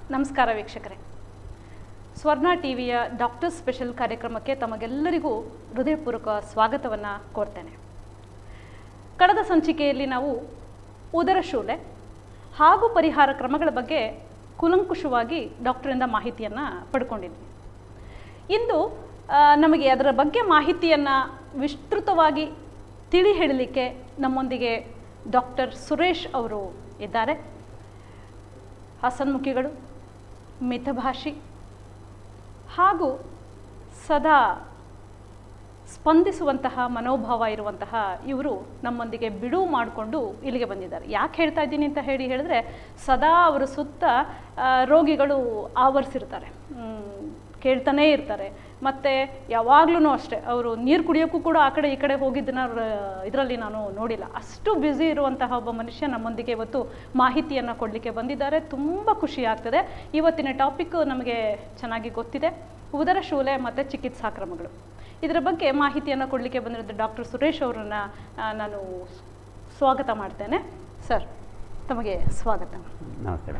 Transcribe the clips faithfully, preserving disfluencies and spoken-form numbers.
ನಮಸ್ಕಾರ ವೀಕ್ಷಕರೇ, ಸ್ವರ್ಣ ಟಿವಿಯ ಡಾಕ್ಟರ್ ಸ್ಪೆಷಲ್ ಕಾರ್ಯಕ್ರಮಕ್ಕೆ ತಮಗೆಲ್ಲರಿಗೂ ಹೃದಯಪೂರ್ವಕ ಸ್ವಾಗತವನ್ನು ಕೋರ್ತೇನೆ. ಕಳೆದ ಸಂಚಿಕೆಯಲ್ಲಿ ನಾವು ಉದರಶೂಲೆ ಹಾಗೂ ಪರಿಹಾರ ಕ್ರಮಗಳ ಬಗ್ಗೆ ಕೂಲಂಕುಷವಾಗಿ ಡಾಕ್ಟರಿಂದ ಮಾಹಿತಿಯನ್ನು ಪಡ್ಕೊಂಡಿದ್ವಿ. ಇಂದು ನಮಗೆ ಅದರ ಬಗ್ಗೆ ಮಾಹಿತಿಯನ್ನು ವಿಸ್ತೃತವಾಗಿ ತಿಳಿ ಹೇಳಲಿಕ್ಕೆ ನಮ್ಮೊಂದಿಗೆ ಡಾಕ್ಟರ್ ಸುರೇಶ್ ಅವರು ಇದ್ದಾರೆ. ಹಸನ್ಮುಖಿಗಳು, ಮಿತಭಾಷಿ ಹಾಗೂ ಸದಾ ಸ್ಪಂದಿಸುವಂತಹ ಮನೋಭಾವ ಇರುವಂತಹ ಇವರು ನಮ್ಮೊಂದಿಗೆ ಬಿಡುವು ಮಾಡಿಕೊಂಡು ಇಲ್ಲಿಗೆ ಬಂದಿದ್ದಾರೆ. ಯಾಕೆ ಹೇಳ್ತಾ ಇದ್ದೀನಿ ಅಂತ ಹೇಳಿ ಹೇಳಿದ್ರೆ, ಸದಾ ಅವರ ಸುತ್ತ ರೋಗಿಗಳು ಆವರಿಸಿರ್ತಾರೆ, ಕೇಳ್ತಾನೇ ಇರ್ತಾರೆ. ಮತ್ತು ಯಾವಾಗಲೂ ಅಷ್ಟೇ ಅವರು ನೀರು ಕುಡಿಯೋಕ್ಕೂ ಕೂಡ ಆ ಕಡೆ ಈ ಕಡೆ ಹೋಗಿದ್ದನ್ನ ಇದರಲ್ಲಿ ನಾನು ನೋಡಿಲ್ಲ. ಅಷ್ಟು ಬ್ಯುಸಿ ಇರುವಂತಹ ಒಬ್ಬ ಮನುಷ್ಯ ನಮ್ಮೊಂದಿಗೆ ಇವತ್ತು ಮಾಹಿತಿಯನ್ನು ಕೊಡಲಿಕ್ಕೆ ಬಂದಿದ್ದಾರೆ. ತುಂಬ ಖುಷಿ ಆಗ್ತದೆ. ಇವತ್ತಿನ ಟಾಪಿಕ್ ನಮಗೆ ಚೆನ್ನಾಗಿ ಗೊತ್ತಿದೆ, ಉದರಶೂಲೆ ಮತ್ತು ಚಿಕಿತ್ಸಾ ಕ್ರಮಗಳು. ಇದರ ಬಗ್ಗೆ ಮಾಹಿತಿಯನ್ನು ಕೊಡಲಿಕ್ಕೆ ಬಂದಿರೋದು ಡಾಕ್ಟರ್ ಸುರೇಶ್ ಅವರನ್ನು ನಾನು ಸ್ವಾಗತ ಮಾಡ್ತೇನೆ. ಸರ್, ತಮಗೆ ಸ್ವಾಗತ. ನಮಸ್ಕಾರ.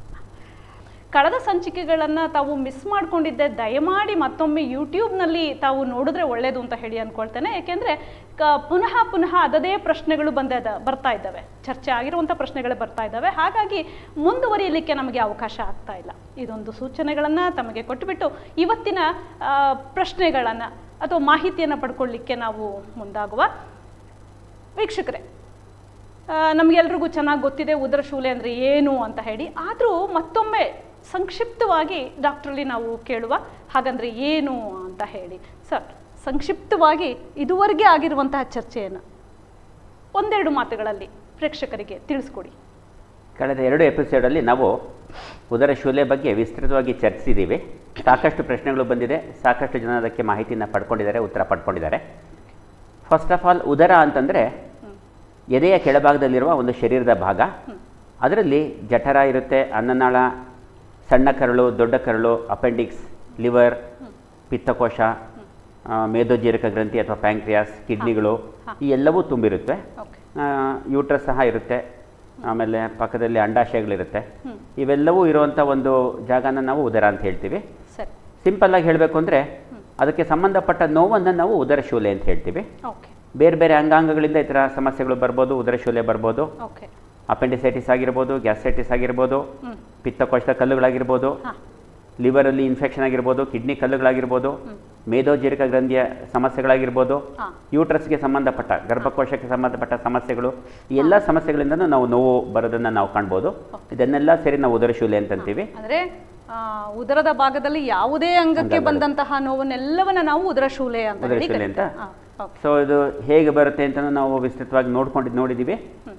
ಕಳೆದ ಸಂಚಿಕೆಗಳನ್ನು ತಾವು ಮಿಸ್ ಮಾಡ್ಕೊಂಡಿದ್ದೆ, ದಯಮಾಡಿ ಮತ್ತೊಮ್ಮೆ ಯೂಟ್ಯೂಬ್ನಲ್ಲಿ ತಾವು ನೋಡಿದ್ರೆ ಒಳ್ಳೆಯದು ಅಂತ ಹೇಳಿ ಅಂದ್ಕೊಳ್ತೇನೆ. ಏಕೆಂದರೆ ಕ ಪುನಃ ಪುನಃ ಅದದೇ ಪ್ರಶ್ನೆಗಳು ಬಂದ ಬರ್ತಾ ಇದ್ದಾವೆ, ಚರ್ಚೆ ಆಗಿರುವಂಥ ಪ್ರಶ್ನೆಗಳು ಬರ್ತಾ ಇದ್ದಾವೆ. ಹಾಗಾಗಿ ಮುಂದುವರಿಯಲಿಕ್ಕೆ ನಮಗೆ ಅವಕಾಶ ಆಗ್ತಾ ಇಲ್ಲ. ಇದೊಂದು ಸೂಚನೆಗಳನ್ನು ತಮಗೆ ಕೊಟ್ಟುಬಿಟ್ಟು ಇವತ್ತಿನ ಪ್ರಶ್ನೆಗಳನ್ನು ಅಥವಾ ಮಾಹಿತಿಯನ್ನು ಪಡ್ಕೊಳ್ಳಿಕ್ಕೆ ನಾವು ಮುಂದಾಗುವ. ವೀಕ್ಷಕರೇ, ನಮಗೆಲ್ರಿಗೂ ಚೆನ್ನಾಗಿ ಗೊತ್ತಿದೆ ಉದರಶೂಲೆ ಅಂದರೆ ಏನು ಅಂತ ಹೇಳಿ. ಆದರೂ ಮತ್ತೊಮ್ಮೆ ಸಂಕ್ಷಿಪ್ತವಾಗಿ ಡಾಕ್ಟ್ರಲ್ಲಿ ನಾವು ಕೇಳುವ, ಹಾಗಂದ್ರೆ ಏನು ಅಂತ ಹೇಳಿ. ಸರ್, ಸಂಕ್ಷಿಪ್ತವಾಗಿ ಇದುವರೆಗೆ ಆಗಿರುವಂತಹ ಚರ್ಚೆಯನ್ನು ಒಂದೆರಡು ಮಾತುಗಳಲ್ಲಿ ಪ್ರೇಕ್ಷಕರಿಗೆ ತಿಳಿಸ್ಕೊಡಿ. ಕಳೆದ ಎರಡು ಎಪಿಸೋಡಲ್ಲಿ ನಾವು ಉದರಶೂಲೆ ಬಗ್ಗೆ ವಿಸ್ತೃತವಾಗಿ ಚರ್ಚಿಸಿದ್ದೀವಿ. ಸಾಕಷ್ಟು ಪ್ರಶ್ನೆಗಳು ಬಂದಿದೆ, ಸಾಕಷ್ಟು ಜನ ಅದಕ್ಕೆ ಮಾಹಿತಿಯನ್ನು ಪಡ್ಕೊಂಡಿದ್ದಾರೆ, ಉತ್ತರ ಪಡ್ಕೊಂಡಿದ್ದಾರೆ. ಫಸ್ಟ್ ಆಫ್ ಆಲ್, ಉದರ ಅಂತಂದರೆ ಎದೆಯ ಕೆಳಭಾಗದಲ್ಲಿರುವ ಒಂದು ಶರೀರದ ಭಾಗ. ಅದರಲ್ಲಿ ಜಠರ ಇರುತ್ತೆ, ಅನ್ನನಾಳ, ಸಣ್ಣ ಕರಳು, ದೊಡ್ಡ ಕರಳು, ಅಪೆಂಡಿಕ್ಸ್, ಲಿವರ್, ಪಿತ್ತಕೋಶ, ಮೇದೋಜೀರಕ ಗ್ರಂಥಿ ಅಥವಾ ಪ್ಯಾಂಕ್ರಿಯಾಸ್, ಕಿಡ್ನಿಗಳು, ಈ ಎಲ್ಲವೂ ತುಂಬಿರುತ್ತೆ. ಯೂಟ್ರಸ್ ಸಹ ಇರುತ್ತೆ. ಆಮೇಲೆ ಪಕ್ಕದಲ್ಲಿ ಅಂಡಾಶಯಗಳಿರುತ್ತೆ. ಇವೆಲ್ಲವೂ ಇರುವಂಥ ಒಂದು ಜಾಗನ ನಾವು ಉದರ ಅಂತ ಹೇಳ್ತೀವಿ. ಸಿಂಪಲ್ಲಾಗಿ ಹೇಳಬೇಕು ಅಂದರೆ, ಅದಕ್ಕೆ ಸಂಬಂಧಪಟ್ಟ ನೋವನ್ನು ನಾವು ಉದರಶೂಲೆ ಅಂತ ಹೇಳ್ತೀವಿ. ಬೇರೆ ಬೇರೆ ಅಂಗಾಂಗಗಳಿಂದ ಈ ಥರ ಸಮಸ್ಯೆಗಳು ಬರ್ಬೋದು, ಉದರಶೂಲೆ ಬರ್ಬೋದು. ಅಪೆಂಡಿಸೈಟಿಸ್ ಆಗಿರ್ಬೋದು, ಗ್ಯಾಸ್ಟ್ರೈಟಿಸ್ ಆಗಿರ್ಬೋದು, ಪಿತ್ತಕೋಶದ ಕಲ್ಲುಗಳಾಗಿರ್ಬೋದು, ಲಿವರಲ್ಲಿ ಇನ್ಫೆಕ್ಷನ್ ಆಗಿರ್ಬೋದು, ಕಿಡ್ನಿ ಕಲ್ಲುಗಳಾಗಿರ್ಬೋದು, ಮೇದೋಜೀರಕ ಗ್ರಂಥಿಯ ಸಮಸ್ಯೆಗಳಾಗಿರ್ಬೋದು, ಯೂಟ್ರಸ್ಗೆ ಸಂಬಂಧಪಟ್ಟ, ಗರ್ಭಕೋಶಕ್ಕೆ ಸಂಬಂಧಪಟ್ಟ ಸಮಸ್ಯೆಗಳು, ಈ ಎಲ್ಲ ಸಮಸ್ಯೆಗಳಿಂದ ನಾವು ನೋವು ಬರೋದನ್ನು ನಾವು ಕಾಣ್ಬೋದು. ಇದನ್ನೆಲ್ಲ ಸೇರಿ ನಾವು ಉದರಶೂಲೆ ಅಂತಂತೀವಿ. ಅಂದರೆ ಉದರದ ಭಾಗದಲ್ಲಿ ಯಾವುದೇ ಅಂಗಕ್ಕೆ ಬಂದಂತಹ ನೋವನ್ನೆಲ್ಲವನ್ನ ನಾವು ಉದರಶೂಲೆ ಅಂತ ಉದರಶೂಲೆ ಅಂತ. ಸೊ ಇದು ಹೇಗೆ ಬರುತ್ತೆ ಅಂತ ನಾವು ವಿಸ್ತೃತವಾಗಿ ನೋಡ್ಕೊಂಡಿದ್ದು ನೋಡಿದ್ದೀವಿ.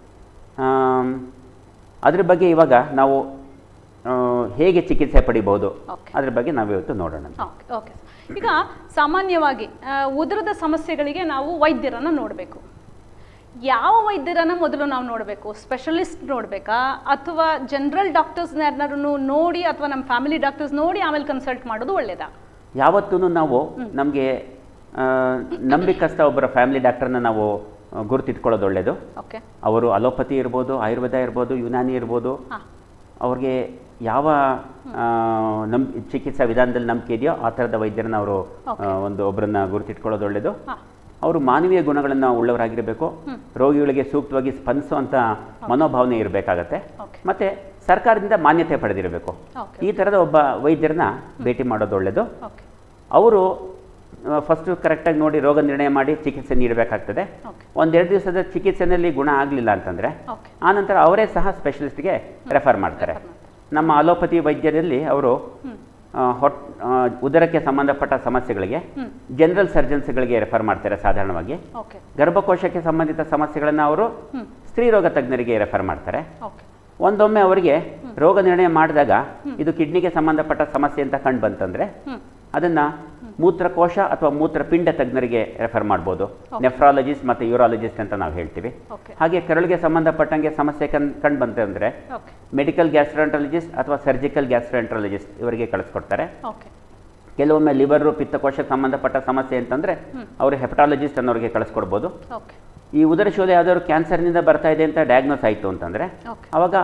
ಅದ್ರ ಬಗ್ಗೆ ಇವಾಗ ನಾವು ಹೇಗೆ ಚಿಕಿತ್ಸೆ ಪಡಿಬಹುದು ಅದ್ರ ಬಗ್ಗೆ ನಾವು ಇವತ್ತು ನೋಡೋಣ. ಓಕೆ. ಈಗ ಸಾಮಾನ್ಯವಾಗಿ ಉದರದ ಸಮಸ್ಯೆಗಳಿಗೆ ನಾವು ವೈದ್ಯರನ್ನು ನೋಡಬೇಕು. ಯಾವ ವೈದ್ಯರನ್ನು ಮೊದಲು ನಾವು ನೋಡಬೇಕು? ಸ್ಪೆಷಲಿಸ್ಟ್ ನೋಡಬೇಕಾ, ಅಥವಾ ಜನರಲ್ ಡಾಕ್ಟರ್ಸ್ ಯಾರನ್ನಾರು ನೋಡಿ, ಅಥವಾ ನಮ್ಮ ಫ್ಯಾಮಿಲಿ ಡಾಕ್ಟರ್ಸ್ ನೋಡಿ ಆಮೇಲೆ ಕನ್ಸಲ್ಟ್ ಮಾಡೋದು ಒಳ್ಳೆಯದಾ? ಯಾವತ್ತೂ ನಾವು ನಮಗೆ ನಂಬಿಕಸ್ಥ ಒಬ್ಬರ ಫ್ಯಾಮಿಲಿ ಡಾಕ್ಟರ್ನ ನಾವು ಗುರುತಿಟ್ಕೊಳ್ಳೋದು ಒಳ್ಳೆಯದು. ಅವರು ಅಲೋಪತಿ ಇರ್ಬೋದು, ಆಯುರ್ವೇದ ಇರ್ಬೋದು, ಯುನಾನಿ ಇರ್ಬೋದು. ಅವ್ರಿಗೆ ಯಾವ ನಮ್ ಚಿಕಿತ್ಸಾ ವಿಧಾನದಲ್ಲಿ ನಂಬಿಕೆ ಇದೆಯೋ ಆ ಥರದ ವೈದ್ಯರನ್ನ ಅವರು ಒಂದು ಒಬ್ಬರನ್ನ ಗುರುತಿಟ್ಕೊಳ್ಳೋದು ಒಳ್ಳೆಯದು. ಅವರು ಮಾನವೀಯ ಗುಣಗಳನ್ನು ಉಳ್ಳವರಾಗಿರಬೇಕು. ರೋಗಿಗಳಿಗೆ ಸೂಕ್ತವಾಗಿ ಸ್ಪಂದಿಸುವಂಥ ಮನೋಭಾವನೆ ಇರಬೇಕಾಗತ್ತೆ. ಮತ್ತು ಸರ್ಕಾರದಿಂದ ಮಾನ್ಯತೆ ಪಡೆದಿರಬೇಕು. ಈ ಥರದ ಒಬ್ಬ ವೈದ್ಯರನ್ನ ಭೇಟಿ ಮಾಡೋದು ಒಳ್ಳೆಯದು. ಅವರು ಫಸ್ಟು ಕರೆಕ್ಟಾಗಿ ನೋಡಿ ರೋಗ ನಿರ್ಣಯ ಮಾಡಿ ಚಿಕಿತ್ಸೆ ನೀಡಬೇಕಾಗ್ತದೆ. ಒಂದೆರಡು ದಿವಸದ ಚಿಕಿತ್ಸೆಯಲ್ಲಿ ಗುಣ ಆಗಲಿಲ್ಲ ಅಂತಂದರೆ ಆನಂತರ ಅವರೇ ಸಹ ಸ್ಪೆಷಲಿಸ್ಟ್ಗೆ ರೆಫರ್ ಮಾಡ್ತಾರೆ. ನಮ್ಮ ಅಲೋಪತಿ ವೈದ್ಯರಲ್ಲಿ ಅವರು ಹೊಟ್ ಉದರಕ್ಕೆ ಸಂಬಂಧಪಟ್ಟ ಸಮಸ್ಯೆಗಳಿಗೆ ಜನರಲ್ ಸರ್ಜನ್ಸ್ಗಳಿಗೆ ರೆಫರ್ ಮಾಡ್ತಾರೆ ಸಾಧಾರಣವಾಗಿ. ಗರ್ಭಕೋಶಕ್ಕೆ ಸಂಬಂಧಿತ ಸಮಸ್ಯೆಗಳನ್ನು ಅವರು ಸ್ತ್ರೀ ರೋಗ ತಜ್ಞರಿಗೆ ರೆಫರ್ ಮಾಡ್ತಾರೆ. ಒಂದೊಮ್ಮೆ ಅವರಿಗೆ ರೋಗ ನಿರ್ಣಯ ಮಾಡಿದಾಗ ಇದು ಕಿಡ್ನಿಗೆ ಸಂಬಂಧಪಟ್ಟ ಸಮಸ್ಯೆ ಅಂತ ಕಂಡು ಬಂತಂದರೆ ಅದನ್ನು ಮೂತ್ರಕೋಶ ಅಥವಾ ಮೂತ್ರಪಿಂಡ ತಜ್ಞರಿಗೆ ರೆಫರ್ ಮಾಡ್ಬೋದು. ನೆಫ್ರಾಲಜಿಸ್ಟ್ ಮತ್ತು ಯೂರಾಲಜಿಸ್ಟ್ ಅಂತ ನಾವು ಹೇಳ್ತೀವಿ. ಹಾಗೆ ಕರಳಿಗೆ ಸಂಬಂಧಪಟ್ಟಂಗೆ ಸಮಸ್ಯೆ ಕಣ್ ಕಂಡು ಬಂತಂದರೆ ಮೆಡಿಕಲ್ ಗ್ಯಾಸ್ಟ್ರೋಎಂಟ್ರಾಲಜಿಸ್ಟ್ ಅಥವಾ ಸರ್ಜಿಕಲ್ ಗ್ಯಾಸ್ಟ್ರೋಎಂಟ್ರಾಲಜಿಸ್ಟ್ ಇವರಿಗೆ ಕಳಿಸ್ಕೊಡ್ತಾರೆ. ಕೆಲವೊಮ್ಮೆ ಲಿವರು, ಪಿತ್ತಕೋಶಕ್ಕೆ ಸಂಬಂಧಪಟ್ಟ ಸಮಸ್ಯೆ ಅಂತಂದರೆ ಅವರು ಹೆಪಟಾಲಜಿಸ್ಟ್ ಅನ್ನೋರಿಗೆ ಕಳಿಸ್ಕೊಡ್ಬೋದು. ಈ ಉದರಶೂಲೆ ಯಾವ್ದಾದ್ರು ಕ್ಯಾನ್ಸರ್ನಿಂದ ಬರ್ತಾ ಇದೆ ಅಂತ ಡಯಾಗ್ನೋಸ್ ಆಯಿತು ಅಂತಂದರೆ ಅವಾಗ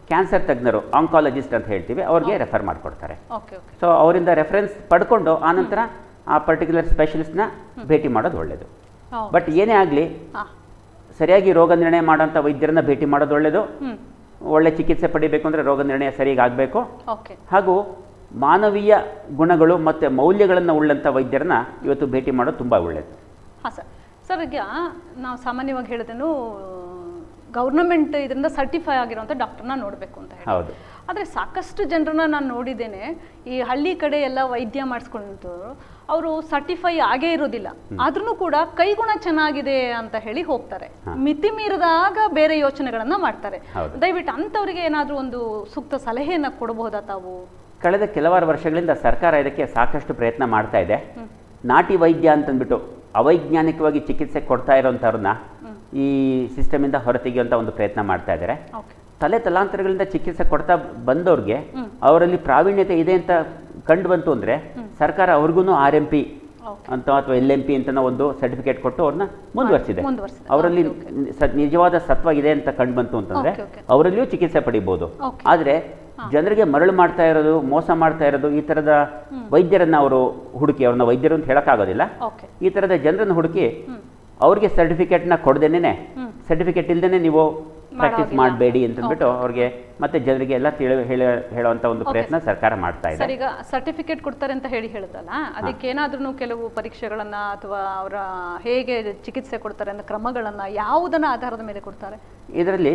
ಕ್ಯಾನ್ಸರ್ ತಜ್ಞರು ಆಂಕಾಲಜಿಸ್ಟ್ ಅಂತ ಹೇಳ್ತೀವಿ ಅವ್ರಿಗೆ ರೆಫರ್ ಮಾಡಿಕೊಡ್ತಾರೆ. Okay okay. ಸೊ ಅವರಿಂದ ರೆಫರೆನ್ಸ್ ಪಡ್ಕೊಂಡು ಆನಂತರ ಆ ಪರ್ಟಿಕ್ಯುಲರ್ ಸ್ಪೆಷಲಿಸ್ಟ್ನ ಭೇಟಿ ಮಾಡೋದು ಒಳ್ಳೆಯದು. ಬಟ್ ಏನೇ ಆಗಲಿ ಸರಿಯಾಗಿ ರೋಗ ನಿರ್ಣಯ ಮಾಡೋಂಥ ವೈದ್ಯರನ್ನ ಭೇಟಿ ಮಾಡೋದು ಒಳ್ಳೆಯದು. ಒಳ್ಳೆ ಚಿಕಿತ್ಸೆ ಪಡಿಬೇಕು ಅಂದರೆ ರೋಗ ನಿರ್ಣಯ ಸರಿಯಾಗಿ ಆಗಬೇಕು. ಹಾಗೂ ಮಾನವೀಯ ಗುಣಗಳು ಮತ್ತು ಮೌಲ್ಯಗಳನ್ನು ಉಳ್ಳಂಥ ವೈದ್ಯರನ್ನ ಇವತ್ತು ಭೇಟಿ ಮಾಡೋದು ತುಂಬ ಒಳ್ಳೆಯದು. ಹಾಂ ಸರ್. ಸರ್ ಈಗ ನಾವು ಸಾಮಾನ್ಯವಾಗಿ ಹೇಳಿದೆನು ಗೌರ್ನಮೆಂಟ್ ಇದರಿಂದ ಸರ್ಟಿಫೈ ಆಗಿರೋಂಥ ಡಾಕ್ಟರ್ನ ನೋಡಬೇಕು ಅಂತ ಹೇಳಿ. ಹೌದು. ಆದರೆ ಸಾಕಷ್ಟು ಜನರನ್ನ ನಾನು ನೋಡಿದ್ದೇನೆ, ಈ ಹಳ್ಳಿ ಕಡೆ ಎಲ್ಲ ವೈದ್ಯ ಮಾಡಿಸ್ಕೊಂಡವರು ಅವರು ಸರ್ಟಿಫೈ ಆಗೇ ಇರೋದಿಲ್ಲ, ಆದ್ರೂ ಕೂಡ ಕೈಗುಣ ಚೆನ್ನಾಗಿದೆ ಅಂತ ಹೇಳಿ ಹೋಗ್ತಾರೆ. ಮಿತಿ ಮೀರಿದಾಗ ಬೇರೆ ಯೋಚನೆಗಳನ್ನ ಮಾಡ್ತಾರೆ. ದಯವಿಟ್ಟು ಅಂಥವ್ರಿಗೆ ಏನಾದರೂ ಒಂದು ಸೂಕ್ತ ಸಲಹೆಯನ್ನು ಕೊಡಬಹುದಾ ತಾವು? ಕಳೆದ ಕೆಲವಾರು ವರ್ಷಗಳಿಂದ ಸರ್ಕಾರ ಇದಕ್ಕೆ ಸಾಕಷ್ಟು ಪ್ರಯತ್ನ ಮಾಡ್ತಾ ಇದೆ. ನಾಟಿ ವೈದ್ಯ ಅಂತಂದ್ಬಿಟ್ಟು ಅವೈಜ್ಞಾನಿಕವಾಗಿ ಚಿಕಿತ್ಸೆ ಕೊಡ್ತಾ ಇರೋಂಥವ್ರನ್ನ ಈ ಸಿಸ್ಟಮಿಂದ ಹೊರತೆಗೆಯುವಂಥ ಒಂದು ಪ್ರಯತ್ನ ಮಾಡ್ತಾ ಇದ್ದಾರೆ. ತಲೆ ತಲಾಂತರಗಳಿಂದ ಚಿಕಿತ್ಸೆ ಕೊಡ್ತಾ ಬಂದವ್ರಿಗೆ ಅವರಲ್ಲಿ ಪ್ರಾವೀಣ್ಯತೆ ಇದೆ ಅಂತ ಕಂಡು ಬಂತು ಅಂದರೆ ಸರ್ಕಾರ ಅವ್ರಿಗೂ ಆರ್ ಎಂ ಪಿ ಅಂತ ಅಥವಾ ಎಲ್ ಎಂ ಪಿ ಅಂತ ಒಂದು ಸರ್ಟಿಫಿಕೇಟ್ ಕೊಟ್ಟು ಅವ್ರನ್ನ ಮುಂದುವರಿಸಿದೆ. ಅವರಲ್ಲಿ ನಿಜವಾದ ಸತ್ವ ಇದೆ ಅಂತ ಕಂಡು ಬಂತು ಅಂತಂದರೆ ಅವರಲ್ಲಿಯೂ ಚಿಕಿತ್ಸೆ ಪಡಿಬೋದು. ಆದರೆ ಜನರಿಗೆ ಮರಳು ಮಾಡ್ತಾ ಇರೋದು, ಮೋಸ ಮಾಡ್ತಾ ಇರೋದು, ಈ ಥರದ ವೈದ್ಯರನ್ನ ಅವರು ಹುಡುಕಿ, ಅವ್ರನ್ನ ವೈದ್ಯರು ಅಂತ ಹೇಳೋಕ್ಕಾಗೋದಿಲ್ಲ, ಈ ಥರದ ಜನರನ್ನು ಹುಡುಕಿ ಅವ್ರಿಗೆ ಸರ್ಟಿಫಿಕೇಟ್ನ ಕೊಡದೇನೆ, ಸರ್ಟಿಫಿಕೇಟ್ ಇಲ್ದೇನೆ ನೀವು ಪ್ರಾಕ್ಟೀಸ್ ಮಾಡಬೇಡಿ ಅಂತಂದ್ಬಿಟ್ಟು ಅವ್ರಿಗೆ ಮತ್ತೆ ಜನರಿಗೆ ಎಲ್ಲ ತಿಳಿ ಹೇಳ ಹೇಳುವಂಥ ಒಂದು ಪ್ರಯತ್ನ ಸರ್ಕಾರ ಮಾಡ್ತಾ ಇದೆ. ಈಗ ಸರ್ಟಿಫಿಕೇಟ್ ಕೊಡ್ತಾರೆ ಅಂತ ಹೇಳಿ ಹೇಳುತ್ತಲ್ಲ, ಅದಕ್ಕೆ ಏನಾದ್ರೂ ಕೆಲವು ಪರೀಕ್ಷೆಗಳನ್ನ ಅಥವಾ ಅವರ ಹೇಗೆ ಚಿಕಿತ್ಸೆ ಕೊಡ್ತಾರೆ ಅನ್ನೋ ಕ್ರಮಗಳನ್ನ ಯಾವುದನ್ನ ಆಧಾರದ ಮೇಲೆ ಕೊಡ್ತಾರೆ? ಇದರಲ್ಲಿ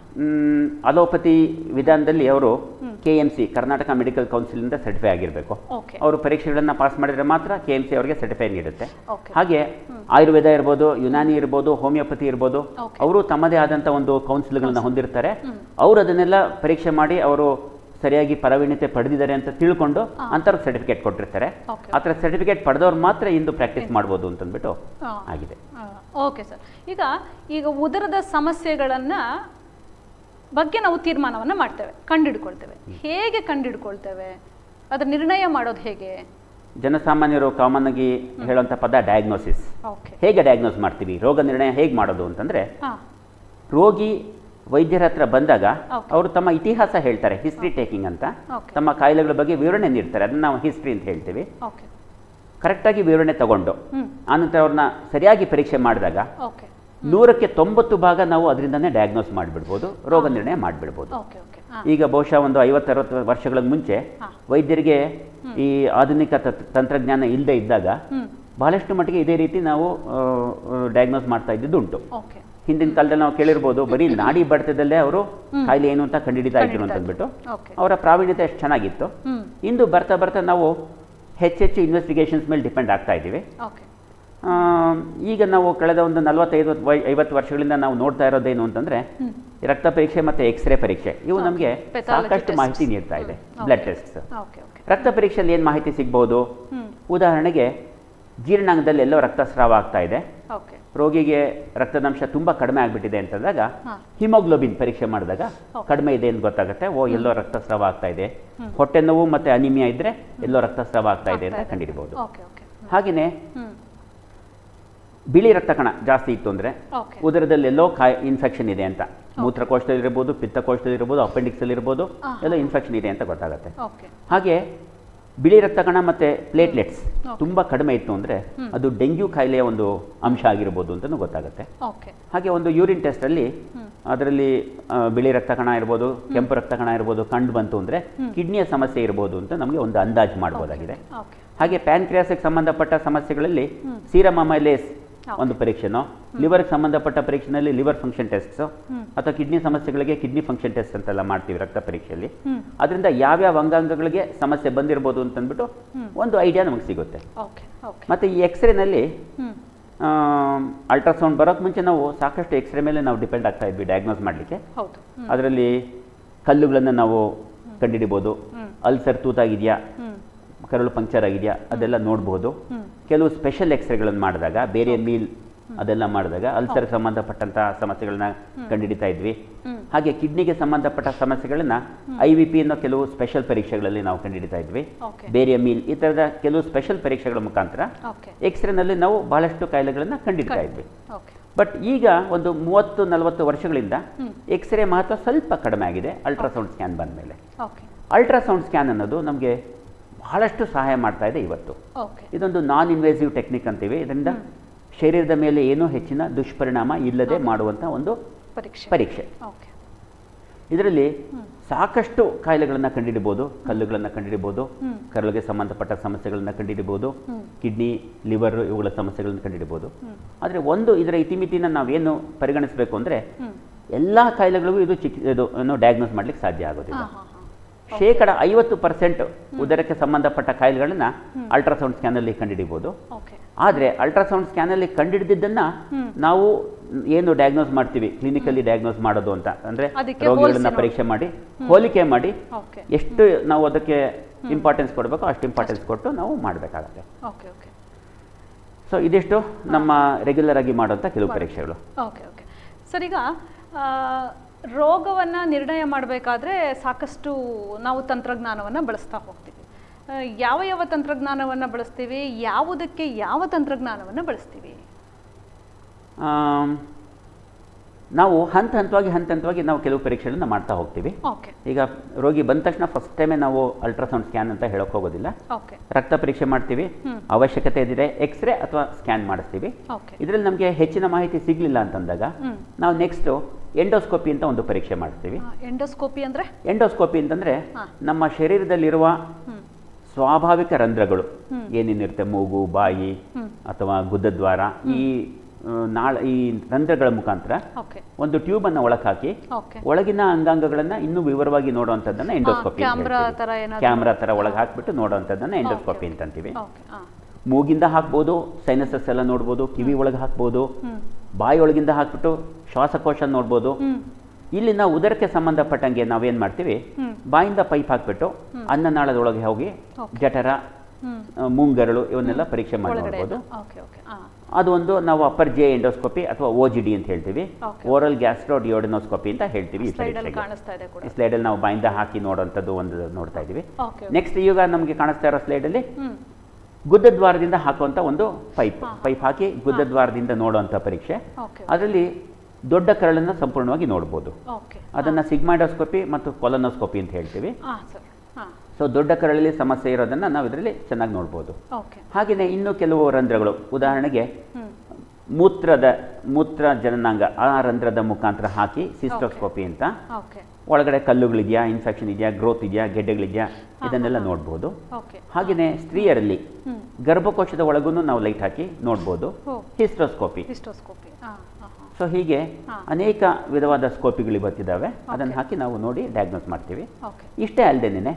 ಅಲೋಪತಿ ವಿಧಾನದಲ್ಲಿ ಅವರು K M C Karnataka medical ಕೌನ್ಸಿಲಿಂದ ಸರ್ಟಿಫೈ ಆಗಿರಬೇಕು. ಅವರು ಪರೀಕ್ಷೆಗಳನ್ನ ಪಾಸ್ ಮಾಡಿದ್ರೆ ಮಾತ್ರ ಕೆ ಎಂ ಸಿ ಅವರಿಗೆ ಸರ್ಟಿಫೈ ನೀಡುತ್ತೆ. ಹಾಗೆ ಆಯುರ್ವೇದ ಇರ್ಬೋದು, ಯುನಾನಿ ಇರ್ಬೋದು, ಹೋಮಿಯೋಪತಿ ಇರ್ಬೋದು, ಅವರು ತಮ್ಮದೇ ಆದಂಥ ಒಂದು ಕೌನ್ಸಿಲ್ಗಳನ್ನ ಹೊಂದಿರ್ತಾರೆ. ಅವರು ಅದನ್ನೆಲ್ಲ ಪರೀಕ್ಷೆ ಮಾಡಿ ಅವರು ಸರಿಯಾಗಿ ಪ್ರಾವೀಣ್ಯತೆ ಪಡೆದಿದ್ದಾರೆ ಅಂತ ತಿಳ್ಕೊಂಡು ಅಂಥವ್ರಿಗೆ ಸರ್ಟಿಫಿಕೇಟ್ ಕೊಟ್ಟಿರ್ತಾರೆ. ಆ ಥರ ಸರ್ಟಿಫಿಕೇಟ್ ಪಡೆದವ್ರು ಮಾತ್ರ ಇಂದು ಪ್ರಾಕ್ಟೀಸ್ ಮಾಡ್ಬೋದು ಅಂತಂದ್ಬಿಟ್ಟು ಆಗಿದೆ. Okay sir. ಈಗ ಈಗ ಉದರದ ಸಮಸ್ಯೆಗಳನ್ನು ಬಗ್ಗೆ ನಾವು ತೀರ್ಮಾನವನ್ನು ಮಾಡ್ತೇವೆ, ಕಂಡುಹಿಡ್ಕೊಳ್ತೇವೆ. ಹೇಗೆ ಕಂಡುಹಿಡ್ಕೊಳ್ತೇವೆ? ಅದರ ನಿರ್ಣಯ ಮಾಡೋದು ಹೇಗೆ? ಜನಸಾಮಾನ್ಯರು ಕಾಮನ್ ಆಗಿ ಹೇಳುವಂಥ ಪದ ಡಯಾಗ್ನೋಸಿಸ್. ಹೇಗೆ ಡಯಾಗ್ನೋಸ್ ಮಾಡ್ತೀವಿ, ರೋಗ ನಿರ್ಣಯ ಹೇಗೆ ಮಾಡೋದು ಅಂತಂದರೆ, ರೋಗಿ ವೈದ್ಯರ ಹತ್ರ ಬಂದಾಗ ಅವರು ತಮ್ಮ ಇತಿಹಾಸ ಹೇಳ್ತಾರೆ, ಹಿಸ್ಟ್ರಿ ಟೇಕಿಂಗ್ ಅಂತ. ತಮ್ಮ ಕಾಯಿಲೆಗಳ ಬಗ್ಗೆ ವಿವರಣೆ ನೀಡ್ತಾರೆ, ಅದನ್ನು ನಾವು ಹಿಸ್ಟ್ರಿ ಅಂತ ಹೇಳ್ತೀವಿ. ಕರೆಕ್ಟಾಗಿ ವಿವರಣೆ ತಗೊಂಡು ಆನಂತರ ಅವ್ರನ್ನ ಸರಿಯಾಗಿ ಪರೀಕ್ಷೆ ಮಾಡಿದಾಗ ನೂರಕ್ಕೆ ತೊಂಬತ್ತು ಭಾಗ ನಾವು ಅದರಿಂದನೇ ಡಯಾಗ್ನೋಸ್ ಮಾಡಿಬಿಡ್ಬೋದು, ರೋಗ ನಿರ್ಣಯ ಮಾಡಿಬಿಡ್ಬೋದು. ಈಗ ಬಹುಶಃ ಒಂದು ಐವತ್ತರವತ್ತು ವರ್ಷಗಳ ಮುಂಚೆ ವೈದ್ಯರಿಗೆ ಈ ಆಧುನಿಕ ತಂತ್ರಜ್ಞಾನ ಇಲ್ಲದೆ ಇದ್ದಾಗ ಬಹಳಷ್ಟು ಮಟ್ಟಿಗೆ ಇದೇ ರೀತಿ ನಾವು ಡಯಾಗ್ನೋಸ್ ಮಾಡ್ತಾ ಇದ್ದಿದ್ದು ಉಂಟು. ಹಿಂದಿನ ಕಾಲದಲ್ಲಿ ನಾವು ಕೇಳಿರ್ಬೋದು, ಬರೀ ನಾಡಿ ಬಡಿತದಲ್ಲೇ ಅವರು ಕಾಯಿಲೆ ಏನು ಅಂತ ಕಂಡುಹಿಡಿತಾ ಇದ್ರು ಅಂತ ಅಂದ್ಬಿಟ್ಟು ಅವರ ಪ್ರಾವೀಣ್ಯತೆ ಎಷ್ಟು ಚೆನ್ನಾಗಿತ್ತು. ಇಂದು ಬರ್ತಾ ಬರ್ತಾ ನಾವು ಹೆಚ್ಚೆಚ್ಚು ಇನ್ವೆಸ್ಟಿಗೇಷನ್ಸ್ ಮೇಲೆ ಡಿಪೆಂಡ್ ಆಗ್ತಾ ಇದ್ದೀವಿ. ಈಗ ನಾವು ಕಳೆದ ಒಂದು ನಲವತ್ತೈದು ಐವತ್ತು ವರ್ಷಗಳಿಂದ ನಾವು ನೋಡ್ತಾ ಇರೋದೇನು ಅಂತಂದರೆ, ರಕ್ತ ಪರೀಕ್ಷೆ ಮತ್ತು ಎಕ್ಸ್ರೇ ಪರೀಕ್ಷೆ ಇವು ನಮಗೆ ಸಾಕಷ್ಟು ಮಾಹಿತಿ ನೀಡ್ತಾ ಇದೆ. ಬ್ಲಡ್ ಟೆಸ್ಟ್ಸ್, ರಕ್ತ ಪರೀಕ್ಷೆಯಲ್ಲಿ ಏನು ಮಾಹಿತಿ ಸಿಗ್ಬೋದು? ಉದಾಹರಣೆಗೆ ಜೀರ್ಣಾಂಗದಲ್ಲಿ ಎಲ್ಲೋ ರಕ್ತಸ್ರಾವ ಆಗ್ತಾ ಇದೆ, ರೋಗಿಗೆ ರಕ್ತದಂಶ ತುಂಬ ಕಡಿಮೆ ಆಗಿಬಿಟ್ಟಿದೆ ಅಂತಂದಾಗ ಹಿಮೋಗ್ಲೋಬಿನ್ ಪರೀಕ್ಷೆ ಮಾಡಿದಾಗ ಕಡಿಮೆ ಇದೆ ಅಂತ ಗೊತ್ತಾಗುತ್ತೆ. ಓ ಎಲ್ಲೋ ರಕ್ತಸ್ರಾವ ಆಗ್ತಾ ಇದೆ. ಹೊಟ್ಟೆ ನೋವು ಮತ್ತು ಅನಿಮಿಯಾ ಇದ್ದರೆ ಎಲ್ಲೋ ರಕ್ತಸ್ರಾವ ಆಗ್ತಾ ಇದೆ ಅಂತ ಕಂಡಿಡ್ಬೋದು. ಹಾಗೆಯೇ ಬಿಳಿ ರಕ್ತ ಕಣ ಜಾಸ್ತಿ ಇತ್ತು ಅಂದರೆ ಉದರದಲ್ಲಿ ಎಲ್ಲೋ ಕಾಯಿ ಇನ್ಫೆಕ್ಷನ್ ಇದೆ ಅಂತ, ಮೂತ್ರಕೋಶದಲ್ಲಿರ್ಬೋದು, ಪಿತ್ತಕೋಶದಲ್ಲಿರ್ಬೋದು, ಅಪೆಂಡಿಕ್ಸಲ್ಲಿರ್ಬೋದು, ಎಲ್ಲೋ ಇನ್ಫೆಕ್ಷನ್ ಇದೆ ಅಂತ ಗೊತ್ತಾಗುತ್ತೆ. ಹಾಗೆ ಬಿಳಿ ರಕ್ತ ಕಣ ಮತ್ತು ಪ್ಲೇಟ್ಲೆಟ್ಸ್ ತುಂಬ ಕಡಿಮೆ ಇತ್ತು ಅಂದರೆ ಅದು ಡೆಂಗ್ಯೂ ಕಾಯಿಲೆಯ ಒಂದು ಅಂಶ ಆಗಿರ್ಬೋದು ಅಂತಲೂ ಗೊತ್ತಾಗುತ್ತೆ. ಹಾಗೆ ಒಂದು ಯೂರಿನ್ ಟೆಸ್ಟಲ್ಲಿ ಅದರಲ್ಲಿ ಬಿಳಿ ರಕ್ತ ಕಣ ಇರ್ಬೋದು, ಕೆಂಪು ರಕ್ತ ಕಣ ಇರ್ಬೋದು ಕಂಡು ಬಂತು ಅಂದರೆ ಕಿಡ್ನಿಯ ಸಮಸ್ಯೆ ಇರ್ಬೋದು ಅಂತ ನಮಗೆ ಒಂದು ಅಂದಾಜು ಮಾಡ್ಬೋದಾಗಿದೆ. ಹಾಗೆ ಪ್ಯಾನ್ಕ್ರಿಯಾಸ್ಗೆ ಸಂಬಂಧಪಟ್ಟ ಸಮಸ್ಯೆಗಳಲ್ಲಿ ಸೀರಮ್ ಅಮೈಲೇಸ್ ಒಂದು ಪರೀಕ್ಷೆನೋ, ಲಿವರ್ಗೆ ಸಂಬಂಧಪಟ್ಟ ಪರೀಕ್ಷೆನಲ್ಲಿ ಲಿವರ್ ಫಂಕ್ಷನ್ ಟೆಸ್ಟ್ಸು, ಅಥವಾ ಕಿಡ್ನಿ ಸಮಸ್ಯೆಗಳಿಗೆ ಕಿಡ್ನಿ ಫಂಕ್ಷನ್ ಟೆಸ್ಟ್ ಅಂತೆಲ್ಲ ಮಾಡ್ತೀವಿ ರಕ್ತ ಪರೀಕ್ಷೆಯಲ್ಲಿ. ಅದರಿಂದ ಯಾವ್ಯಾವ ಅಂಗಾಂಗಗಳಿಗೆ ಸಮಸ್ಯೆ ಬಂದಿರ್ಬೋದು ಅಂತಂದ್ಬಿಟ್ಟು ಒಂದು ಐಡಿಯಾ ನಮಗೆ ಸಿಗುತ್ತೆ. ಮತ್ತು ಈ ಎಕ್ಸ್ರೇನಲ್ಲಿ ಅಲ್ಟ್ರಾಸೌಂಡ್ ಬರೋಕ್ಕೆ ಮುಂಚೆ ನಾವು ಸಾಕಷ್ಟು ಎಕ್ಸ್ರೇ ಮೇಲೆ ನಾವು ಡಿಪೆಂಡ್ ಆಗ್ತಾ ಇದ್ವಿ ಡಯಾಗ್ನೋಸ್ ಮಾಡಲಿಕ್ಕೆ. ಅದರಲ್ಲಿ ಕಲ್ಲುಗಳನ್ನು ನಾವು ಕಂಡುಹಿಡಿಬೋದು, ಅಲ್ಸರ್ ತೂತಾಗಿದೆಯಾ, ಕರಳು ಪಂಕ್ಚರ್ ಆಗಿದೆಯಾ ಅದೆಲ್ಲ ನೋಡ್ಬೋದು. ಕೆಲವು ಸ್ಪೆಷಲ್ ಎಕ್ಸ್ರೇಗಳನ್ನು ಮಾಡಿದಾಗ, ಬೇರೆ ಮೀಲ್ ಅದೆಲ್ಲ ಮಾಡಿದಾಗ ಅಲ್ಸರ್ಗೆ ಸಂಬಂಧಪಟ್ಟಂಥ ಸಮಸ್ಯೆಗಳನ್ನ ಕಂಡುಹಿಡಿತಾ ಇದ್ವಿ. ಹಾಗೆ ಕಿಡ್ನಿಗೆ ಸಂಬಂಧಪಟ್ಟ ಸಮಸ್ಯೆಗಳನ್ನ ಐ ವಿ ಪಿ ಅನ್ನೋ ಕೆಲವು ಸ್ಪೆಷಲ್ ಪರೀಕ್ಷೆಗಳಲ್ಲಿ ನಾವು ಕಂಡುಹಿಡಿತಾ ಇದ್ವಿ. ಬೇರೆ ಮೀಲ್ ಈ ಥರದ ಕೆಲವು ಸ್ಪೆಷಲ್ ಪರೀಕ್ಷೆಗಳ ಮುಖಾಂತರ ಎಕ್ಸ್ರೇನಲ್ಲಿ ನಾವು ಬಹಳಷ್ಟು ಕಾಯಿಲೆಗಳನ್ನು ಕಂಡುಹಿಡಿತಾ ಇದ್ವಿ. ಬಟ್ ಈಗ ಒಂದು ಮೂವತ್ತು ನಲವತ್ತು ವರ್ಷಗಳಿಂದ ಎಕ್ಸ್ರೇ ಮಹತ್ವ ಸ್ವಲ್ಪ ಕಡಿಮೆ ಆಗಿದೆ ಅಲ್ಟ್ರಾಸೌಂಡ್ ಸ್ಕ್ಯಾನ್ ಬಂದ ಮೇಲೆ. ಅಲ್ಟ್ರಾಸೌಂಡ್ ಸ್ಕ್ಯಾನ್ ಅನ್ನೋದು ನಮಗೆ ಬಹಳಷ್ಟು ಸಹಾಯ ಮಾಡ್ತಾ ಇದೆ ಇವತ್ತು. ಇದೊಂದು ನಾನ್ ಇನ್ವೇಸಿವ್ ಟೆಕ್ನಿಕ್ ಅಂತೀವಿ. ಇದರಿಂದ ಶರೀರದ ಮೇಲೆ ಏನೂ ಹೆಚ್ಚಿನ ದುಷ್ಪರಿಣಾಮ ಇಲ್ಲದೆ ಮಾಡುವಂಥ ಒಂದು ಪರೀಕ್ಷೆ. ಇದರಲ್ಲಿ ಸಾಕಷ್ಟು ಕಾಯಿಲೆಗಳನ್ನು ಕಂಡುಹಿಡಿಬೋದು, ಕಲ್ಲುಗಳನ್ನು ಕಂಡುಹಿಡಿಬೋದು, ಕರಳಿಗೆ ಸಂಬಂಧಪಟ್ಟ ಸಮಸ್ಯೆಗಳನ್ನು ಕಂಡುಹಿಡಿಬೋದು, ಕಿಡ್ನಿ, ಲಿವರ್ ಇವುಗಳ ಸಮಸ್ಯೆಗಳನ್ನು ಕಂಡುಹಿಡಿಬೋದು. ಆದರೆ ಒಂದು ಇದರ ಇತಿಮಿತಿನ ನಾವೇನು ಪರಿಗಣಿಸಬೇಕು ಅಂದರೆ ಎಲ್ಲ ಕಾಯಿಲೆಗಳಿಗೂ ಇದು ಚಿಕ್ ಇದು ಏನು ಡಯಾಗ್ನೋಸ್ ಮಾಡಲಿಕ್ಕೆ ಸಾಧ್ಯ ಆಗೋದಿಲ್ಲ. ಶೇಕಡ ಐವತ್ತು ಪರ್ಸೆಂಟ್ ಉದರಕ್ಕೆ ಸಂಬಂಧಪಟ್ಟ ಕಾಯಿಲೆಗಳನ್ನ ಅಲ್ಟ್ರಾಸೌಂಡ್ ಸ್ಕ್ಯಾನಲ್ಲಿ ಕಂಡುಹಿಡಿಬೋದು. ಆದರೆ ಅಲ್ಟ್ರಾಸೌಂಡ್ ಸ್ಕ್ಯಾನಲ್ಲಿ ಕಂಡುಹಿಡಿದಿದ್ದನ್ನು ನಾವು ಏನು ಡಯಾಗ್ನೋಸ್ ಮಾಡ್ತೀವಿ, ಕ್ಲಿನಿಕಲ್ಲಿ ಡಯಾಗ್ನೋಸ್ ಮಾಡೋದು ಅಂತ ಅಂದರೆ ರೋಗಿಗಳನ್ನ ಪರೀಕ್ಷೆ ಮಾಡಿ ಹೋಲಿಕೆ ಮಾಡಿ ಎಷ್ಟು ನಾವು ಅದಕ್ಕೆ ಇಂಪಾರ್ಟೆನ್ಸ್ ಕೊಡಬೇಕು ಅಷ್ಟು ಇಂಪಾರ್ಟೆನ್ಸ್ ಕೊಟ್ಟು ನಾವು ಮಾಡಬೇಕಾಗತ್ತೆ. ಸೊ ಇದಿಷ್ಟು ನಮ್ಮ ರೆಗ್ಯುಲರ್ ಆಗಿ ಮಾಡುವಂಥ ಕೆಲವು ಪರೀಕ್ಷೆಗಳು. ಓಕೆ ಓಕೆ ಸರ್, ಈಗ ರೋಗವನ್ನು ನಿರ್ಣಯ ಮಾಡಬೇಕಾದ್ರೆ ಸಾಕಷ್ಟು ನಾವು ತಂತ್ರಜ್ಞಾನವನ್ನು ಬಳಸ್ತಾ ಹೋಗ್ತೀವಿ. ಯಾವ ಯಾವ ತಂತ್ರಜ್ಞಾನವನ್ನು ಬಳಸ್ತೀವಿ, ಯಾವುದಕ್ಕೆ ಯಾವ ತಂತ್ರಜ್ಞಾನವನ್ನು ಬಳಸ್ತೀವಿ? ನಾವು ಹಂತ ಹಂತವಾಗಿ ಹಂತ ಹಂತವಾಗಿ ನಾವು ಕೆಲವು ಪರೀಕ್ಷೆಗಳನ್ನು ಮಾಡ್ತಾ ಹೋಗ್ತೀವಿ. ಈಗ ರೋಗಿ ಬಂದ ತಕ್ಷಣ ಫಸ್ಟ್ ಟೈಮೇ ನಾವು ಅಲ್ಟ್ರಾಸೌಂಡ್ ಸ್ಕ್ಯಾನ್ ಅಂತ ಹೇಳೋಕೆ ಹೋಗೋದಿಲ್ಲ. ರಕ್ತ ಪರೀಕ್ಷೆ ಮಾಡ್ತೀವಿ, ಅವಶ್ಯಕತೆ ಇದ್ದರೆ ಎಕ್ಸ್ರೇ ಅಥವಾ ಸ್ಕ್ಯಾನ್ ಮಾಡಿಸ್ತೀವಿ. ಇದರಲ್ಲಿ ನಮಗೆ ಹೆಚ್ಚಿನ ಮಾಹಿತಿ ಸಿಗಲಿಲ್ಲ ಅಂತಂದಾಗ ನಾವು ನೆಕ್ಸ್ಟ್ ಎಂಡೋಸ್ಕೋಪಿ ಅಂತ ಒಂದು ಪರೀಕ್ಷೆ ಮಾಡ್ತೀವಿ. ಎಂಡೋಸ್ಕೋಪಿ ಅಂದರೆ ಎಂಡೋಸ್ಕೋಪಿ ಅಂತಂದರೆ ನಮ್ಮ ಶರೀರದಲ್ಲಿರುವ ಸ್ವಾಭಾವಿಕ ರಂಧ್ರಗಳು ಏನೇನಿರುತ್ತೆ, ಮೂಗು, ಬಾಯಿ ಅಥವಾ ಗುದ್ದದ್ವಾರ, ಈ ನಾಳ ಈ ರಂಧ್ರಗಳ ಮುಖಾಂತರ ಒಂದು ಟ್ಯೂಬ್ ಅನ್ನು ಒಳಗೆ ಹಾಕಿ ಒಳಗಿನ ಅಂಗಾಂಗಗಳನ್ನ ಇನ್ನೂ ವಿವರವಾಗಿ ನೋಡುವಂಥದ್ದನ್ನ ಎಂಡೋಸ್ಕೋಪಿ, ಕ್ಯಾಮ್ರಾ ತರ ಒಳಗೆ ಹಾಕ್ಬಿಟ್ಟು ನೋಡುವಂಥದ್ದನ್ನ ಎಂಡೋಸ್ಕೋಪಿ ಅಂತ ಅಂತೀವಿ. ಮೂಗಿಂದ ಹಾಕ್ಬೋದು, ಸೈನಸಸ್ ಎಲ್ಲ ನೋಡ್ಬೋದು, ಕಿವಿ ಒಳಗೆ ಹಾಕ್ಬೋದು, ಬಾಯಿ ಒಳಗಿಂದ ಹಾಕ್ಬಿಟ್ಟು ಶ್ವಾಸಕೋಶ ನೋಡ್ಬೋದು. ಇಲ್ಲಿ ನಾವು ಉದರಕ್ಕೆ ಸಂಬಂಧಪಟ್ಟಂಗೆ ನಾವೇನ್ ಮಾಡ್ತೀವಿ, ಬಾಯಿಂದ ಪೈಪ್ ಹಾಕ್ಬಿಟ್ಟು ಅನ್ನನಾಳದೊಳಗೆ ಹೋಗಿ ಜಠರ, ಮುಂಗರಳು ಇವನ್ನೆಲ್ಲ ಪರೀಕ್ಷೆ ಮಾಡಿ ನೋಡ್ಬೋದು. ಅದು ಒಂದು ನಾವು ಅಪ್ಪರ್ ಜೆ ಎಂಡೋಸ್ಕೋಪಿ ಅಥವಾ ಓ ಜಿ ಡಿ ಅಂತ ಹೇಳ್ತೀವಿ, ಓರಲ್ ಗ್ಯಾಸ್ಟ್ರೋ ಡಿಯೋಡಿನೋಸ್ಕೋಪಿ ಅಂತ ಹೇಳ್ತೀವಿ. ಈ ಸ್ಲೈಡಲ್ಲಿ ನಾವು ಬಾಯಿಂದ ಹಾಕಿ ನೋಡುವಂಥದ್ದು ಒಂದು ನೋಡ್ತಾ ಇದೀವಿ. ನೆಕ್ಸ್ಟ್ ಈಗ ನಮಗೆ ಕಾಣಿಸ್ತಾ ಇರೋ ಸ್ಲೈಡಲ್ಲಿ ಗುದ್ದದ್ವಾರದಿಂದ ಹಾಕುವಂಥ ಒಂದು ಪೈಪ್ ಪೈಪ್ ಹಾಕಿ ಗುದ್ದದ್ವಾರದಿಂದ ನೋಡುವಂಥ ಪರೀಕ್ಷೆ. ಅದರಲ್ಲಿ ದೊಡ್ಡ ಕರಳನ್ನು ಸಂಪೂರ್ಣವಾಗಿ ನೋಡ್ಬೋದು. ಅದನ್ನು ಸಿಗ್ಮಾಯ್ಡೋಸ್ಕೋಪಿ ಮತ್ತು ಕೊಲನೋಸ್ಕೋಪಿ ಅಂತ ಹೇಳ್ತೀವಿ. ಸೊ ದೊಡ್ಡ ಕರಳಲ್ಲಿ ಸಮಸ್ಯೆ ಇರೋದನ್ನು ನಾವು ಇದರಲ್ಲಿ ಚೆನ್ನಾಗಿ ನೋಡ್ಬೋದು. ಹಾಗೆಯೇ ಇನ್ನೂ ಕೆಲವು ರಂಧ್ರಗಳು, ಉದಾಹರಣೆಗೆ ಮೂತ್ರದ ಮೂತ್ರ ಜನನಾಂಗ, ಆ ರಂಧ್ರದ ಮುಖಾಂತರ ಹಾಕಿ ಸಿಸ್ಟೋಸ್ಕೋಪಿ ಅಂತ, ಒಳಗಡೆ ಕಲ್ಲುಗಳಿದೆಯಾ, ಇನ್ಫೆಕ್ಷನ್ ಇದೆಯಾ, ಗ್ರೋತ್ ಇದೆಯಾ, ಗೆಡ್ಡೆಗಳಿದೆಯಾ, ಇದನ್ನೆಲ್ಲ ನೋಡ್ಬೋದು. ಹಾಗೆಯೇ ಸ್ತ್ರೀಯರಲ್ಲಿ ಗರ್ಭಕೋಶದ ಒಳಗೂ ನಾವು ಲೈಟ್ ಹಾಕಿ ನೋಡ್ಬೋದು, ಹಿಸ್ಟೋಸ್ಕೋಪಿ. ಸೊ ಹೀಗೆ ಅನೇಕ ವಿಧವಾದ ಸ್ಕೋಪಿಗಳು ಇವತ್ತಿದ್ದಾವೆ, ಅದನ್ನು ಹಾಕಿ ನಾವು ನೋಡಿ ಡಯಾಗ್ನೋಸ್ ಮಾಡ್ತೀವಿ. ಇಷ್ಟೇ ಅಲ್ಲದೇನೆ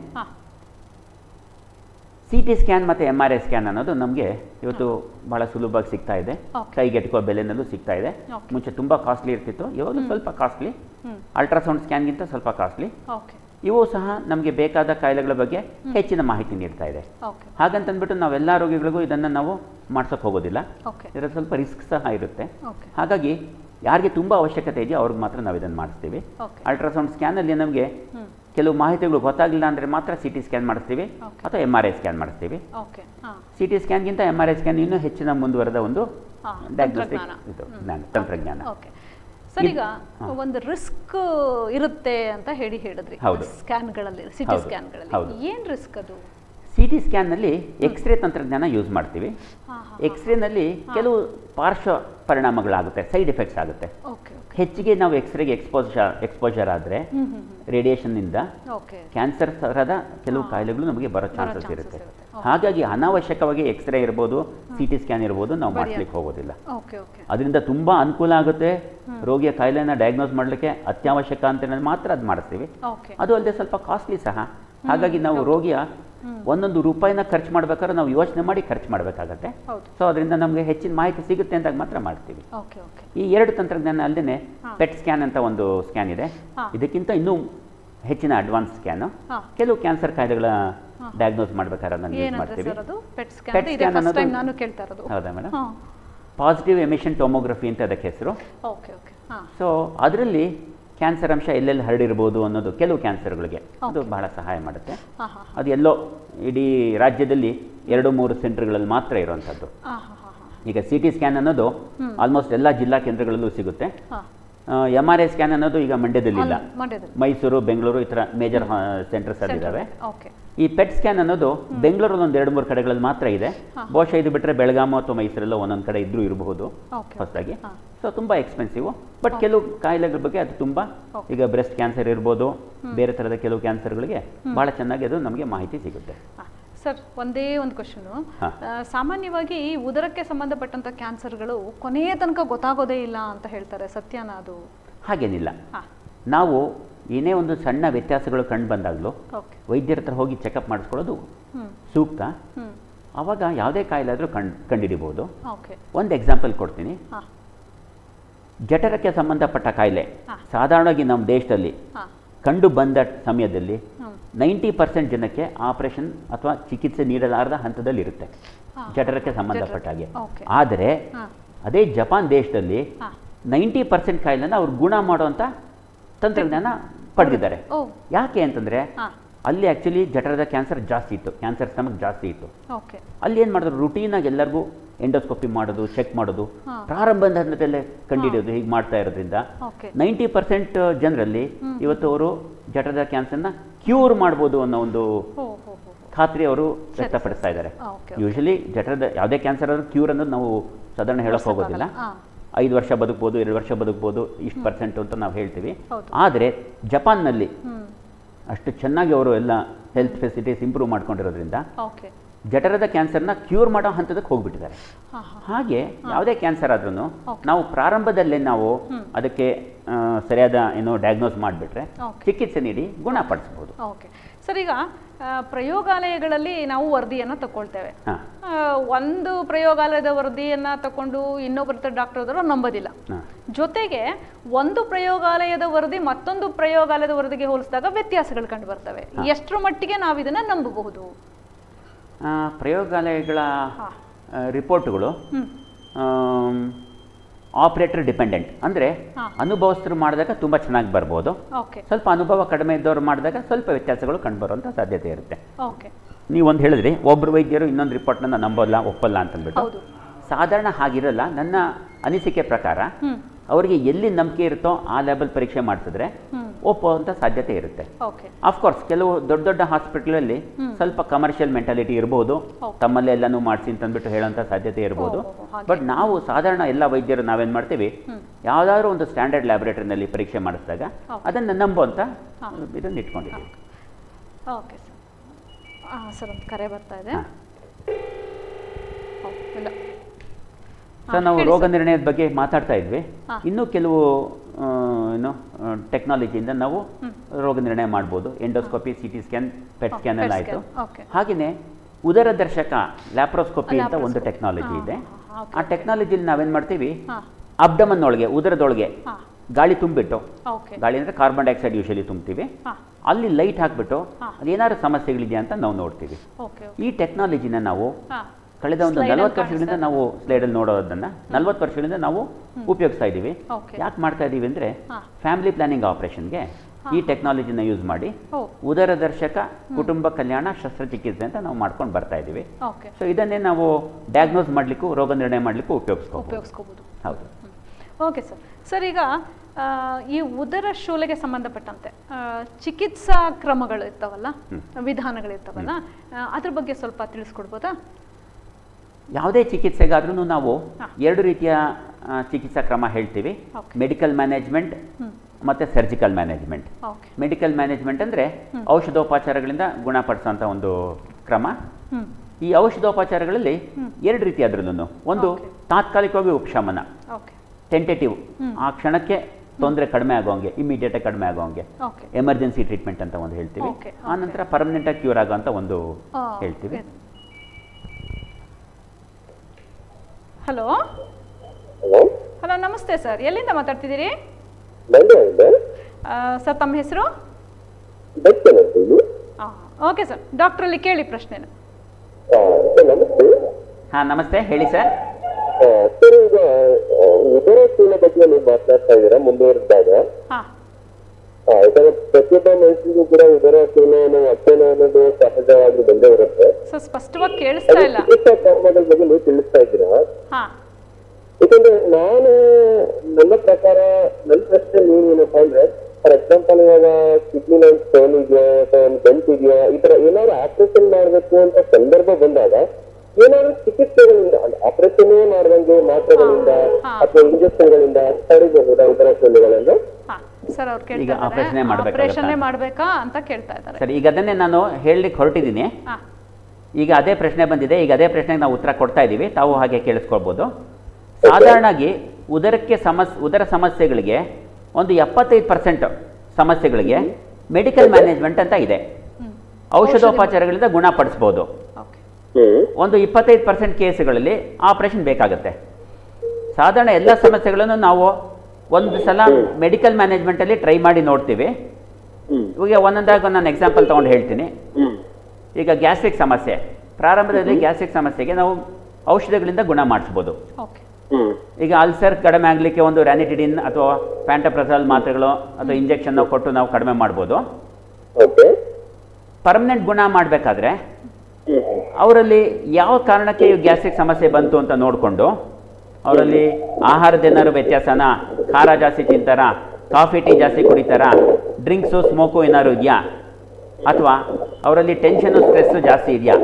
ಸಿ ಟಿ ಸ್ಕ್ಯಾನ್ ಮತ್ತು ಎಮ್ ಆರ್ ಐ ಸ್ಕ್ಯಾನ್ ಅನ್ನೋದು ನಮಗೆ ಇವತ್ತು ಭಾಳ ಸುಲಭವಾಗಿ ಸಿಗ್ತಾ ಇದೆ, ಕೈಗೆಟುಕುವ ಬೆಲೆನಲ್ಲೂ ಸಿಗ್ತಾ ಇದೆ. ಮುಂಚೆ ತುಂಬ ಕಾಸ್ಟ್ಲಿ ಇರ್ತಿತ್ತು, ಇವಾಗ ಸ್ವಲ್ಪ ಕಾಸ್ಟ್ಲಿ, ಅಲ್ಟ್ರಾಸೌಂಡ್ ಸ್ಕ್ಯಾನ್ಗಿಂತ ಸ್ವಲ್ಪ ಕಾಸ್ಟ್ಲಿ. ಇವು ಸಹ ನಮಗೆ ಬೇಕಾದ ಕಾಯಿಲೆಗಳ ಬಗ್ಗೆ ಹೆಚ್ಚಿನ ಮಾಹಿತಿ ನೀಡ್ತಾ ಇದೆ. ಹಾಗಂತಂದ್ಬಿಟ್ಟು ನಾವೆಲ್ಲ ರೋಗಿಗಳಿಗೂ ಇದನ್ನು ನಾವು ಮಾಡ್ಸೋಕೆ ಹೋಗೋದಿಲ್ಲ, ಇದರಲ್ಲಿ ಸ್ವಲ್ಪ ರಿಸ್ಕ್ ಸಹ ಇರುತ್ತೆ. ಹಾಗಾಗಿ ಯಾರಿಗೆ ತುಂಬ ಅವಶ್ಯಕತೆ ಇದೆಯೋ ಅವ್ರಿಗೆ ಮಾತ್ರ ನಾವು ಇದನ್ನು ಮಾಡಿಸ್ತೀವಿ. ಅಲ್ಟ್ರಾಸೌಂಡ್ ಸ್ಕ್ಯಾನಲ್ಲಿ ನಮಗೆ ಕೆಲವು ಮಾಹಿತಿಗಳು ಗೊತ್ತಾಗಲಿಲ್ಲ ಅಂದರೆ ಮಾತ್ರ ಸಿ ಟಿ ಸ್ಕ್ಯಾನ್ ಮಾಡಿಸ್ತೀವಿ ಅಥವಾ ಎಮ್ ಆರ್ ಐ ಸ್ಕ್ಯಾನ್ ಮಾಡಿಸ್ತೀವಿ. ಸಿ ಟಿ ಸ್ಕ್ಯಾನ್ಗಿಂತ ಎಮ್ ಆರ್ ಐ ಸ್ಕ್ಯಾನ್ ಇನ್ನೂ ಹೆಚ್ಚಿನ ಮುಂದುವರೆದ ಒಂದು ಡಯಾಗ್ನೋಸ್ಟಿಕ್ ಇದು ತಂತ್ರಜ್ಞಾನ. ಸರ್, ಈಗ ಒಂದು ರಿಸ್ಕ್ ಇರುತ್ತೆ ಅಂತ ಹೇಳಿ ಹೇಳಿದ್ರಿ ಸ್ಕ್ಯಾನ್ಗಳಲ್ಲಿ, ಸಿ ಟಿ ಸ್ಕ್ಯಾನ್ಗಳಲ್ಲಿ ಏನು ರಿಸ್ಕ್ ಅದು? ಸಿ ಟಿ ಸ್ಕ್ಯಾನ್ನಲ್ಲಿ ಎಕ್ಸ್ರೇ ತಂತ್ರಜ್ಞಾನ ಯೂಸ್ ಮಾಡ್ತೀವಿ. ಎಕ್ಸ್ರೇನಲ್ಲಿ ಕೆಲವು ಪಾರ್ಶ್ವ ಪರಿಣಾಮಗಳಾಗುತ್ತೆ, ಸೈಡ್ ಎಫೆಕ್ಟ್ಸ್ ಆಗುತ್ತೆ. ಹೆಚ್ಚಿಗೆ ನಾವು ಎಕ್ಸ್ರೇಗೆ ಎಕ್ಸ್ಪೋಜರ್ ಎಕ್ಸ್ಪೋಜರ್ ಆದರೆ ರೇಡಿಯೇಷನ್ನಿಂದ ಕ್ಯಾನ್ಸರ್ ಥರದ ಕೆಲವು ಕಾಯಿಲೆಗಳು ನಮಗೆ ಬರೋ ಚಾನ್ಸಸ್ ಇರುತ್ತೆ. ಹಾಗಾಗಿ ಅನಾವಶ್ಯಕವಾಗಿ ಎಕ್ಸ್ರೇ ಇರ್ಬೋದು, ಸಿ ಟಿ ಸ್ಕ್ಯಾನ್ ಇರ್ಬೋದು, ನಾವು ಮಾಡಿಸ್ಲಿಕ್ಕೆ ಹೋಗೋದಿಲ್ಲ. ಅದರಿಂದ ತುಂಬ ಅನುಕೂಲ ಆಗುತ್ತೆ. ರೋಗಿಯ ಕಾಯಿಲೆನ ಡಯಾಗ್ನೋಸ್ ಮಾಡಲಿಕ್ಕೆ ಅತ್ಯವಶ್ಯಕ ಅಂತ ಮಾತ್ರ ಅದು ಮಾಡಿಸ್ತೀವಿ. ಅದು ಅಲ್ಲದೆ ಸ್ವಲ್ಪ ಕಾಸ್ಟ್ಲಿ ಸಹ. ಹಾಗಾಗಿ ನಾವು ರೋಗಿಯ ಒಂದೊಂದು ರೂಪಾಯಿನ ಖರ್ಚು ಮಾಡ್ಬೇಕಾದ್ರೆ ನಾವು ಯೋಚನೆ ಮಾಡಿ ಖರ್ಚು ಮಾಡಬೇಕಾಗತ್ತೆ. ಸೊ ಅದರಿಂದ ನಮಗೆ ಹೆಚ್ಚಿನ ಮಾಹಿತಿ ಸಿಗುತ್ತೆ ಅಂದಾಗ ಮಾತ್ರ ಮಾಡ್ತೀವಿ. ಈ ಎರಡು ತಂತ್ರಜ್ಞಾನ ಅಲ್ಲದೆ ಪೆಟ್ ಸ್ಕ್ಯಾನ್ ಅಂತ ಒಂದು ಸ್ಕ್ಯಾನ್ ಇದೆ, ಇದಕ್ಕಿಂತ ಇನ್ನೂ ಹೆಚ್ಚಿನ ಅಡ್ವಾನ್ಸ್ ಸ್ಕ್ಯಾನ್. ಕೆಲವು ಕ್ಯಾನ್ಸರ್ ಕಾಯಿಲೆಗಳ ಡಯಾಗ್ನೋಸ್ ಮಾಡ್ಬೇಕಾದ್ರೆ ಅದನ್ನು ಯೂಸ್ ಮಾಡ್ತೀವಿ. ಪೆಟ್ ಸ್ಕ್ಯಾನ್ ಅನ್ನೋದು ಹೌದಾ ಮೇಡಮ್, ಪಾಸಿಟಿವ್ ಎಮಿಷನ್ ಟೊಮೊಗ್ರಫಿ ಅಂತ ಅದಕ್ಕೆ ಹೆಸರು. ಸೊ ಅದರಲ್ಲಿ ಕ್ಯಾನ್ಸರ್ ಅಂಶ ಎಲ್ಲೆಲ್ಲಿ ಹರಡಿರ್ಬೋದು ಅನ್ನೋದು ಕೆಲವು ಕ್ಯಾನ್ಸರ್ಗಳಿಗೆ ಅದು ಬಹಳ ಸಹಾಯ ಮಾಡುತ್ತೆ. ಅದು ಎಲ್ಲೋ ಇಡೀ ರಾಜ್ಯದಲ್ಲಿ ಎರಡು ಮೂರು ಸೆಂಟರ್ಗಳಲ್ಲಿ ಮಾತ್ರ ಇರುವಂಥದ್ದು. ಈಗ ಸಿ ಟಿ ಸ್ಕ್ಯಾನ್ ಅನ್ನೋದು ಆಲ್ಮೋಸ್ಟ್ ಎಲ್ಲ ಜಿಲ್ಲಾ ಕೇಂದ್ರಗಳಲ್ಲೂ ಸಿಗುತ್ತೆ. ಎಮ್ ಆರ್ ಐ ಸ್ಕ್ಯಾನ್ ಅನ್ನೋದು ಈಗ ಮಂಡ್ಯದಲ್ಲಿ ಇಲ್ಲ, ಮೈಸೂರು ಬೆಂಗಳೂರು ಈ ಥರ ಮೇಜರ್ ಸೆಂಟರ್ಸ್ ಅಲ್ಲಿದ್ದಾವೆ. ಈ ಪೆಟ್ ಸ್ಕ್ಯಾನ್ ಅನ್ನೋದು ಬೆಂಗಳೂರಲ್ಲಿ ಒಂದು ಎರಡು ಮೂರು ಕಡೆಗಳಲ್ಲಿ ಮಾತ್ರ ಇದೆ. ಬಹುಶಃ ಇದು ಬಿಟ್ಟರೆ ಬೆಳಗಾವಿ ಅಥವಾ ಮೈಸೂರೆಲ್ಲ ಒಂದೊಂದು ಕಡೆ ಇದ್ರೂ ಇರಬಹುದು ಹೊಸದಾಗಿ. ಸೊ ತುಂಬ ಎಕ್ಸ್ಪೆನ್ಸಿವ್. ಬಟ್ ಕೆಲವು ಕಾಯಿಲೆಗಳ ಬಗ್ಗೆ ಅದು ತುಂಬ, ಈಗ ಬ್ರೆಸ್ಟ್ ಕ್ಯಾನ್ಸರ್ ಇರ್ಬೋದು, ಬೇರೆ ಥರದ ಕೆಲವು ಕ್ಯಾನ್ಸರ್ಗಳಿಗೆ ಭಾಳ ಚೆನ್ನಾಗಿ ಅದು ನಮಗೆ ಮಾಹಿತಿ ಸಿಗುತ್ತೆ. ಸರ್, ಒಂದೇ ಒಂದು ಕ್ವಶನು. ಸಾಮಾನ್ಯವಾಗಿ ಉದರಕ್ಕೆ ಸಂಬಂಧಪಟ್ಟಂಥ ಕ್ಯಾನ್ಸರ್ಗಳು ಕೊನೆಯ ತನಕ ಗೊತ್ತಾಗೋದೇ ಇಲ್ಲ ಅಂತ ಹೇಳ್ತಾರೆ, ಸತ್ಯನಾ ಅದು? ಹಾಗೇನಿಲ್ಲ. ನಾವು ಏನೇ ಒಂದು ಸಣ್ಣ ವ್ಯತ್ಯಾಸಗಳು ಕಂಡು ಬಂದಾಗಲೂ ವೈದ್ಯರ ಹತ್ರ ಹೋಗಿ ಚೆಕಪ್ ಮಾಡಿಸ್ಕೊಳ್ಳೋದು ಸೂಕ್ತ. ಆವಾಗ ಯಾವುದೇ ಕಾಯಿಲೆ ಆದರೂ ಕಂಡು ಕಂಡುಹಿಡಿಬೋದು. ಒಂದು ಎಕ್ಸಾಂಪಲ್ ಕೊಡ್ತೀನಿ. ಜಠರಕ್ಕೆ ಸಂಬಂಧಪಟ್ಟ ಕಾಯಿಲೆ ಸಾಧಾರಣವಾಗಿ ನಮ್ಮ ದೇಶದಲ್ಲಿ ಕಂಡು ಬಂದ ಸಮಯದಲ್ಲಿ ನೈಂಟಿ ಪರ್ಸೆಂಟ್ ಜನಕ್ಕೆ ಆಪರೇಷನ್ ಅಥವಾ ಚಿಕಿತ್ಸೆ ನೀಡಲಾರದ ಹಂತದಲ್ಲಿ ಇರುತ್ತೆ ಜಠರಕ್ಕೆ ಸಂಬಂಧಪಟ್ಟ ಹಾಗೆ. ಆದರೆ ಅದೇ ಜಪಾನ್ ದೇಶದಲ್ಲಿ ನೈಂಟಿ ಪರ್ಸೆಂಟ್ ಕಾಯಿಲೆನ ಅವ್ರು ಗುಣ ಮಾಡುವಂಥ ತಂತ್ರಜ್ಞಾನ ಪಡೆದಿದ್ದಾರೆ. ಯಾಕೆ ಅಂತಂದರೆ ಅಲ್ಲಿ ಆ್ಯಕ್ಚುಲಿ ಜಠರದ ಕ್ಯಾನ್ಸರ್ ಜಾಸ್ತಿ ಇತ್ತು, ಕ್ಯಾನ್ಸರ್ ಸ್ಟಮಕ್ ಜಾಸ್ತಿ ಇತ್ತು. ಅಲ್ಲಿ ಏನು ಮಾಡಿದ್ರು, ರುಟೀನಾಗಿ ಎಲ್ಲರಿಗೂ ಎಂಡೋಸ್ಕೋಪಿ ಮಾಡೋದು, ಚೆಕ್ ಮಾಡೋದು, ಪ್ರಾರಂಭದ ಹಂತದಲ್ಲೇ ಕಂಡುಹಿಡಿಯೋದು, ಹೀಗೆ ಮಾಡ್ತಾ ಇರೋದ್ರಿಂದ ನೈಂಟಿ ಪರ್ಸೆಂಟ್ ಜನರಲ್ಲಿ ಇವತ್ತು ಅವರು ಜಠರದ ಕ್ಯಾನ್ಸರ್ನ ಕ್ಯೂರ್ ಮಾಡ್ಬೋದು ಅನ್ನೋ ಒಂದು ಖಾತ್ರಿ ಅವರು ವ್ಯಕ್ತಪಡಿಸ್ತಾ ಇದ್ದಾರೆ. ಯೂಶಲಿ ಜಠರದ ಯಾವುದೇ ಕ್ಯಾನ್ಸರ್ ಆದರೂ ಕ್ಯೂರ್ ಅನ್ನೋದು ನಾವು ಸಾಧಾರಣ ಹೇಳೋಕೆ ಹೋಗೋದಿಲ್ಲ. ಐದು ವರ್ಷ ಬದುಕ್ಬೋದು, ಎರಡು ವರ್ಷ ಬದುಕ್ಬೋದು, ಇಷ್ಟು ಪರ್ಸೆಂಟ್ ಅಂತ ನಾವು ಹೇಳ್ತೀವಿ. ಆದರೆ ಜಪಾನ್ನಲ್ಲಿ ಅಷ್ಟು ಚೆನ್ನಾಗಿ ಅವರು ಎಲ್ಲ ಹೆಲ್ತ್ ಫೆಸಿಲಿಟೀಸ್ ಇಂಪ್ರೂವ್ ಮಾಡ್ಕೊಂಡಿರೋದ್ರಿಂದ ಜಠರದ ಕ್ಯಾನ್ಸರ್ನ ಕ್ಯೂರ್ ಮಾಡೋ ಹಂತದಕ್ಕೆ ಹೋಗ್ಬಿಟ್ಟಿದ್ದಾರೆ. ಹಾಗೆ ಯಾವುದೇ ಕ್ಯಾನ್ಸರ್ ಆದ್ರೂ ನಾವು ಪ್ರಾರಂಭದಲ್ಲೇ ನಾವು ಅದಕ್ಕೆ ಸರಿಯಾದ ಏನೋ ಡಯಾಗ್ನೋಸ್ ಮಾಡಿಬಿಟ್ರೆ ಚಿಕಿತ್ಸೆ ನೀಡಿ ಗುಣಪಡಿಸಬಹುದು. ಓಕೆ ಸರ್, ಈಗ ಪ್ರಯೋಗಾಲಯಗಳಲ್ಲಿ ನಾವು ವರದಿಯನ್ನು ತಗೊಳ್ತೇವೆ. ಒಂದು ಪ್ರಯೋಗಾಲಯದ ವರದಿಯನ್ನು ತಗೊಂಡು ಇನ್ನೊಬ್ಬರ ಡಾಕ್ಟರ್ ಆದರೂ ನಂಬೋದಿಲ್ಲ. ಜೊತೆಗೆ ಒಂದು ಪ್ರಯೋಗಾಲಯದ ವರದಿ ಮತ್ತೊಂದು ಪ್ರಯೋಗಾಲಯದ ವರದಿಗೆ ಹೋಲಿಸಿದಾಗ ವ್ಯತ್ಯಾಸಗಳು ಕಂಡು ಬರ್ತವೆ. ಎಷ್ಟರ ಮಟ್ಟಿಗೆ ನಾವು ಇದನ್ನು ನಂಬಬಹುದು? ಪ್ರಯೋಗಾಲಯಗಳ ರಿಪೋರ್ಟ್ಗಳು ಆಪರೇಟರ್ ಡಿಪೆಂಡೆಂಟ್, ಅಂದರೆ ಅನುಭವಸ್ಥರು ಮಾಡಿದಾಗ ತುಂಬ ಚೆನ್ನಾಗಿ ಬರ್ಬೋದು. ಸ್ವಲ್ಪ ಅನುಭವ ಕಡಿಮೆ ಇದ್ದವ್ರು ಮಾಡಿದಾಗ ಸ್ವಲ್ಪ ವ್ಯತ್ಯಾಸಗಳು ಕಂಡು ಬರುವಂಥ ಸಾಧ್ಯತೆ ಇರುತ್ತೆ. ನೀವೊಂದು ಹೇಳಿದ್ರಿ, ಒಬ್ಬರು ವೈದ್ಯರು ಇನ್ನೊಂದು ರಿಪೋರ್ಟ್ನ ನಂಬೋಲ್ಲ, ಒಪ್ಪಲ್ಲ ಅಂತಂದ್ಬಿಟ್ಟು. ಸಾಧಾರಣ ಹಾಗಿರಲ್ಲ. ನನ್ನ ಅನಿಸಿಕೆ ಪ್ರಕಾರ ಅವರಿಗೆ ಎಲ್ಲಿ ನಂಬಿಕೆ ಇರುತ್ತೋ ಆ ಲೆವೆಲ್ ಪರೀಕ್ಷೆ ಮಾಡಿಸಿದ್ರೆ ಒಪ್ಪುವಂಥ ಸಾಧ್ಯತೆ ಇರುತ್ತೆ. ಅಫ್ಕೋರ್ಸ್ ಕೆಲವು ದೊಡ್ಡ ದೊಡ್ಡ ಹಾಸ್ಪಿಟಲಲ್ಲಿ ಸ್ವಲ್ಪ ಕಮರ್ಷಿಯಲ್ ಮೆಂಟಾಲಿಟಿ ಇರ್ಬೋದು, ತಮ್ಮಲ್ಲೇ ಎಲ್ಲನೂ ಮಾಡಿಸಿ ಅಂತಂದ್ಬಿಟ್ಟು ಹೇಳೋಂಥ ಸಾಧ್ಯತೆ ಇರ್ಬೋದು. ಬಟ್ ನಾವು ಸಾಧಾರಣ ಎಲ್ಲ ವೈದ್ಯರು ನಾವೇನು ಮಾಡ್ತೀವಿ, ಯಾವುದಾದ್ರೂ ಒಂದು ಸ್ಟ್ಯಾಂಡರ್ಡ್ ಲ್ಯಾಬೊರೇಟರಿನಲ್ಲಿ ಪರೀಕ್ಷೆ ಮಾಡಿಸಿದಾಗ ಅದನ್ನು ನಂಬುವಂಥ ಇದನ್ನು ಇಟ್ಕೊಂಡಿದ್ದೀವಿ. Okay sir. ಹಾಂ ಸರ್, ಒಂದು ಕರೆ ಬರ್ತಾ ಇದೆ. ಸರ್, ನಾವು ರೋಗ ನಿರ್ಣಯದ ಬಗ್ಗೆ ಮಾತಾಡ್ತಾ ಇದ್ವಿ. ಇನ್ನೂ ಕೆಲವು ಏನು ಟೆಕ್ನಾಲಜಿಯಿಂದ ನಾವು ರೋಗ ನಿರ್ಣಯ ಮಾಡ್ಬೋದು. Endoscopy, C T scan, PET scan ಎಲ್ಲ ಆಯಿತು. ಹಾಗೆಯೇ ಉದರ ದರ್ಶಕ ಲ್ಯಾಪ್ರೋಸ್ಕೋಪಿ ಅಂತ ಒಂದು ಟೆಕ್ನಾಲಜಿ ಇದೆ. ಆ ಟೆಕ್ನಾಲಜಿಲಿ ನಾವೇನು ಮಾಡ್ತೀವಿ, ಅಬ್ಡಮನ್ ಒಳಗೆ, ಉದರದೊಳಗೆ ಗಾಳಿ ತುಂಬಿಟ್ಟು, ಗಾಳಿ ಅಂದರೆ ಕಾರ್ಬನ್ ಡೈಆಕ್ಸೈಡ್ ಯೂಶಲಿ ತುಂಬ್ತೀವಿ, ಅಲ್ಲಿ ಲೈಟ್ ಹಾಕ್ಬಿಟ್ಟು ಅದೇನಾದ್ರು ಸಮಸ್ಯೆಗಳಿದೆಯಾ ಅಂತ ನಾವು ನೋಡ್ತೀವಿ. ಈ ಟೆಕ್ನಾಲಜಿನ ನಾವು ಕಳೆದ ಒಂದು ನಲವತ್ತು ವರ್ಷಗಳಿಂದ ನಾವು ಸ್ಲೈಡಲ್ಲಿ ನೋಡೋದನ್ನ ನಲ್ವತ್ತು ವರ್ಷಗಳಿಂದ ನಾವು ಉಪಯೋಗಿಸ್ತಾ ಇದ್ದೀವಿ. ಯಾಕೆ ಮಾಡ್ತಾ ಇದ್ದೀವಿ ಅಂದರೆ, ಫ್ಯಾಮಿಲಿ ಪ್ಲಾನಿಂಗ್ ಆಪರೇಷನ್ಗೆ ಈ ಟೆಕ್ನಾಲಜಿನ ಯೂಸ್ ಮಾಡಿ ಉದರ ದರ್ಶಕ ಕುಟುಂಬ ಕಲ್ಯಾಣ ಶಸ್ತ್ರಚಿಕಿತ್ಸೆ ಅಂತ ನಾವು ಮಾಡ್ಕೊಂಡು ಬರ್ತಾ ಇದ್ದೀವಿ. ಸೊ ಇದನ್ನೇ ನಾವು ಡಯಾಗ್ನೋಸ್ ಮಾಡಲಿಕ್ಕೂ ರೋಗ ನಿರ್ಣಯ ಮಾಡಲಿಕ್ಕೂ ಉಪಯೋಗಿಸ್ಕೋಬಹುದು. ಹೌದು. Okay sir. ಸರ್, ಈಗ ಈ ಉದರ ಶೂಲೆಗೆ ಸಂಬಂಧಪಟ್ಟಂತೆ ಚಿಕಿತ್ಸಾ ಕ್ರಮಗಳು ಇರ್ತಾವಲ್ಲ, ವಿಧಾನಗಳಿರ್ತಾವಲ್ಲ, ಅದ್ರ ಬಗ್ಗೆ ಸ್ವಲ್ಪ ತಿಳಿಸ್ಕೊಡ್ಬೋದಾ? ಯಾವುದೇ ಚಿಕಿತ್ಸೆಗಾದ್ರೂ ನಾವು ಎರಡು ರೀತಿಯ ಚಿಕಿತ್ಸಾ ಕ್ರಮ ಹೇಳ್ತೀವಿ. ಮೆಡಿಕಲ್ ಮ್ಯಾನೇಜ್ಮೆಂಟ್ ಮತ್ತು ಸರ್ಜಿಕಲ್ ಮ್ಯಾನೇಜ್ಮೆಂಟ್. ಮೆಡಿಕಲ್ ಮ್ಯಾನೇಜ್ಮೆಂಟ್ ಅಂದರೆ ಔಷಧೋಪಚಾರಗಳಿಂದ ಗುಣಪಡಿಸುವಂಥ ಒಂದು ಕ್ರಮ. ಈ ಔಷಧೋಪಚಾರಗಳಲ್ಲಿ ಎರಡು ರೀತಿ ಅದರಲ್ಲೂ, ಒಂದು ತಾತ್ಕಾಲಿಕವಾಗಿ ಉಪಶಮನ, ಟೆಂಟೇಟಿವ್, ಆ ಕ್ಷಣಕ್ಕೆ ತೊಂದರೆ ಕಡಿಮೆ ಆಗೋಂಗೆ, ಇಮಿಡಿಯೇಟ್ ಕಡಿಮೆ ಆಗೋಂಗೆ ಎಮರ್ಜೆನ್ಸಿ ಟ್ರೀಟ್ಮೆಂಟ್ ಅಂತ ಒಂದು ಹೇಳ್ತೀವಿ. ಆನಂತರ ಪರ್ಮನೆಂಟಾಗಿ ಕ್ಯೂರ್ ಆಗೋಂಥ ಒಂದು ಹೇಳ್ತೀವಿ. ಹಲೋ ಹಲೋ ನಮಸ್ತೆ ಸರ್, ಎಲ್ಲಿಂದ ಮಾತಾಡ್ತಿದ್ದೀರಿ ಸರ್? ತಮ್ಮ ಹೆಸರು? ಓಕೆ ಸರ್, ಡಾಕ್ಟ್ರಲ್ಲಿ ಕೇಳಿ ಪ್ರಶ್ನೆನ. ಹಾಂ ನಮಸ್ತೆ, ಹೇಳಿ ಸರ್. ಸರ್, ಈಗ ಉದರ ಶೂಲೆ ಬಗ್ಗೆ ನೀವು ಮಾತನಾಡ್ತಾ ಇದ್ದೀರಾ ಮುಂದುವರೆದಾಗ, ಪ್ರತಿಯೊಬ್ಬ ಮನುಷ್ಯರಿಗೂ ಕೂಡ ಉದರ ನೋವು ಹೊಟ್ಟೆ ನೋವು ಅನ್ನೋದು ಸಹಜವಾಗಿ ಬಂದೇ ಇರುತ್ತೆ. ಸ್ಪಷ್ಟವಾಗಿ ಕೇಳಿಸ್ತಾ ಇಲ್ಲ. ಚಿಕಿತ್ಸಾ ಕ್ರಮಗಳ ಬಗ್ಗೆ ನೀವು ತಿಳಿಸ್ತಾ ಇದ್ದೀರಾ? ಯಾಕಂದ್ರೆ ನಾನು ನನ್ನ ಪ್ರಕಾರ ನನ್ನ ಪ್ರಶ್ನೆ ನೀವೇನಪ್ಪ ಅಂದ್ರೆ, ಫಾರ್ ಎಕ್ಸಾಂಪಲ್ ಇವಾಗ ಕಿಡ್ನಿ ಲೈನ್ ಸ್ಟೋನ್ ಇದೆಯೋ ಅಥವಾ ಒಂದು ಗಂಟು ಇದೆಯೋ, ಈ ತರ ಏನಾದ್ರು ಆಪರೇಷನ್ ಮಾಡ್ಬೇಕು ಅಂತ ಸಂದರ್ಭ ಬಂದಾಗ ಏನಾದ್ರು ಚಿಕಿತ್ಸೆಗಳಿಂದ ಆಪರೇಷನ್ ಮಾಡುವಂಗೆ ಮಾತ್ರೆಗಳಿಂದ ಅಥವಾ ಇಂಜೆಕ್ಷನ್ಗಳಿಂದ ತಡೆಯಬಹುದಾ ಈ ತರ ಸೊಳ್ಳೆಗಳನ್ನು? ಸರ್ ಅವ್ರು ಈಗ ಆಪರೇಷನ್ ಮಾಡಬೇಕಾ ಅಂತ ಕೇಳ್ತಾ ಇದ್ದಾರೆ. ಸರಿ, ಈಗ ಅದನ್ನೇ ನಾನು ಹೇಳಲಿಕ್ಕೆ ಹೊರಟಿದ್ದೀನಿ. ಈಗ ಅದೇ ಪ್ರಶ್ನೆ ಬಂದಿದೆ, ಈಗ ಅದೇ ಪ್ರಶ್ನೆಗೆ ನಾವು ಉತ್ತರ ಕೊಡ್ತಾ ಇದ್ದೀವಿ, ತಾವು ಹಾಗೆ ಕೇಳಿಸ್ಕೊಳ್ಬೋದು. ಸಾಧಾರಣವಾಗಿ ಉದರಕ್ಕೆ ಸಮಸ್ಯೆ ಉದರ ಸಮಸ್ಯೆಗಳಿಗೆ ಒಂದು ಎಪ್ಪತ್ತೈದು ಪರ್ಸೆಂಟ್ ಸಮಸ್ಯೆಗಳಿಗೆ ಮೆಡಿಕಲ್ ಮ್ಯಾನೇಜ್ಮೆಂಟ್ ಅಂತ ಇದೆ, ಔಷಧೋಪಚಾರಗಳಿಂದ ಗುಣಪಡಿಸ್ಬೋದು. ಒಂದು ಇಪ್ಪತ್ತೈದು ಪರ್ಸೆಂಟ್ ಕೇಸುಗಳಲ್ಲಿ ಆಪರೇಷನ್ ಬೇಕಾಗುತ್ತೆ. ಸಾಧಾರಣ ಎಲ್ಲ ಸಮಸ್ಯೆಗಳನ್ನು ನಾವು ಒಂದು ಸಲ ಮೆಡಿಕಲ್ ಮ್ಯಾನೇಜ್ಮೆಂಟಲ್ಲಿ ಟ್ರೈ ಮಾಡಿ ನೋಡ್ತೀವಿ. ಈಗ ಒಂದೊಂದಾಗ ನಾನು ಎಕ್ಸಾಂಪಲ್ ತೊಗೊಂಡು ಹೇಳ್ತೀನಿ. ಈಗ ಗ್ಯಾಸ್ಟ್ರಿಕ್ ಸಮಸ್ಯೆ, ಪ್ರಾರಂಭದಲ್ಲಿ ಗ್ಯಾಸ್ಟ್ರಿಕ್ ಸಮಸ್ಯೆಗೆ ನಾವು ಔಷಧಗಳಿಂದ ಗುಣ ಮಾಡಿಸ್ಬೋದು. ಈಗ ಅಲ್ಸರ್ ಕಡಿಮೆ ಆಗಲಿಕ್ಕೆ ಒಂದು ರ್ಯಾನಿಟಿಡಿನ್ ಅಥವಾ ಪ್ಯಾಂಟಪ್ರಸಾಲ್ ಮಾತ್ರೆಗಳು ಅಥವಾ ಇಂಜೆಕ್ಷನ್ ಕೊಟ್ಟು ನಾವು ಕಡಿಮೆ ಮಾಡ್ಬೋದು. ಪರ್ಮನೆಂಟ್ ಗುಣ ಮಾಡಬೇಕಾದ್ರೆ ಅವರಲ್ಲಿ ಯಾವ ಕಾರಣಕ್ಕೆ ಗ್ಯಾಸ್ಟ್ರಿಕ್ ಸಮಸ್ಯೆ ಬಂತು ಅಂತ ನೋಡಿಕೊಂಡು ಅವರಲ್ಲಿ ಆಹಾರದ ಏನಾದ್ರು ವ್ಯತ್ಯಾಸನ, ಖಾರ ಜಾಸ್ತಿ ತಿಂತಾರ, ಕಾಫಿ ಟೀ ಜಾಸ್ತಿ ಕುಡಿತಾರ, ಡ್ರಿಂಕ್ಸು ಸ್ಮೋಕು ಏನಾದ್ರು ಇದೆಯಾ, ಅಥವಾ ಅವರಲ್ಲಿ ಟೆನ್ಷನು ಸ್ಟ್ರೆಸ್ಸು ಜಾಸ್ತಿ ಇದೆಯಾ?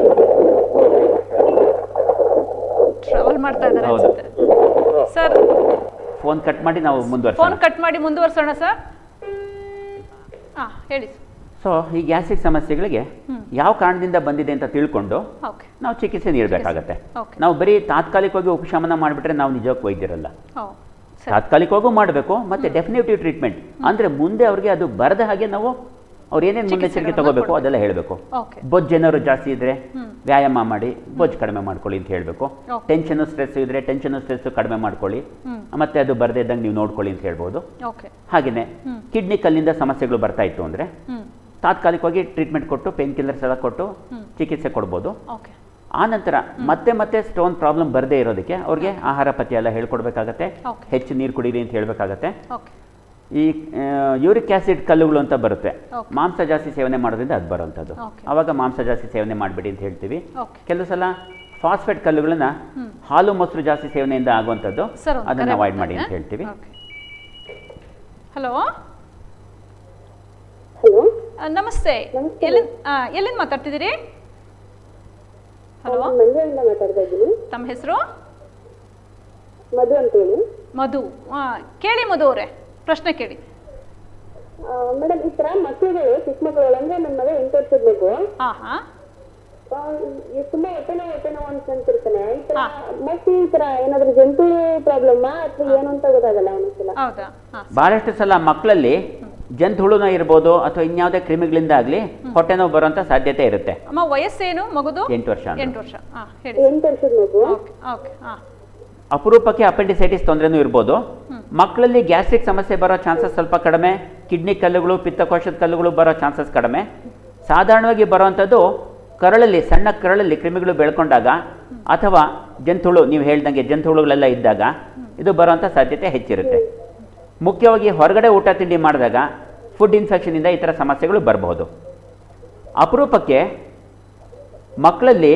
ಟ್ರಾವೆಲ್ ಮಾಡ್ತಾ ಇದ್ದಾರೆ ಅನ್ಸುತ್ತೆ ಸರ್. ಫೋನ್ ಕಟ್ ಮಾಡಿ ನಾವು ಮುಂದುವರ್ಸೋಣ. ಫೋನ್ ಕಟ್ ಮಾಡಿ ಮುಂದುವರ್ಸೋಣ ಸರ್. ಹಾಂ ಹೇಳಿ. ಸೊ ಈ ಗ್ಯಾಸ್ಟ್ರಿಕ್ ಸಮಸ್ಯೆಗಳಿಗೆ ಯಾವ ಕಾರಣದಿಂದ ಬಂದಿದೆ ಅಂತ ತಿಳ್ಕೊಂಡು ನಾವು ಚಿಕಿತ್ಸೆ ನೀಡಬೇಕಾಗತ್ತೆ. ನಾವು ಬರೀ ತಾತ್ಕಾಲಿಕವಾಗಿ ಉಪಶಮನ ಮಾಡಿಬಿಟ್ರೆ ನಾವು ನಿಜಕ್ಕೂ ವೈದ್ಯರಲ್ಲ. ತಾತ್ಕಾಲಿಕವಾಗೂ ಮಾಡಬೇಕು, ಮತ್ತೆ ಡೆಫಿನೆಟಿವ್ ಟ್ರೀಟ್ಮೆಂಟ್ ಅಂದರೆ ಮುಂದೆ ಅವ್ರಿಗೆ ಅದು ಬರದ ಹಾಗೆ ನಾವು ಅವ್ರು ಏನೇನು ಮುನ್ನೆಚ್ಚರಿಕೆ ತಗೋಬೇಕು ಅದೆಲ್ಲ ಹೇಳಬೇಕು. ಬೊಜ್ಜೇನಾದ್ರು ಜಾಸ್ತಿ ಇದ್ರೆ ವ್ಯಾಯಾಮ ಮಾಡಿ ಬೊಜ್ಜು ಕಡಿಮೆ ಮಾಡ್ಕೊಳ್ಳಿ ಅಂತ ಹೇಳಬೇಕು. ಟೆನ್ಷನ್ ಸ್ಟ್ರೆಸ್ ಇದ್ರೆ ಟೆನ್ಷನ್ ಸ್ಟ್ರೆಸ್ ಕಡಿಮೆ ಮಾಡ್ಕೊಳ್ಳಿ, ಮತ್ತೆ ಅದು ಬರದೇ ಇದ್ದಂಗೆ ನೀವು ನೋಡ್ಕೊಳ್ಳಿ ಅಂತ ಹೇಳ್ಬೋದು. ಹಾಗೆಯೇ ಕಿಡ್ನಿ ಕಲ್ಲಿಂದ ಸಮಸ್ಯೆಗಳು ಬರ್ತಾ ಇತ್ತು ಅಂದರೆ ತಾತ್ಕಾಲಿಕವಾಗಿ ಟ್ರೀಟ್ಮೆಂಟ್ ಕೊಟ್ಟು ಪೇನ್ ಕಿಲ್ಲರ್ಸ್ ಎಲ್ಲ ಕೊಟ್ಟು ಚಿಕಿತ್ಸೆ ಕೊಡ್ಬೋದು. ಆನಂತರ ಮತ್ತೆ ಮತ್ತೆ ಸ್ಟೋನ್ ಪ್ರಾಬ್ಲಮ್ ಬರದೇ ಇರೋದಕ್ಕೆ ಅವ್ರಿಗೆ ಆಹಾರ ಪಥ್ಯ ಎಲ್ಲ ಹೇಳ್ಕೊಡ್ಬೇಕಾಗತ್ತೆ, ಹೆಚ್ಚು ನೀರು ಕುಡೀರಿ ಅಂತ ಹೇಳಬೇಕಾಗತ್ತೆ. ಈ ಯೂರಿಕ್ ಆಸಿಡ್ ಕಲ್ಲುಗಳು ಅಂತ ಬರುತ್ತೆ, ಮಾಂಸ ಜಾಸ್ತಿ ಸೇವನೆ ಮಾಡೋದ್ರಿಂದ ಅದು ಬರೋವಂಥದ್ದು. ಆವಾಗ ಮಾಂಸ ಜಾಸ್ತಿ ಸೇವನೆ ಮಾಡಬೇಡಿ ಅಂತ ಹೇಳ್ತೀವಿ. ಕೆಲವು ಸಲ ಫಾಸ್ಫೇಟ್ ಕಲ್ಲುಗಳನ್ನ ಹಾಲು ಮೊಸರು ಜಾಸ್ತಿ ಸೇವನೆಯಿಂದ ಆಗುವಂಥದ್ದು, ಅದನ್ನು ಅವಾಯ್ಡ್ ಮಾಡಿ ಅಂತ ಹೇಳ್ತೀವಿ. ಹಲೋ ಹಲೋ ನಮಸ್ತೆ, ಎಲ್ಲಿಂದ ಎಲ್ಲಿಂದ ಮಾತಾಡ್ತಿದ್ದೀರಿ? ಹಲೋ, ಮಂಡ್ಯದಿಂದ ಮಾತಾಡ್ತಾ ಇದ್ದೀನಿ. ತಮ್ಮ ಹೆಸರು? ಮಧು ಅಂತೇಳಿ. ಮಧು, ಕೇಳಿ ಮಧು ಅವರೇ, ಪ್ರಶ್ನೆ ಕೇಳಿ. ಮೇಡಮ್, ಈ ತರ ಮಕ್ಕಳುಗಳು ಚಿಕ್ಕ ಮಕ್ಕಳು ಅಂದ್ರೆ ನನ್ನ ಮಗ ಎಂಟು ವರ್ಷದ ಮಗು ತುಂಬಾ ಹೊಟ್ಟೆ ನೋವು ಹೊಟ್ಟೆ ನೋವು ಅಂತ ಅಂತಿರ್ತಾನೆ. ಈ ತರ ಮತ್ತೆ ಈ ತರ ಏನಾದ್ರು ಜಂತು ಪ್ರಾಬ್ಲಮ್ ಅಥವಾ ಏನು ಅಂತ ಗೊತ್ತಾಗಲ್ಲ ಒಂದ್ಸಲ. ಬಹಳಷ್ಟು ಸಲ ಮಕ್ಕಳಲ್ಲಿ ಜಂತುಹುಳುನ ಇರ್ಬೋದು ಅಥವಾ ಇನ್ಯಾವುದೇ ಕ್ರಿಮಿಗಳಿಂದ ಆಗಲಿ ಹೊಟ್ಟೆ ನೋವು ಬರುವಂತ ಸಾಧ್ಯತೆ ಇರುತ್ತೆ. ಅಮ್ಮ ವಯಸ್ಸೇನು ಮಗುದು? ಎಂಟು ವರ್ಷ. ಎಂಟು ವರ್ಷ ಎಂಟು ವರ್ಷದ ಮಗು. ಅಪರೂಪಕ್ಕೆ ಅಪೆಂಡಿಸೈಟಿಸ್ ತೊಂದರೆನೂ ಇರ್ಬೋದು. ಮಕ್ಕಳಲ್ಲಿ ಗ್ಯಾಸ್ಟ್ರಿಕ್ ಸಮಸ್ಯೆ ಬರೋ ಚಾನ್ಸಸ್ ಸ್ವಲ್ಪ ಕಡಿಮೆ, ಕಿಡ್ನಿ ಕಲ್ಲುಗಳು ಪಿತ್ತಕೋಶದ ಕಲ್ಲುಗಳು ಬರೋ ಚಾನ್ಸಸ್ ಕಡಿಮೆ. ಸಾಧಾರಣವಾಗಿ ಬರುವಂಥದ್ದು ಕರಳಲ್ಲಿ, ಸಣ್ಣ ಕರಳಲ್ಲಿ ಕ್ರಿಮಿಗಳು ಬೆಳ್ಕೊಂಡಾಗ ಅಥವಾ ಜಂತುಹುಳು, ನೀವು ಹೇಳ್ದಂಗೆ ಜಂತುಹುಳುಗಳೆಲ್ಲ ಇದ್ದಾಗ ಇದು ಬರುವಂಥ ಸಾಧ್ಯತೆ ಹೆಚ್ಚಿರುತ್ತೆ. ಮುಖ್ಯವಾಗಿ ಹೊರಗಡೆ ಊಟ ತಿಂಡಿ ಮಾಡಿದಾಗ ಫುಡ್ ಇನ್ಫೆಕ್ಷನಿಂದ ಈ ಥರ ಸಮಸ್ಯೆಗಳು ಬರಬಹುದು. ಅಪರೂಪಕ್ಕೆ ಮಕ್ಕಳಲ್ಲಿ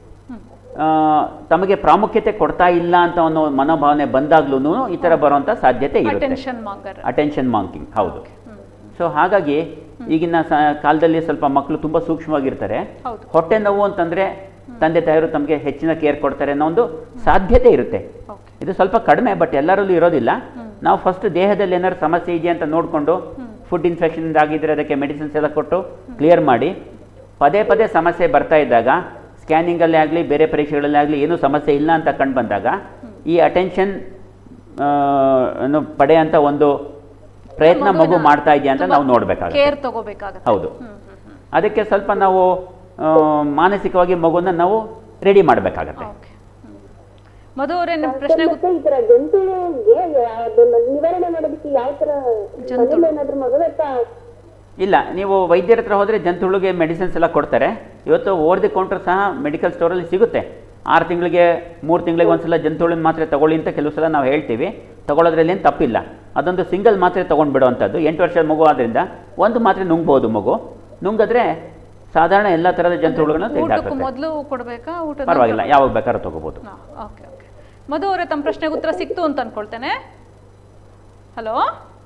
ತಮಗೆ ಪ್ರಾಮುಖ್ಯತೆ ಕೊಡ್ತಾ ಇಲ್ಲ ಅಂತ ಅನ್ನೋ ಮನೋಭಾವನೆ ಬಂದಾಗ್ಲೂ ಈ ಥರ ಬರುವಂಥ ಸಾಧ್ಯತೆ ಇರುತ್ತೆ. ಅಟೆನ್ಷನ್ ಮಾಂಕಿಂಗ್, ಹೌದು. ಸೊ ಹಾಗಾಗಿ ಈಗಿನ ಕಾಲದಲ್ಲಿ ಸ್ವಲ್ಪ ಮಕ್ಕಳು ತುಂಬ ಸೂಕ್ಷ್ಮವಾಗಿರ್ತಾರೆ. ಹೊಟ್ಟೆ ನೋವು ಅಂತಂದರೆ ತಂದೆ ತಾಯಿಯರು ತಮಗೆ ಹೆಚ್ಚಿನ ಕೇರ್ ಕೊಡ್ತಾರೆ ಅನ್ನೋ ಒಂದು ಸಾಧ್ಯತೆ ಇರುತ್ತೆ. ಇದು ಸ್ವಲ್ಪ ಕಡಿಮೆ, ಬಟ್ ಎಲ್ಲರಲ್ಲೂ ಇರೋದಿಲ್ಲ. ನಾವು ಫಸ್ಟ್ ದೇಹದಲ್ಲಿ ಏನಾದ್ರು ಸಮಸ್ಯೆ ಇದೆಯಾ ಅಂತ ನೋಡಿಕೊಂಡು ಫುಡ್ ಇನ್ಫೆಕ್ಷನ್ ಆಗಿದ್ದರೆ ಅದಕ್ಕೆ ಮೆಡಿಸಿನ್ಸ್ ಎಲ್ಲ ಕೊಟ್ಟು ಕ್ಲಿಯರ್ ಮಾಡಿ, ಪದೇ ಪದೇ ಸಮಸ್ಯೆ ಬರ್ತಾ ಇದ್ದಾಗ ಸ್ಕ್ಯಾನಿಂಗಲ್ಲೇ ಆಗಲಿ ಬೇರೆ ಪರೀಕ್ಷೆಗಳಲ್ಲೇ ಆಗಲಿ ಏನೂ ಸಮಸ್ಯೆ ಇಲ್ಲ ಅಂತ ಕಂಡು ಬಂದಾಗ ಈ ಅಟೆನ್ಷನ್ ಪಡೆಯುವಂಥ ಒಂದು ಪ್ರಯತ್ನ ಮಗು ಮಾಡ್ತಾ ಇದೆಯಾ ಅಂತ ನಾವು ನೋಡಬೇಕಾಗುತ್ತೆ. ಹೌದು, ಅದಕ್ಕೆ ಸ್ವಲ್ಪ ನಾವು ಮಾನಸಿಕವಾಗಿ ಮಗುನ ನಾವು ರೆಡಿ ಮಾಡಬೇಕಾಗತ್ತೆ. ಮಧು ಅವರೇ, ನಿಮ್ಮ ಪ್ರಶ್ನೆ ಇಲ್ಲ, ನೀವು ವೈದ್ಯರ ಹತ್ರ ಹೋದರೆ ಜಂತುಹುಳುಗೆ ಮೆಡಿಸಿನ್ಸ್ ಎಲ್ಲ ಕೊಡ್ತಾರೆ. ಇವತ್ತು ಓವರ್ ದಿ ಕೌಂಟರ್ ಸಹ ಮೆಡಿಕಲ್ ಸ್ಟೋರಲ್ಲಿ ಸಿಗುತ್ತೆ. ಆರು ತಿಂಗಳಿಗೆ ಮೂರು ತಿಂಗಳಿಗೆ ಒಂದ್ಸಲ ಜಂತುಹುಳಿನ ಮಾತ್ರೆ ತಗೊಳ್ಳಿ ಅಂತ ಕೆಲವು ಸಲ ನಾವು ಹೇಳ್ತೀವಿ, ತಗೊಳ್ಳೋದ್ರಲ್ಲಿ ಏನು ತಪ್ಪಿಲ್ಲ. ಅದೊಂದು ಸಿಂಗಲ್ ಮಾತ್ರೆ ತೊಗೊಂಡ್ಬಿಡೋವಂಥದ್ದು. ಎಂಟು ವರ್ಷದ ಮಗು ಆದ್ದರಿಂದ ಒಂದು ಮಾತ್ರೆ ನುಂಗ್ಬೋದು. ಮಗು ನುಂಗಿದ್ರೆ ಸಾಧಾರಣ ಎಲ್ಲ ಥರದ ಜಂತುಹುಳುಗಳನ್ನ ತೆಗೆದಾಕ್ತದೆ. ಮೊದಲು ಕೊಡಬೇಕಾ ಊಟ? ಪರವಾಗಿಲ್ಲ, ಯಾವಾಗ ಬೇಕಾದ್ರೂ ತಗೋಬೋದು. Okay okay. ಮಧು ಅವರೇ, ತಮ್ಮ ಪ್ರಶ್ನೆಗೆ ಉತ್ತರ ಸಿಕ್ತು ಅಂತ ಅನ್ಕೊಳ್ತೇನೆ. ಹಲೋ,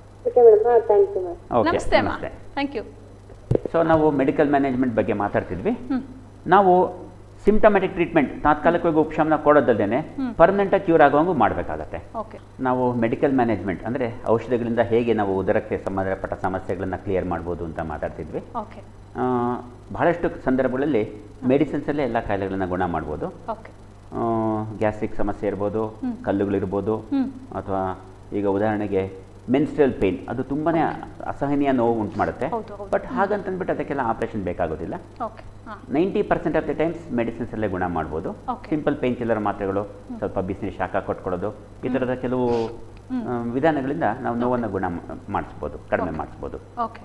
ನಮಸ್ತೆ ಅಮ್ಮ, ಥ್ಯಾಂಕ್ ಯು. ಸೊ ನಾವು ಮೆಡಿಕಲ್ ಮ್ಯಾನೇಜ್ಮೆಂಟ್ ಬಗ್ಗೆ ಮಾತಾಡ್ತಿದ್ವಿ. ನಾವು ಸಿಂಪ್ಟಮ್ಯಾಟಿಕ್ ಟ್ರೀಟ್ಮೆಂಟ್, ತಾತ್ಕಾಲಿಕವಾಗಿ ಉಪಶಮನ ಕೊಡೋದಲ್ಲದೆ ಪರ್ಮನೆಂಟಾಗಿ ಕ್ಯೂರ್ ಆಗೋಂಗೂ ಮಾಡಬೇಕಾಗತ್ತೆ. ನಾವು ಮೆಡಿಕಲ್ ಮ್ಯಾನೇಜ್ಮೆಂಟ್ ಅಂದರೆ ಔಷಧಿಗಳಿಂದ ಹೇಗೆ ನಾವು ಉದರಕ್ಕೆ ಸಂಬಂಧಪಟ್ಟ ಸಮಸ್ಯೆಗಳನ್ನು ಕ್ಲಿಯರ್ ಮಾಡ್ಬೋದು ಅಂತ ಮಾತಾಡ್ತಿದ್ವಿ. ಬಹಳಷ್ಟು ಸಂದರ್ಭಗಳಲ್ಲಿ ಮೆಡಿಸಿನ್ಸಲ್ಲೇ ಎಲ್ಲ ಕಾಯಿಲೆಗಳನ್ನು ಗುಣ ಮಾಡ್ಬೋದು. ಗ್ಯಾಸ್ಟ್ರಿಕ್ ಸಮಸ್ಯೆ ಇರ್ಬೋದು, ಕಲ್ಲುಗಳಿರ್ಬೋದು, ಅಥವಾ ಈಗ ಉದಾಹರಣೆಗೆ ಮೆನ್ಸ್ಟ್ರಲ್ ಪೇನ್, ಅದು ತುಂಬಾ ಅಸಹನೀಯ ನೋವು ಉಂಟು ಮಾಡುತ್ತೆ. ಬಟ್ ಹಾಗಂತಂದ್ಬಿಟ್ಟು ಅದಕ್ಕೆಲ್ಲ ಆಪರೇಷನ್ ಬೇಕಾಗೋದಿಲ್ಲ. Ninety percent of the times ಮೆಡಿಸಿನ್ಸಲ್ಲೇ ಗುಣ ಮಾಡ್ಬೋದು. ಸಿಂಪಲ್ ಪೇನ್ ಕಿಲ್ಲರ್ ಮಾತ್ರೆಗಳು, ಸ್ವಲ್ಪ ಬಿಸಿನೀರು ಶಾಖ ಕೊಟ್ಕೊಡೋದು, ಈ ಥರದ ಕೆಲವು ವಿಧಾನಗಳಿಂದ ನಾವು ನೋವನ್ನು ಗುಣ ಮಾಡಿಸ್ಬೋದು, ಕಡಿಮೆ ಮಾಡಿಸ್ಬೋದು.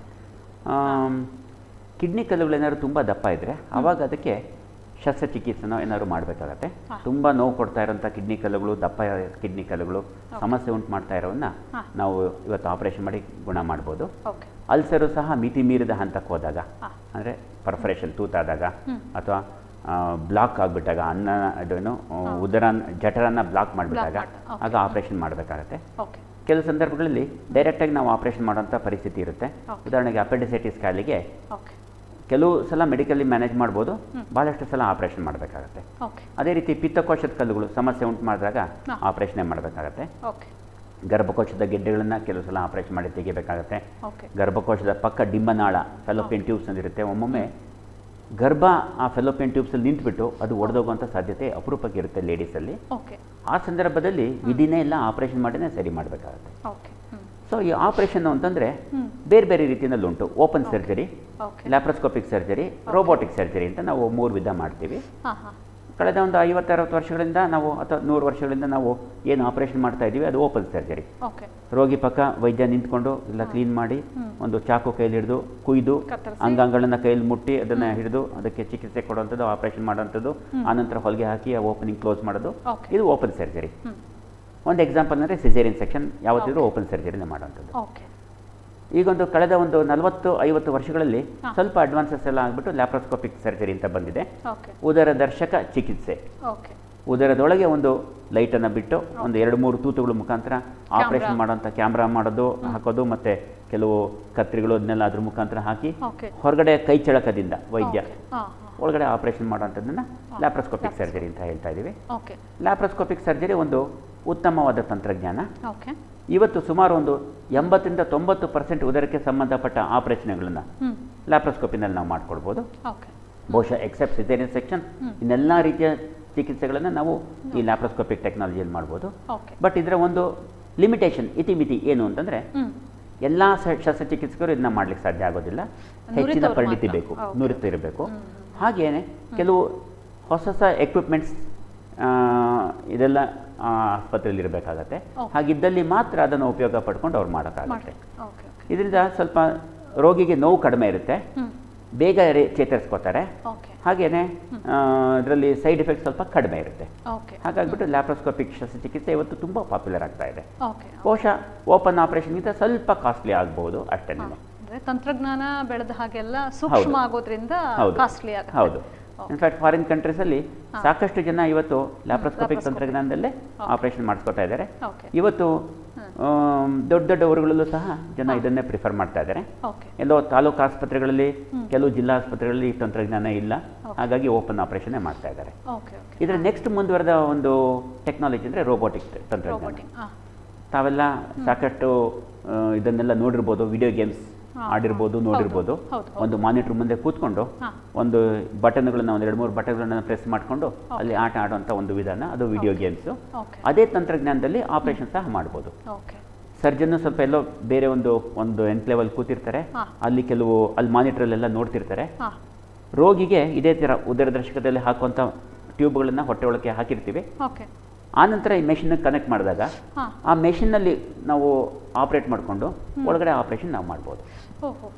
ಕಿಡ್ನಿ ಕಲ್ಲುಗಳೇನಾದ್ರು ತುಂಬ ದಪ್ಪ ಇದ್ದರೆ ಆವಾಗ ಅದಕ್ಕೆ ಶಸ್ತ್ರಚಿಕಿತ್ಸೆನೋ ಏನಾದ್ರು ಮಾಡಬೇಕಾಗತ್ತೆ. ತುಂಬ ನೋವು ಕೊಡ್ತಾ ಇರೋಂಥ ಕಿಡ್ನಿ ಕಲ್ಲುಗಳು, ದಪ್ಪ ಕಿಡ್ನಿ ಕಲ್ಲುಗಳು ಸಮಸ್ಯೆ ಉಂಟು ಮಾಡ್ತಾ ಇರೋವನ್ನ ನಾವು ಇವತ್ತು ಆಪರೇಷನ್ ಮಾಡಿ ಗುಣ ಮಾಡ್ಬೋದು. ಅಲ್ಸರು ಸಹ ಮಿತಿ ಮೀರಿದ ಹಂತಕ್ಕೆ ಹೋದಾಗ, ಅಂದರೆ ಪರ್ಫರೇಷನ್ ತೂತಾದಾಗ ಅಥವಾ ಬ್ಲಾಕ್ ಆಗಿಬಿಟ್ಟಾಗ, ಅನ್ನ ಅದೇನು ಉದರ ಜಠರನ್ನ ಬ್ಲಾಕ್ ಮಾಡಿಬಿಟ್ಟಾಗ ಆಗ ಆಪರೇಷನ್ ಮಾಡಬೇಕಾಗತ್ತೆ. ಕೆಲವು ಸಂದರ್ಭಗಳಲ್ಲಿ ಡೈರೆಕ್ಟಾಗಿ ನಾವು ಆಪರೇಷನ್ ಮಾಡೋಂಥ ಪರಿಸ್ಥಿತಿ ಇರುತ್ತೆ. ಉದಾಹರಣೆಗೆ ಅಪೆಂಡಿಸೈಟಿಸ್ ಕಾಯಿಲೆಗೆ ಕೆಲವು ಸಲ ಮೆಡಿಕಲಿ ಮ್ಯಾನೇಜ್ ಮಾಡ್ಬೋದು, ಭಾಳಷ್ಟು ಸಲ ಆಪರೇಷನ್ ಮಾಡಬೇಕಾಗತ್ತೆ. ಅದೇ ರೀತಿ ಪಿತ್ತಕೋಶದ ಕಲ್ಲುಗಳು ಸಮಸ್ಯೆ ಉಂಟು ಮಾಡಿದಾಗ ಆಪರೇಷನ್ ಮಾಡಬೇಕಾಗತ್ತೆ. ಗರ್ಭಕೋಶದ ಗೆಡ್ಡೆಗಳನ್ನು ಕೆಲವು ಸಲ ಆಪರೇಷನ್ ಮಾಡಿ ತೆಗಿಬೇಕಾಗತ್ತೆ. ಗರ್ಭಕೋಶದ ಪಕ್ಕ ಡಿಂಬನಾಳ ಫೆಲೋಪಿಯನ್ ಟ್ಯೂಬ್ಸ್ ಅಂದಿರುತ್ತೆ. ಒಮ್ಮೊಮ್ಮೆ ಗರ್ಭ ಆ ಫೆಲೋಪಿಯನ್ ಟ್ಯೂಬ್ಸಲ್ಲಿ ನಿಂತುಬಿಟ್ಟು ಅದು ಒಡೆದೋಗುವಂಥ ಸಾಧ್ಯತೆ ಅಪರೂಪಕ್ಕೆ ಇರುತ್ತೆ ಲೇಡೀಸಲ್ಲಿ. ಆ ಸಂದರ್ಭದಲ್ಲಿ ವಿಧಿನೇ ಇಲ್ಲ, ಆಪರೇಷನ್ ಮಾಡಿನೇ ಸರಿ ಮಾಡಬೇಕಾಗತ್ತೆ. ಸೊ ಈ ಆಪರೇಷನ್ ಅಂತಂದರೆ ಬೇರೆ ಬೇರೆ ರೀತಿಯಲ್ಲಿ ಉಂಟು. Open surgery, laparoscopic surgery, robotic surgery ಅಂತ ನಾವು ಮೂರು ವಿಧ ಮಾಡ್ತೀವಿ. ಕಳೆದ ಒಂದು ಐವತ್ತು ಅರವತ್ತು ವರ್ಷಗಳಿಂದ ನಾವು ಅಥವಾ ನೂರು ವರ್ಷಗಳಿಂದ ನಾವು ಏನು ಆಪರೇಷನ್ ಮಾಡ್ತಾ ಇದ್ದೀವಿ ಅದು ಓಪನ್ ಸರ್ಜರಿ. ರೋಗಿ ಪಕ್ಕ ವೈದ್ಯ ನಿಂತ್ಕೊಂಡು ಎಲ್ಲ ಕ್ಲೀನ್ ಮಾಡಿ ಒಂದು ಚಾಕು ಕೈಲಿ ಹಿಡಿದು ಕುಯ್ದು ಅಂಗಾಂಗಗಳನ್ನು ಕೈಯಲ್ಲಿ ಮುಟ್ಟಿ ಅದನ್ನು ಹಿಡಿದು ಅದಕ್ಕೆ ಚಿಕಿತ್ಸೆ ಕೊಡುವಂಥದ್ದು, ಆಪರೇಷನ್ ಮಾಡೋವಂಥದ್ದು, ಆನಂತರ ಹೊಲಿಗೆ ಹಾಕಿ ಆ ಓಪನಿಂಗ್ ಕ್ಲೋಸ್ ಮಾಡೋದು, ಇದು ಓಪನ್ ಸರ್ಜರಿ. ಒಂದು ಎಕ್ಸಾಂಪಲ್ ಅಂದರೆ ಸಿಸೇರಿಯನ್ ಸೆಕ್ಷನ್ ಯಾವತ್ತಿದ್ರೂ ಓಪನ್ ಸರ್ಜರಿನ ಮಾಡೋವಂಥದ್ದು. ಈಗೊಂದು ಕಳೆದ ಒಂದು ನಲವತ್ತು ಐವತ್ತು ವರ್ಷಗಳಲ್ಲಿ ಸ್ವಲ್ಪ ಅಡ್ವಾನ್ಸಸ್ ಎಲ್ಲ ಆಗಿಬಿಟ್ಟು ಲ್ಯಾಪ್ರೋಸ್ಕೋಪಿಕ್ ಸರ್ಜರಿ ಅಂತ ಬಂದಿದೆ. ಉದರ ದರ್ಶಕ ಚಿಕಿತ್ಸೆ, ಉದರದೊಳಗೆ ಒಂದು ಲೈಟನ್ನು ಬಿಟ್ಟು ಒಂದು ಎರಡು ಮೂರು ತೂತುಗಳ ಮುಖಾಂತರ ಆಪರೇಷನ್ ಮಾಡೋಂಥ ಕ್ಯಾಮ್ರಾ ಮಾಡೋದು ಹಾಕೋದು, ಮತ್ತು ಕೆಲವು ಕತ್ರಿಗಳು ಅದನ್ನೆಲ್ಲ ಅದ್ರ ಮುಖಾಂತರ ಹಾಕಿ ಹೊರಗಡೆ ಕೈ ಚಳಕದಿಂದ ವೈದ್ಯ ಒಳಗಡೆ ಆಪರೇಷನ್ ಮಾಡೋಂಥದ್ದನ್ನು ಲ್ಯಾಪ್ರೋಸ್ಕೋಪಿಕ್ ಸರ್ಜರಿ ಅಂತ ಹೇಳ್ತಾ ಇದ್ದೀವಿ. ಲ್ಯಾಪ್ರೋಸ್ಕೋಪಿಕ್ ಸರ್ಜರಿ ಒಂದು ಉತ್ತಮವಾದ ತಂತ್ರಜ್ಞಾನ. ಇವತ್ತು ಸುಮಾರು ಒಂದು ಎಂಬತ್ತರಿಂದ ತೊಂಬತ್ತು ಪರ್ಸೆಂಟ್ ಉದರಕ್ಕೆ ಸಂಬಂಧಪಟ್ಟ ಆಪರೇಷನ್ಗಳನ್ನು ಲ್ಯಾಪ್ರೋಸ್ಕೋಪಿನಲ್ಲಿ ನಾವು ಮಾಡ್ಕೊಳ್ಬೋದು. ಬಹುಶಃ ಎಕ್ಸೆಪ್ಟ್ ಸಿಸೇರಿಯನ್ ಸೆಕ್ಷನ್, ಇನ್ನೆಲ್ಲ ರೀತಿಯ ಚಿಕಿತ್ಸೆಗಳನ್ನು ನಾವು ಈ ಲ್ಯಾಪ್ರೋಸ್ಕೋಪಿಕ್ ಟೆಕ್ನಾಲಜಿಯಲ್ಲಿ ಮಾಡ್ಬೋದು. ಬಟ್ ಇದರ ಒಂದು ಲಿಮಿಟೇಷನ್, ಇತಿಮಿತಿ ಏನು ಅಂತಂದರೆ ಎಲ್ಲ ಶಸ್ತ್ರಚಿಕಿತ್ಸಕರು ಇದನ್ನ ಮಾಡ್ಲಿಕ್ಕೆ ಸಾಧ್ಯ ಆಗೋದಿಲ್ಲ. ಹೆಚ್ಚಿನ ಪರಿಣಿತಿ ಬೇಕು, ನುರಿತು ಇರಬೇಕು. ಹಾಗೇನೆ ಕೆಲವು ಹೊಸ ಹೊಸ ಎಕ್ವಿಪ್ಮೆಂಟ್ಸ್ ಇದೆಲ್ಲ ಆಸ್ಪತ್ರೆಯಲ್ಲಿ ಇರಬೇಕಾಗತ್ತೆ. ಹಾಗಿದ್ದಲ್ಲಿ ಮಾತ್ರ ಅದನ್ನು ಉಪಯೋಗ ಪಡ್ಕೊಂಡು ಅವ್ರು ಮಾಡೋಕ್ಕಾಗತ್ತೆ. ಇದರಿಂದ ಸ್ವಲ್ಪ ರೋಗಿಗೆ ನೋವು ಕಡಿಮೆ ಇರುತ್ತೆ, ಬೇಗ ಚೇತರಿಸ್ಕೋತಾರೆ. ಹಾಗೇನೆ ಇದರಲ್ಲಿ ಸೈಡ್ ಎಫೆಕ್ಟ್ ಸ್ವಲ್ಪ ಕಡಿಮೆ ಇರುತ್ತೆ. ಹಾಗಾಗ್ಬಿಟ್ಟು ಲ್ಯಾಪ್ರೋಸ್ಕೋಪಿಕ್ ಶಸ್ತ್ರಚಿಕಿತ್ಸೆ ಇವತ್ತು ತುಂಬ ಪಾಪ್ಯುಲರ್ ಆಗ್ತಾ ಇದೆ. ಬಹುಶಃ ಓಪನ್ ಆಪರೇಷನ್ಗಿಂತ ಸ್ವಲ್ಪ ಕಾಸ್ಟ್ಲಿ ಆಗಬಹುದು ಅಷ್ಟೇ. ತಂತ್ರಜ್ಞಾನ ಬೆಳೆದ ಹಾಗೆಲ್ಲ ಸೂಕ್ಷ್ಮ ಆಗೋದ್ರಿಂದ ಕಾಸ್ಟ್ಲಿ ಆಗುತ್ತೆ. ಹೌದು. ಇನ್ಫ್ಯಾಕ್ಟ್ ಫಾರಿನ್ ಕಂಟ್ರೀಸಲ್ಲಿ ಸಾಕಷ್ಟು ಜನ ಇವತ್ತು ಲ್ಯಾಪ್ರೋಸ್ಕೋಪಿಕ್ ತಂತ್ರಜ್ಞಾನದಲ್ಲೇ ಆಪರೇಷನ್ ಮಾಡಿಸ್ಕೊತಾ ಇದ್ದಾರೆ. ಇವತ್ತು ದೊಡ್ಡ ದೊಡ್ಡ ಊರುಗಳಲ್ಲೂ ಸಹ ಜನ ಇದನ್ನೇ ಪ್ರಿಫರ್ ಮಾಡ್ತಾ ಇದ್ದಾರೆ. ಎಲ್ಲೋ ತಾಲೂಕು ಆಸ್ಪತ್ರೆಗಳಲ್ಲಿ, ಕೆಲವು ಜಿಲ್ಲಾ ಆಸ್ಪತ್ರೆಗಳಲ್ಲಿ ಈ ತಂತ್ರಜ್ಞಾನ ಇಲ್ಲ, ಹಾಗಾಗಿ ಓಪನ್ ಆಪರೇಷನ್ನೇ ಮಾಡ್ತಾ ಇದ್ದಾರೆ. ಇದರ ನೆಕ್ಸ್ಟ್ ಮುಂದುವರೆದ ಒಂದು ಟೆಕ್ನಾಲಜಿ ಅಂದರೆ ರೋಬೋಟಿಕ್ ತಂತ್ರಜ್ಞಾನ. ತಾವೆಲ್ಲ ಸಾಕಷ್ಟು ಇದನ್ನೆಲ್ಲ ನೋಡಿರ್ಬೋದು, ವಿಡಿಯೋ ಗೇಮ್ಸ್ ಆಡಿರ್ಬೋದು, ನೋಡಿರ್ಬೋದು. ಒಂದು ಮಾನಿಟರ್ ಮುಂದೆ ಕೂತ್ಕೊಂಡು ಒಂದು ಬಟನ್ಗಳನ್ನ ಒಂದು ಎರಡು ಮೂರು ಬಟನ್ಗಳನ್ನ ಪ್ರೆಸ್ ಮಾಡಿಕೊಂಡು ಅಲ್ಲಿ ಆಟ ಆಡುವಂಥ ಒಂದು ವಿಧಾನ, ಅದು ವಿಡಿಯೋ ಗೇಮ್ಸು. ಅದೇ ತಂತ್ರಜ್ಞಾನದಲ್ಲಿ ಆಪರೇಷನ್ ಸಹ ಮಾಡ್ಬೋದು. ಸರ್ಜನ್ನು ಸ್ವಲ್ಪ ಎಲ್ಲೋ ಬೇರೆ ಒಂದು ಒಂದು ಎನ್ಕ್ಲೇವಲ್ಲಿ ಕೂತಿರ್ತಾರೆ, ಅಲ್ಲಿ ಕೆಲವು ಅಲ್ಲಿ ಮಾನಿಟ್ರಲ್ಲೆಲ್ಲ ನೋಡ್ತಿರ್ತಾರೆ. ರೋಗಿಗೆ ಇದೇ ಥರ ಉದರದರ್ಶಕದಲ್ಲಿ ಹಾಕುವಂಥ ಟ್ಯೂಬ್ಗಳನ್ನು ಹೊಟ್ಟೆ ಒಳಗೆ ಹಾಕಿರ್ತೀವಿ. ಆನಂತರ ಈ ಮೆಷಿನ್ಗೆ ಕನೆಕ್ಟ್ ಮಾಡಿದಾಗ ಆ ಮೆಷಿನ್ನಲ್ಲಿ ನಾವು ಆಪ್ರೇಟ್ ಮಾಡಿಕೊಂಡು ಒಳಗಡೆ ಆಪರೇಷನ್ ನಾವು ಮಾಡ್ಬೋದು.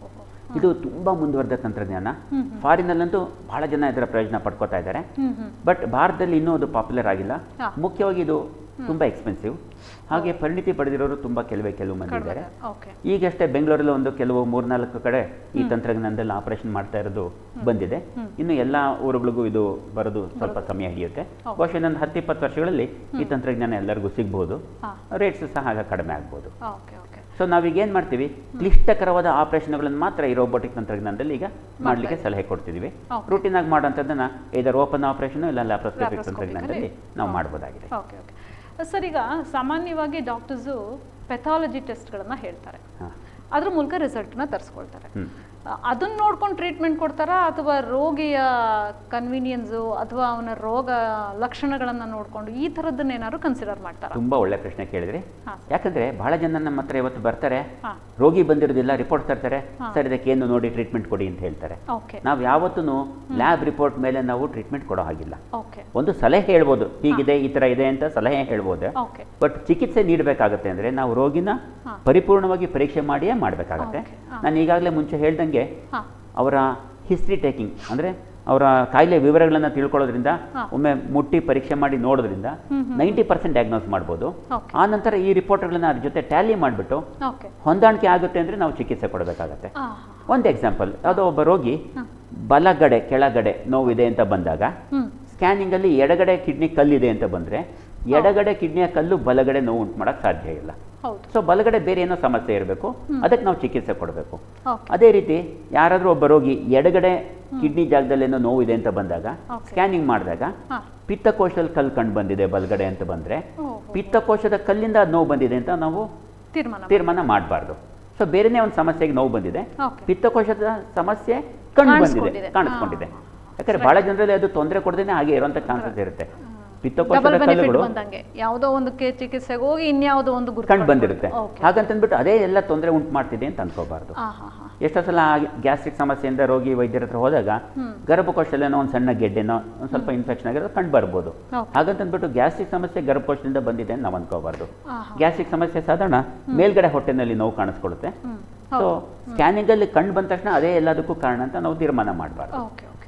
ಇದು ತುಂಬ ಮುಂದುವರೆದ ತಂತ್ರಜ್ಞಾನ. ಫಾರಿನಲ್ಲಂತೂ ಬಹಳ ಜನ ಇದರ ಪ್ರಯೋಜನ ಪಡ್ಕೋತಾ ಇದ್ದಾರೆ. ಬಟ್ ಭಾರತದಲ್ಲಿ ಇನ್ನೂ ಅದು ಪಾಪ್ಯುಲರ್ ಆಗಿಲ್ಲ. ಮುಖ್ಯವಾಗಿ ಇದು ತುಂಬ ಎಕ್ಸ್ಪೆನ್ಸಿವ್. ಹಾಗೆ ಪರಿಣಿತಿ ಪಡೆದಿರೋರು ತುಂಬ ಕೆಲವೇ ಕೆಲವು ಮಂದಿ ಇದ್ದಾರೆ. ಈಗಷ್ಟೇ ಬೆಂಗಳೂರಲ್ಲಿ ಒಂದು ಕೆಲವು ಮೂರ್ನಾಲ್ಕು ಕಡೆ ಈ ತಂತ್ರಜ್ಞಾನದಲ್ಲಿ ಆಪರೇಷನ್ ಮಾಡ್ತಾ ಇರೋದು ಬಂದಿದೆ. ಇನ್ನು ಎಲ್ಲ ಊರುಗಳಿಗೂ ಇದು ಬರೋದು ಸ್ವಲ್ಪ ಸಮಯ ಹಿಡಿಯುತ್ತೆ. ಬಹುಶಃ ಇನ್ನೊಂದು ಹತ್ತು ಇಪ್ಪತ್ತು ವರ್ಷಗಳಲ್ಲಿ ಈ ತಂತ್ರಜ್ಞಾನ ಎಲ್ಲರಿಗೂ ಸಿಗ್ಬೋದು. ರೇಟ್ಸ್ ಸಹ ಆಗ ಕಡಿಮೆ ಆಗ್ಬೋದು. ಸೊ ನಾವೀಗ ಏನು ಮಾಡ್ತೀವಿ, ಕ್ಲಿಷ್ಟಕರವಾದ ಆಪರೇಷನ್ಗಳನ್ನು ಮಾತ್ರ ಈ ರೋಬೋಟಿಕ್ ತಂತ್ರಜ್ಞಾನದಲ್ಲಿ ಈಗ ಮಾಡಲಿಕ್ಕೆ ಸಲಹೆ ಕೊಡ್ತಿದ್ದೀವಿ. ರೂಟೀನ್ ಆಗಿ ಮಾಡೋಂಥದ್ದನ್ನು ಇದರ ಓಪನ್ ಆಪರೇಷನ್ ಇಲ್ಲ ಲ್ಯಾಪ್ರೋಸ್ಕೋಪಿಕ್ ತಂತ್ರಜ್ಞಾನದಲ್ಲಿ ನಾವು ಮಾಡ್ಬೋದಾಗಿದೆ. ಸರ್, ಈಗ ಸಾಮಾನ್ಯವಾಗಿ ಡಾಕ್ಟರ್ಸು ಪೆಥಾಲಜಿ ಟೆಸ್ಟ್ಗಳನ್ನು ಹೇಳ್ತಾರೆ, ಅದ್ರ ಮೂಲಕ ರಿಸಲ್ಟ್ನ ತರಿಸ್ಕೊಳ್ತಾರೆ. ಅದನ್ನ ನೋಡ್ಕೊಂಡು ಟ್ರೀಟ್ಮೆಂಟ್ ಕೊಡ್ತಾರಾ ಅಥವಾ ರೋಗಿಯ ಕನ್ವೀನಿಯನ್ಸು ಅಥವಾ ಅವನ ರೋಗ ಲಕ್ಷಣಗಳನ್ನು ನೋಡಿಕೊಂಡು ಈ ಥರದ್ದನ್ನ ಏನಾದ್ರು ಕನ್ಸಿಡರ್ ಮಾಡ್ತಾರೆ? ತುಂಬ ಒಳ್ಳೆ ಪ್ರಶ್ನೆ ಕೇಳಿದ್ರಿ. ಯಾಕಂದರೆ ಬಹಳ ಜನ ನಮ್ಮ ಹತ್ರ ಇವತ್ತು ಬರ್ತಾರೆ, ರೋಗಿ ಬಂದಿರೋದಿಲ್ಲ, ರಿಪೋರ್ಟ್ ತರ್ತಾರೆ, ಸರ್ ಇದಕ್ಕೆ ಏನು ನೋಡಿ ಟ್ರೀಟ್ಮೆಂಟ್ ಕೊಡಿ ಅಂತ ಹೇಳ್ತಾರೆ. ನಾವು ಯಾವತ್ತೂ ಲ್ಯಾಬ್ ರಿಪೋರ್ಟ್ ಮೇಲೆ ನಾವು ಟ್ರೀಟ್ಮೆಂಟ್ ಕೊಡೋ ಹಾಗಿಲ್ಲ. ಒಂದು ಸಲಹೆ ಹೇಳ್ಬೋದು, ಹೀಗಿದೆ ಈ ಥರ ಇದೆ ಅಂತ ಸಲಹೆ ಹೇಳ್ಬೋದು. ಬಟ್ ಚಿಕಿತ್ಸೆ ನೀಡಬೇಕಾಗತ್ತೆ ಅಂದರೆ ನಾವು ರೋಗಿನ ಪರಿಪೂರ್ಣವಾಗಿ ಪರೀಕ್ಷೆ ಮಾಡಿಯೇ ಮಾಡಬೇಕಾಗತ್ತೆ. ನಾನು ಈಗಾಗಲೇ ಮುಂಚೆ ಹೇಳ್ದಂಗೆ ಅವರ ಹಿಸ್ಟ್ರಿ ಟೇಕಿಂಗ್ ಅಂದರೆ ಅವರ ಕಾಯಿಲೆ ವಿವರಗಳನ್ನು ತಿಳ್ಕೊಳ್ಳೋದ್ರಿಂದ, ಒಮ್ಮೆ ಮುಟ್ಟಿ ಪರೀಕ್ಷೆ ಮಾಡಿ ನೋಡೋದ್ರಿಂದ ನೈಂಟಿ ಪರ್ಸೆಂಟ್ ಡಯಾಗ್ನೋಸ್ ಮಾಡ್ಬೋದು. ಆ ನಂತರ ಈ ರಿಪೋರ್ಟ್ಗಳನ್ನ ಅದ್ರ ಜೊತೆ ಟ್ಯಾಲಿ ಮಾಡಿಬಿಟ್ಟು ಹೊಂದಾಣಿಕೆ ಆಗುತ್ತೆ ಅಂದರೆ ನಾವು ಚಿಕಿತ್ಸೆ ಕೊಡಬೇಕಾಗತ್ತೆ. ಒಂದು ಎಕ್ಸಾಂಪಲ್, ಯಾವುದೋ ಒಬ್ಬ ರೋಗಿ ಬಲಗಡೆ ಕೆಳಗಡೆ ನೋವಿದೆ ಅಂತ ಬಂದಾಗ ಸ್ಕ್ಯಾನಿಂಗಲ್ಲಿ ಎಡಗಡೆ ಕಿಡ್ನಿ ಕಲ್ಲಿದೆ ಅಂತ ಬಂದರೆ ಎಡಗಡೆ ಕಿಡ್ನಿಯ ಕಲ್ಲು ಬಲಗಡೆ ನೋವು ಉಂಟು ಮಾಡೋಕ್ಕೆ ಸಾಧ್ಯ ಇಲ್ಲ. ಸೊ ಬಲಗಡೆ ಬೇರೆ ಏನೋ ಸಮಸ್ಯೆ ಇರಬೇಕು, ಅದಕ್ಕೆ ನಾವು ಚಿಕಿತ್ಸೆ ಕೊಡಬೇಕು. ಅದೇ ರೀತಿ ಯಾರಾದರೂ ಒಬ್ಬ ರೋಗಿ ಎಡಗಡೆ ಕಿಡ್ನಿ ಜಾಗದಲ್ಲಿ ಏನೋ ನೋವು ಇದೆ ಅಂತ ಬಂದಾಗ ಸ್ಕ್ಯಾನಿಂಗ್ ಮಾಡಿದಾಗ ಪಿತ್ತಕೋಶದಲ್ಲಿ ಕಲ್ಲು ಕಂಡು ಬಂದಿದೆ ಬಲಗಡೆ ಅಂತ ಬಂದರೆ ಪಿತ್ತಕೋಶದ ಕಲ್ಲಿಂದ ಅದು ನೋವು ಬಂದಿದೆ ಅಂತ ನಾವು ತೀರ್ಮಾನ ಮಾಡಬಾರ್ದು. ಸೊ ಬೇರೆನೇ ಒಂದು ಸಮಸ್ಯೆಗೆ ನೋವು ಬಂದಿದೆ, ಪಿತ್ತಕೋಶದ ಸಮಸ್ಯೆ ಕಂಡು ಬಂದಿದೆ, ಕಾಣಿಸ್ಕೊಂಡಿದೆ. ಯಾಕಂದ್ರೆ ಬಹಳ ಜನರಲ್ಲಿ ಅದು ತೊಂದರೆ ಕೊಡದೇನೆ ಹಾಗೆ ಇರುವಂತ ಚಾನ್ಸಸ್ ಇರುತ್ತೆ. ಪಿತ್ತಕೋಶದ ಕಲ್ಲುಗಳು ಯಾವುದೋ ಒಂದು ಚಿಕಿತ್ಸೆಗೆ ಹೋಗಿ ಇನ್ಯಾವುದೋ ಒಂದು ಕಂಡು ಬಂದಿರುತ್ತೆ. ಹಾಗಂತಂದ್ಬಿಟ್ಟು ಅದೇ ಎಲ್ಲ ತೊಂದರೆ ಉಂಟು ಮಾಡ್ತಿದೆ ಅಂತ ಅನ್ಕೋಬಾರ್ದು. ಎಷ್ಟೋ ಸಲ ಗ್ಯಾಸ್ಟ್ರಿಕ್ ಸಮಸ್ಯೆಯಿಂದ ರೋಗಿ ವೈದ್ಯರ ಹತ್ರ ಹೋದಾಗ ಗರ್ಭಕೋಶದಲ್ಲೇನೋ ಒಂದು ಸಣ್ಣ ಗೆಡ್ಡೆನೋ ಒಂದು ಸ್ವಲ್ಪ ಇನ್ಫೆಕ್ಷನ್ ಆಗಿರೋದು ಕಂಡು ಬರ್ಬೋದು. ಹಾಗಂತಂದ್ಬಿಟ್ಟು ಗ್ಯಾಸ್ಟ್ರಿಕ್ ಸಮಸ್ಯೆ ಗರ್ಭಕೋಶದಿಂದ ಬಂದಿದೆ ಅಂತ ನಾವು ಅನ್ಕೋಬಾರ್ದು. ಗ್ಯಾಸ್ಟ್ರಿಕ್ ಸಮಸ್ಯೆ ಸಾಧಾರಣ ಮೇಲ್ಗಡೆ ಹೊಟ್ಟೆನಲ್ಲಿ ನೋವು ಕಾಣಿಸ್ಕೊಳ್ಳುತ್ತೆ. ಸೊ ಸ್ಕ್ಯಾನಿಂಗ್ ಅಲ್ಲಿ ಕಂಡು ಬಂದ ತಕ್ಷಣ ಅದೇ ಎಲ್ಲದಕ್ಕೂ ಕಾರಣ ಅಂತ ನಾವು ತೀರ್ಮಾನ ಮಾಡಬಾರ್ದು.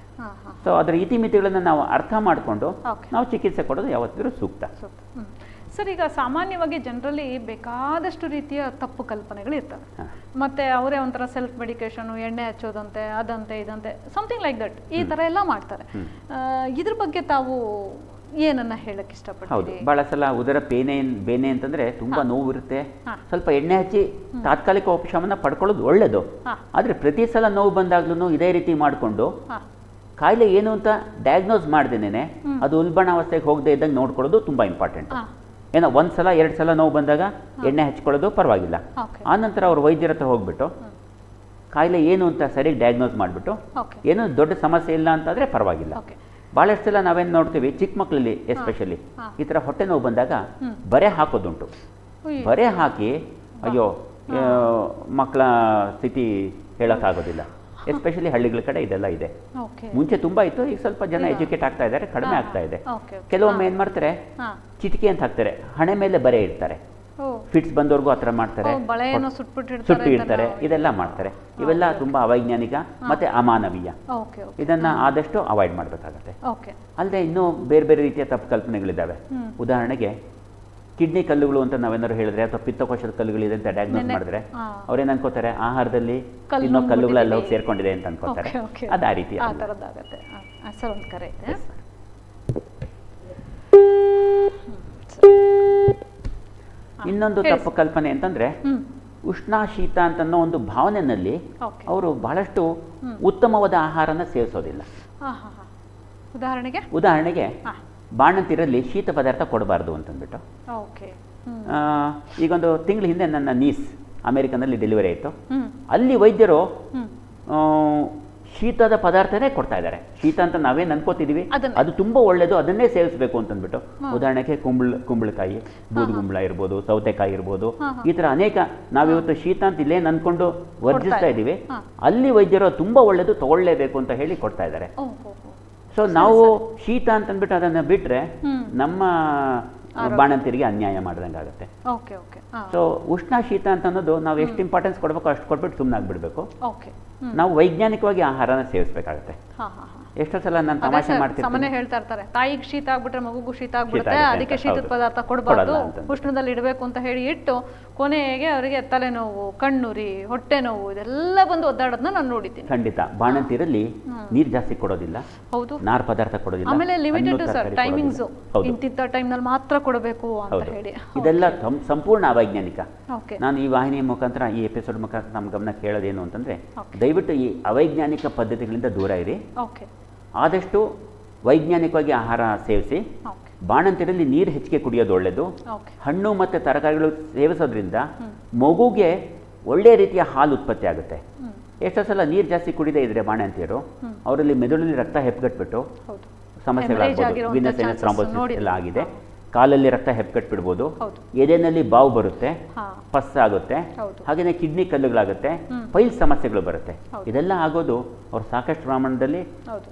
ಸೊ ಅದರ ಇತಿಮಿತಿಗಳನ್ನು ನಾವು ಅರ್ಥ ಮಾಡಿಕೊಂಡು ನಾವು ಚಿಕಿತ್ಸೆ ಕೊಡೋದು ಯಾವತ್ತಿದ್ರೂ ಸೂಕ್ತ. ಸರ್, ಈಗ ಸಾಮಾನ್ಯವಾಗಿ ಜನರಲ್ಲಿ ಬೇಕಾದಷ್ಟು ರೀತಿಯ ತಪ್ಪು ಕಲ್ಪನೆಗಳು ಇರ್ತವೆ. ಮತ್ತೆ ಅವರೇ ಒಂಥರ ಸೆಲ್ಫ್ ಮೆಡಿಕೇಶನ್, ಎಣ್ಣೆ ಹಚ್ಚೋದಂತೆ, ಅದಂತೆ ಇದಂತೆ ಸಮಥಿಂಗ್ ಲೈಕ್ ದಟ್, ಈ ಥರ ಎಲ್ಲ ಮಾಡ್ತಾರೆ. ಇದ್ರ ಬಗ್ಗೆ ತಾವು ಏನನ್ನ ಹೇಳಕ್ ಇಷ್ಟಪಡ್ತೀರಿ? ಹೌದು, ಬಹಳ ಸಲ ಉದರ ಬೇನೆ ಬೇನೆ ಅಂತಂದ್ರೆ ತುಂಬಾ ನೋವು ಇರುತ್ತೆ, ಸ್ವಲ್ಪ ಎಣ್ಣೆ ಹಚ್ಚಿ ತಾತ್ಕಾಲಿಕ ಉಪಶಮನ ಪಡ್ಕೊಳ್ಳೋದು ಒಳ್ಳೇದು. ಆದ್ರೆ ಪ್ರತಿ ಸಲ ನೋವು ಬಂದಾಗ್ಲೂ ಇದೇ ರೀತಿ ಮಾಡಿಕೊಂಡು ಕಾಯಿಲೆ ಏನು ಅಂತ ಡಯಾಗ್ನೋಸ್ ಮಾಡ್ದೇನೆ ಅದು ಉಲ್ಬಣಾವಸ್ಥೆಗೆ ಹೋಗದೆ ಇದ್ದಂಗೆ ನೋಡ್ಕೊಳ್ಳೋದು ತುಂಬ ಇಂಪಾರ್ಟೆಂಟ್. ಏನೋ ಒಂದು ಸಲ ಎರಡು ಸಲ ನೋವು ಬಂದಾಗ ಎಣ್ಣೆ ಹಚ್ಕೊಳ್ಳೋದು ಪರವಾಗಿಲ್ಲ. ಆನಂತರ ಅವ್ರ ವೈದ್ಯರ ಹತ್ರ ಹೋಗ್ಬಿಟ್ಟು ಕಾಯಿಲೆ ಏನು ಅಂತ ಸರಿಯಾಗಿ ಡಯಾಗ್ನೋಸ್ ಮಾಡಿಬಿಟ್ಟು ಏನೋ ದೊಡ್ಡ ಸಮಸ್ಯೆ ಇಲ್ಲ ಅಂತಂದರೆ ಪರವಾಗಿಲ್ಲ. ಭಾಳಷ್ಟು ಸಲ ನಾವೇನು ನೋಡ್ತೀವಿ, ಚಿಕ್ಕ ಮಕ್ಕಳಲ್ಲಿ ಎಸ್ಪೆಷಲಿ ಈ ಥರ ಹೊಟ್ಟೆ ನೋವು ಬಂದಾಗ ಬರೆ ಹಾಕೋದುಂಟು. ಬರೆ ಹಾಕಿ ಅಯ್ಯೋ ಮಕ್ಕಳ ಸ್ಥಿತಿ ಹೇಳೋಕ್ಕಾಗೋದಿಲ್ಲ. ಎಸ್ಪೆಷಲಿ ಹಳ್ಳಿಗಳ ಕಡೆ ಇದೆಲ್ಲ ಇದೆ. ಮುಂಚೆ ತುಂಬಾ ಇತ್ತು, ಈಗ ಸ್ವಲ್ಪ ಜನ ಎಜುಕೇಟ್ ಆಗ್ತಾ ಇದ್ದಾರೆ, ಕಡಿಮೆ ಆಗ್ತಾ ಇದೆ. ಕೆಲವೊಮ್ಮೆ ಏನ್ ಮಾಡ್ತಾರೆ, ಚಿಟಿಕೆ ಅಂತ ಹಾಕ್ತಾರೆ, ಹಣೆ ಮೇಲೆ ಬರೆ ಇಡ್ತಾರೆ, ಫಿಟ್ಸ್ ಬಂದವ್ರಿಗೂ ಹತ್ರ ಮಾಡ್ತಾರೆ, ಸುಟ್ಟು ಇಡ್ತಾರೆ, ಇದೆಲ್ಲ ಮಾಡ್ತಾರೆ. ಇವೆಲ್ಲ ತುಂಬಾ ಅವೈಜ್ಞಾನಿಕ ಮತ್ತೆ ಅಮಾನವೀಯ. ಇದನ್ನ ಆದಷ್ಟು ಅವಾಯ್ಡ್ ಮಾಡಬೇಕಾಗತ್ತೆ. ಅಲ್ಲದೆ ಇನ್ನೂ ಬೇರೆ ಬೇರೆ ರೀತಿಯ ತಪ್ಪು ಕಲ್ಪನೆಗಳಿದ್ದಾವೆ. ಉದಾಹರಣೆಗೆ ಕಿಡ್ನಿ ಕಲ್ಲುಗಳು ಅಂತ ನಾವೇನಾದ್ರು ಹೇಳಿದ್ರೆ ಅಥವಾ ಪಿತ್ತಕೋಶದ ಕಲ್ಲುಗಳಿದೆ ಅಂತ ಡಯಾಗ್ನೋಸ್ ಮಾಡಿದ್ರೆ ಅವ್ರೇನು ಅನ್ಕೋತಾರೆ, ಆಹಾರದಲ್ಲಿ ಇನ್ನೂ ಕಲ್ಲುಗಳೆಲ್ಲ ಸೇರ್ಕೊಂಡಿದೆ ಅಂತ ಅನ್ಕೋತಾರೆ. ಅದು ಆ ರೀತಿ ಇನ್ನೊಂದು ತಪ್ಪು ಕಲ್ಪನೆ ಅಂತಂದ್ರೆ ಉಷ್ಣ ಶೀತ ಅಂತ ಅನ್ನೋ ಒಂದು ಭಾವನೆಯಲ್ಲಿ ಅವರು ಬಹಳಷ್ಟು ಉತ್ತಮವಾದ ಆಹಾರನ ಸೇವಿಸೋದಿಲ್ಲ. ಉದಾಹರಣೆಗೆ ಉದಾಹರಣೆಗೆ ಬಾಣಂತಿರಲ್ಲಿ ಶೀತ ಪದಾರ್ಥ ಕೊಡಬಾರ್ದು ಅಂತಂದ್ಬಿಟ್ಟು. ಈಗೊಂದು ತಿಂಗಳ ಹಿಂದೆ ನನ್ನ ನೀಸ್ ಅಮೆರಿಕನಲ್ಲಿ ಡೆಲಿವರಿ ಆಯಿತು. ಅಲ್ಲಿ ವೈದ್ಯರು ಶೀತದ ಪದಾರ್ಥನೇ ಕೊಡ್ತಾ ಇದ್ದಾರೆ. ಶೀತ ಅಂತ ನಾವೇನು ಅನ್ಕೋತಿದೀವಿ ಅದು ತುಂಬಾ ಒಳ್ಳೇದು, ಅದನ್ನೇ ಸೇವಿಸಬೇಕು ಅಂತಂದ್ಬಿಟ್ಟು. ಉದಾಹರಣೆಗೆ ಕುಂಬಳ ಕುಂಬಳಕಾಯಿ, ಬೂದುಗುಂಬಳ ಇರ್ಬೋದು, ಸೌತೆಕಾಯಿ ಇರ್ಬೋದು, ಈ ತರ ಅನೇಕ ನಾವಿವತ್ತು ಶೀತ ಅಂತ ಇಲ್ಲೇನು ಅನ್ಕೊಂಡು ವರ್ಜಿಸ್ತಾ ಇದ್ದೀವಿ, ಅಲ್ಲಿ ವೈದ್ಯರು ತುಂಬಾ ಒಳ್ಳೇದು ತಗೊಳ್ಳೇಬೇಕು ಅಂತ ಹೇಳಿ ಕೊಡ್ತಾ ಇದ್ದಾರೆ. ಸೊ ನಾವು ಶೀತ ಅಂತಂದ್ಬಿಟ್ಟು ಅದನ್ನು ಬಿಟ್ಟರೆ ನಮ್ಮ ಬಾಣಂತಿಯರಿಗೆ ಅನ್ಯಾಯ ಮಾಡ್ದಂಗೆ ಆಗುತ್ತೆ. Okay okay. ಸೊ ಉಷ್ಣ ಶೀತ ಅಂತ ಅನ್ನೋದು ನಾವು ಎಷ್ಟು ಇಂಪಾರ್ಟೆನ್ಸ್ ಕೊಡಬೇಕು ಅಷ್ಟು ಕೊಟ್ಬಿಟ್ಟು ಸುಮ್ಮನೆ ಆಗ್ಬಿಡ್ಬೇಕು. ಓಕೆ. ನಾವು ವೈಜ್ಞಾನಿಕವಾಗಿ ಆಹಾರನ ಸೇವಿಸಬೇಕಾಗುತ್ತೆ. ಎಷ್ಟೋ ಸಲ ನಾನು ತಮಾಷೆ ಮಾಡ್ತೀನಿ, ಸಾಮಾನ್ಯ ಹೇಳ್ತಾ ಇರ್ತಾರೆ ತಾಯಿಗೆ ಶೀತ ಆಗ್ಬಿಟ್ರೆ ಮಗುಗೂ ಶೀತ ಆಗ್ಬಿಡುತ್ತೆ, ಅದಕ್ಕೆ ಶೀತದ ಪದಾರ್ಥ ಕೊಡಬಾರ್ದು, ಉಷ್ಣದಲ್ಲಿ ಇಡಬೇಕು ಅಂತ ಹೇಳಿ ಇಟ್ಟು ಕೊನೆಗೆ ಅವರಿಗೆ ತಲೆನೋವು, ಕಣ್ಣುರಿ, ಹೊಟ್ಟೆ ನೋವು ಇದೆಲ್ಲ ಬಂದು ಒದ್ದಾಡೋದನ್ನ ನಾನು ನೋಡಿದ್ದೀನಿ. ಖಂಡಿತ. ಬಾಣಂತಿರಲ್ಲಿ ನೀರು ಜಾಸ್ತಿ ಕೊಡೋದಿಲ್ಲ, ಹೌದು, ನಾರ್ ಪದಾರ್ಥ ಕೊಡೋದಿಲ್ಲ, ಆಮೇಲೆ ಲಿಮಿಟೆಡ್ ಸರ್ ಟೈಮಿಂಗ್ಸ್, ಇಂತಿಂತ ಟೈಮ್ ನಲ್ಲಿ ಮಾತ್ರ ಕೊಡಬೇಕು ಅಂತ ಹೇಳಿ. ಇದೆಲ್ಲ ಸಂಪೂರ್ಣ ಅವೈಜ್ಞಾನಿಕ. ನಾನು ಈ ವಾಹಿನಿಯ ಮುಖಾಂತರ ಈ ಎಪಿಸೋಡ್ ಮುಖಾಂತರ ನಮ್ಮ ಗಮನಕ್ಕೆ ಹೇಳೋದೇನು ಅಂತಂದ್ರೆ, ದಯವಿಟ್ಟು ಈ ಅವೈಜ್ಞಾನಿಕ ಪದ್ಧತಿಗಳಿಂದ ದೂರ ಇರಿ. ಆದಷ್ಟು ವೈಜ್ಞಾನಿಕವಾಗಿ ಆಹಾರ ಸೇವಿಸಿ. ಬಾಣಂತಿರಲ್ಲಿ ನೀರು ಹೆಚ್ಚಿಗೆ ಕುಡಿಯೋದು ಒಳ್ಳೆಯದು. ಹಣ್ಣು ಮತ್ತು ತರಕಾರಿಗಳು ಸೇವಿಸೋದ್ರಿಂದ ಮಗುಗೆ ಒಳ್ಳೆಯ ರೀತಿಯ ಹಾಲು ಉತ್ಪತ್ತಿ ಆಗುತ್ತೆ. ಎಷ್ಟೋ ಸಲ ನೀರು ಜಾಸ್ತಿ ಕುಡಿದೇ ಇದ್ರೆ ಬಾಣಂತಿಯರು ಅವರಲ್ಲಿ ಮೆದುಳಲ್ಲಿ ರಕ್ತ ಹೆಪ್ಪಗಟ್ಬಿಟ್ಟು ಸಮಸ್ಯೆಗಳಾಗ್ಬೋದು. ವೀನಸ್ ಥ್ರಾಂಬೋಸಿಸ್ ಎಲ್ಲ ಆಗಿದೆ. ಕಾಲಲ್ಲಿ ರಕ್ತ ಹೆಪ್ಪಗಟ್ಬಿಡ್ಬೋದು, ಎದೆನಲ್ಲಿ ಬಾವು ಬರುತ್ತೆ, ಪಸ್ ಆಗುತ್ತೆ, ಹಾಗೆಯೇ ಕಿಡ್ನಿ ಕಲ್ಲುಗಳಾಗುತ್ತೆ, ಪೈಲ್ ಸಮಸ್ಯೆಗಳು ಬರುತ್ತೆ. ಇದೆಲ್ಲ ಆಗೋದು ಅವ್ರು ಸಾಕಷ್ಟು ಪ್ರಮಾಣದಲ್ಲಿ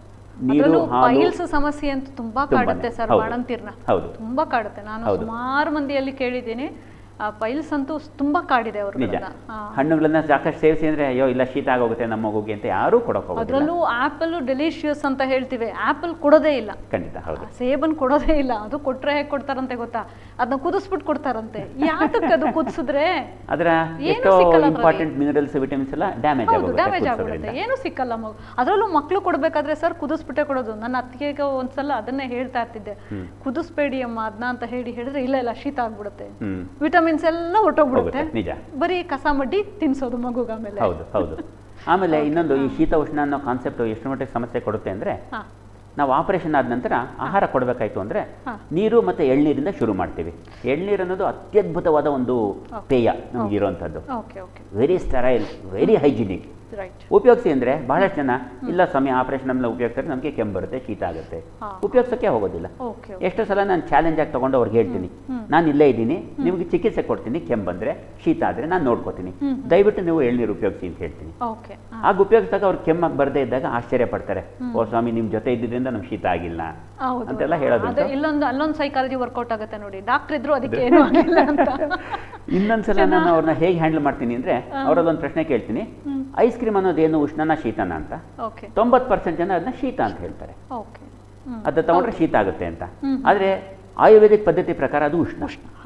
ನೀರು, ಪೈಲ್ಸ್ ಸಮಸ್ಯೆ ಅಂತ ತುಂಬಾ ಕಾಡುತ್ತೆ ಸರ್ ಬಾಣಂತಿರ್ನ. ಹೌದು, ತುಂಬಾ ಕಾಡುತ್ತೆ. ನಾನು ಸುಮಾರು ಮಂದಿಯಲ್ಲಿ ಕೇಳಿದ್ದೀನಿ, ಪೈಲ್ಸ್ ಅಂತೂ ತುಂಬಾ ಕಾಡಿದೆ ಅವರು. ನಿಜ. ಹಣ್ಣುಗಳನ್ನ ಸಾಕಷ್ಟು ಸೇವಿಸಿ ಅಂದ್ರೆ ಅಯ್ಯೋ ಇಲ್ಲ ಶೀತ ಆಗೋಗುತ್ತೆ ನಮ್ಮ ಮಗುಗೆ ಅಂತ ಯಾರು ಕೊಡೋಕೆ ಹೋಗೋದಿಲ್ಲ. ಅದರಲ್ಲೂ ಆಪಲ್ ಡೆಲಿಷಿಯಸ್ ಅಂತ ಹೇಳ್ತೀವಿ, ಆಪಲ್ ಕೊಡೋದೇ ಇಲ್ಲ. ಖಂಡಿತ ಹೌದು. ಸೇಬನ್ ಕೊಡೋದೇ ಇಲ್ಲ. ಅದು ಕೊಟ್ರೆ ಹೇಗೆ ಕೊಡ್ತಾರಂತೆ ಗೊತ್ತಾ, ಅದನ್ನ ಕುದಿಸ್ಬಿಟ್ಟು ಕೊಡ್ತಾರಂತೆ. ಯಾತಕ್ಕೆ ಅದು ಕುದಿಸಿದ್ರೆ ಅದರ ಎಷ್ಟೋ ಇಂಪಾರ್ಟೆಂಟ್ ಮಿನರಲ್ಸ್, ವಿಟಮಿನ್ಸ್ ಎಲ್ಲ ಡ್ಯಾಮೇಜ್ ಆಗುತ್ತೆ, ಡ್ಯಾಮೇಜ್ ಆಗುತ್ತೆ, ಏನು ಸಿಕ್ಕಲ್ಲ ಮಗು. ಅದರಲ್ಲೂ ಮಕ್ಕಳು ಕೊಡಬೇಕಾದ್ರೆ ಸರ್ ಕುದಿಸ್ಬಿಟ್ಟೆ ಕೊಡೋದು. ನನ್ನ ಅತ್ತಿಗೆಗೆ ಒಂದ್ಸಲ ಅದನ್ನೇ ಹೇಳ್ತಾ ಇರ್ತಿದ್ದೆ, ಕುದಿಸ್ಬೇಡಿ ಅಮ್ಮ ಅದನ್ನ ಅಂತ ಹೇಳಿ ಹೇಳಿದ್ರೆ ಇಲ್ಲ ಇಲ್ಲ ಶೀತ ಆಗ್ಬಿಡುತ್ತೆ, ವಿಟಮಿನ್ಸ್ ಎಲ್ಲ ಹೊರಟೋಗ್ಬಿಡುತ್ತೆ, ಬರೀ ಕಸ ಮಡ್ಡಿ ತಿನ್ಸೋದು ಮಗುಗ. ಆಮೇಲೆ ಹೌದು ಹೌದು. ಆಮೇಲೆ ಇನ್ನೊಂದು, ಈ ಶೀತ ಉಷ್ಣ ಅನ್ನೋ ಕಾನ್ಸೆಪ್ಟ್ ಎಷ್ಟು ಮಟ್ಟಿಗೆ ಸಮಸ್ಯೆ ಕೊಡುತ್ತೆ ಅಂದ್ರೆ, ನಾವು ಆಪರೇಷನ್ ಆದ ನಂತರ ಆಹಾರ ಕೊಡಬೇಕಾಯ್ತು ಅಂದ್ರೆ ನೀರು ಮತ್ತೆ ಎಳ್ನೀರಿಂದ ಶುರು ಮಾಡ್ತೀವಿ. ಎಳ್ನೀರು ಅನ್ನೋದು ಅತ್ಯದ್ಭುತವಾದ ಒಂದು ಪೇಯ ನಮಗಿರುವಂಥದ್ದು. Very sterile, very hygienic. ಉಪಯೋಗಿಸಿ ಅಂದ್ರೆ ಬಹಳಷ್ಟು ಜನ ಇಲ್ಲ ಸಮಯ ಆಪರೇಷನ್ ಆಮೇಲೆ ಉಪಯೋಗಿಸಿದ್ರೆ ನಮಗೆ ಕೆಮ್ಮು ಬರುತ್ತೆ, ಶೀತ ಆಗುತ್ತೆ, ಉಪಯೋಗಿಸೋಕೆ ಹೋಗೋದಿಲ್ಲ. ಎಷ್ಟೋ ಸಲ ನಾನು ಚಾಲೆಂಜ್ ಆಗಿ ತಗೊಂಡು ಅವ್ರಿಗೆ ಹೇಳ್ತೀನಿ, ನಾನು ಇಲ್ಲೇ ಇದ್ದೀನಿ, ನಿಮಗೆ ಚಿಕಿತ್ಸೆ ಕೊಡ್ತೀನಿ, ಕೆಮ್ಮು ಬಂದ್ರೆ ಶೀತ ಆದ್ರೆ ನಾನು ನೋಡ್ಕೋತೀನಿ, ದಯವಿಟ್ಟು ನೀವು ಎಳ್ನೀರು ಉಪಯೋಗಿಸಿ ಅಂತ ಹೇಳ್ತೀನಿ. ಆಗ ಉಪಯೋಗಿಸಿದಾಗ ಅವ್ರು ಕೆಮ್ಮ ಬರದೇ ಇದ್ದಾಗ ಆಶ್ಚರ್ಯ ಪಡ್ತಾರೆ, ಓ ಸ್ವಾಮಿ ನಿಮ್ ಜೊತೆ ಇದ್ದಿದ್ರಿಂದ ನಮ್ಗೆ ಶೀತ ಆಗಿಲ್ಲ ಅಂತೆಲ್ಲ ಹೇಳೋದು. ಇಲ್ಲೊಂದು ಅಲ್ಲೊಂದು ಸೈಕಾಲಜಿ ವರ್ಕೌಟ್ ಆಗುತ್ತೆ ನೋಡಿ, ಡಾಕ್ಟರ್ ಇದ್ರು ಅದಕ್ಕೆ ಏನು ಆಗಿಲ್ಲ ಅಂತ. ಇನ್ನೊಂದ್ಸಲ ನಾನು ಅವ್ರನ್ನ ಹೇಗೆ ಹ್ಯಾಂಡಲ್ ಮಾಡ್ತೀನಿ ಅಂದ್ರೆ, ಅವರಲ್ಲೊಂದು ಪ್ರಶ್ನೆ ಕೇಳ್ತೀನಿ, ಐಸ್ ಕ್ರೀಮ್ ಅನ್ನೋದೇನು ಉಷ್ಣನ ಶೀತನ ಅಂತ. ತೊಂಬತ್ತು ಪರ್ಸೆಂಟ್ ಜನ ಅದನ್ನ ಶೀತ ಅಂತ ಹೇಳ್ತಾರೆ, ಅದ ತಗೊಂಡ್ರೆ ಶೀತ ಆಗುತ್ತೆ ಅಂತ. ಆದ್ರೆ ಆಯುರ್ವೇದಿಕ್ ಪದ್ಧತಿ ಪ್ರಕಾರ ಅದು ಉಷ್ಣ.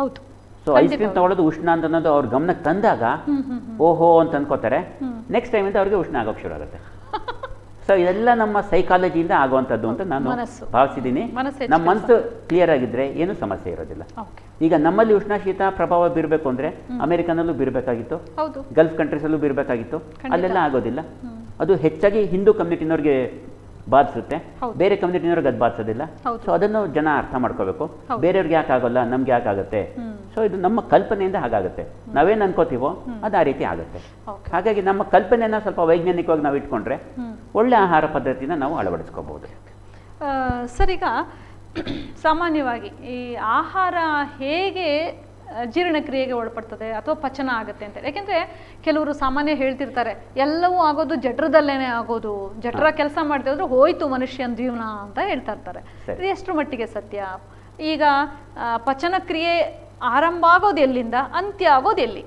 ಸೊ ಐಸ್ ಕ್ರೀಮ್ ತಗೊಳ್ಳೋದು ಉಷ್ಣ ಅಂತ ಅನ್ನೋದು ಅವ್ರ ಗಮನಕ್ಕೆ ತಂದಾಗ ಓಹೋ ಅಂತ ಅನ್ಕೋತಾರೆ, ನೆಕ್ಸ್ಟ್ ಟೈಮ್ ಇಂದ ಅವ್ರಿಗೆ ಉಷ್ಣ ಆಗೋಕೆ ಶುರು ಆಗುತ್ತೆ. ಸೊ ಇದೆಲ್ಲ ನಮ್ಮ ಸೈಕಾಲಜಿಯಿಂದ ಆಗುವಂಥದ್ದು ಅಂತ ನಾನು ಭಾವಿಸಿದ್ದೀನಿ. ನಮ್ಮ ಮನಸ್ಸು ಕ್ಲಿಯರ್ ಆಗಿದ್ರೆ ಏನು ಸಮಸ್ಯೆ ಇರೋದಿಲ್ಲ. ಈಗ ನಮ್ಮಲ್ಲಿ ಉಷ್ಣ ಶೀತ ಪ್ರಭಾವ ಬೀರಬೇಕು ಅಂದ್ರೆ ಅಮೆರಿಕನಲ್ಲೂ ಬೀರಬೇಕಾಗಿತ್ತು, ಗಲ್ಫ್ ಕಂಟ್ರೀಸಲ್ಲೂ ಬೀರಬೇಕಾಗಿತ್ತು, ಅಲ್ಲೆಲ್ಲ ಆಗೋದಿಲ್ಲ. ಅದು ಹೆಚ್ಚಾಗಿ ಹಿಂದೂ ಕಮ್ಯುನಿಟಿನವ್ರಿಗೆ ಬಾಧಿಸುತ್ತೆ, ಬೇರೆ ಕಮ್ಯುನಿಟಿನವ್ರಿಗೆ ಅದು ಬಾಧಿಸೋದಿಲ್ಲ. ಸೊ ಅದನ್ನು ಜನ ಅರ್ಥ ಮಾಡ್ಕೋಬೇಕು. ಬೇರೆಯವ್ರಿಗೆ ಯಾಕೆ ಆಗೋಲ್ಲ, ನಮ್ಗೆ ಯಾಕೆ ಆಗುತ್ತೆ. ಸೊ ಇದು ನಮ್ಮ ಕಲ್ಪನೆಯಿಂದ ಹಾಗಾಗುತ್ತೆ, ನಾವೇನು ಅನ್ಕೋತೀವೋ ಅದು ಆ ರೀತಿ ಆಗುತ್ತೆ. ಹಾಗಾಗಿ ನಮ್ಮ ಕಲ್ಪನೆಯನ್ನ ಸ್ವಲ್ಪ ವೈಜ್ಞಾನಿಕವಾಗಿ ನಾವು ಇಟ್ಕೊಂಡ್ರೆ ಒಳ್ಳೆ ಆಹಾರ ಪದ್ಧತಿನ ನಾವು ಅಳವಡಿಸ್ಕೋಬಹುದು. ಸರ್, ಈಗ ಸಾಮಾನ್ಯವಾಗಿ ಈ ಆಹಾರ ಹೇಗೆ ಜೀರ್ಣಕ್ರಿಯೆಗೆ ಒಳಪಡ್ತದೆ ಅಥವಾ ಪಚನ ಆಗುತ್ತೆ ಅಂತ, ಯಾಕೆಂದ್ರೆ ಕೆಲವರು ಸಾಮಾನ್ಯ ಹೇಳ್ತಿರ್ತಾರೆ ಎಲ್ಲವೂ ಆಗೋದು ಜಠರದಲ್ಲೇನೆ ಆಗೋದು, ಜಠರ ಕೆಲಸ ಮಾಡ್ತಾ ಇದ್ರೆ ಹೋಯ್ತು ಮನುಷ್ಯನ ಜೀವನ ಅಂತ ಹೇಳ್ತಾ ಇರ್ತಾರೆ. ಇದು ಎಷ್ಟು ಮಟ್ಟಿಗೆ ಸತ್ಯ? ಈಗ ಪಚನ ಕ್ರಿಯೆ ಆರಂಭ ಆಗೋದು ಎಲ್ಲಿಂದ, ಅಂತ್ಯ ಆಗೋದು ಎಲ್ಲಿ?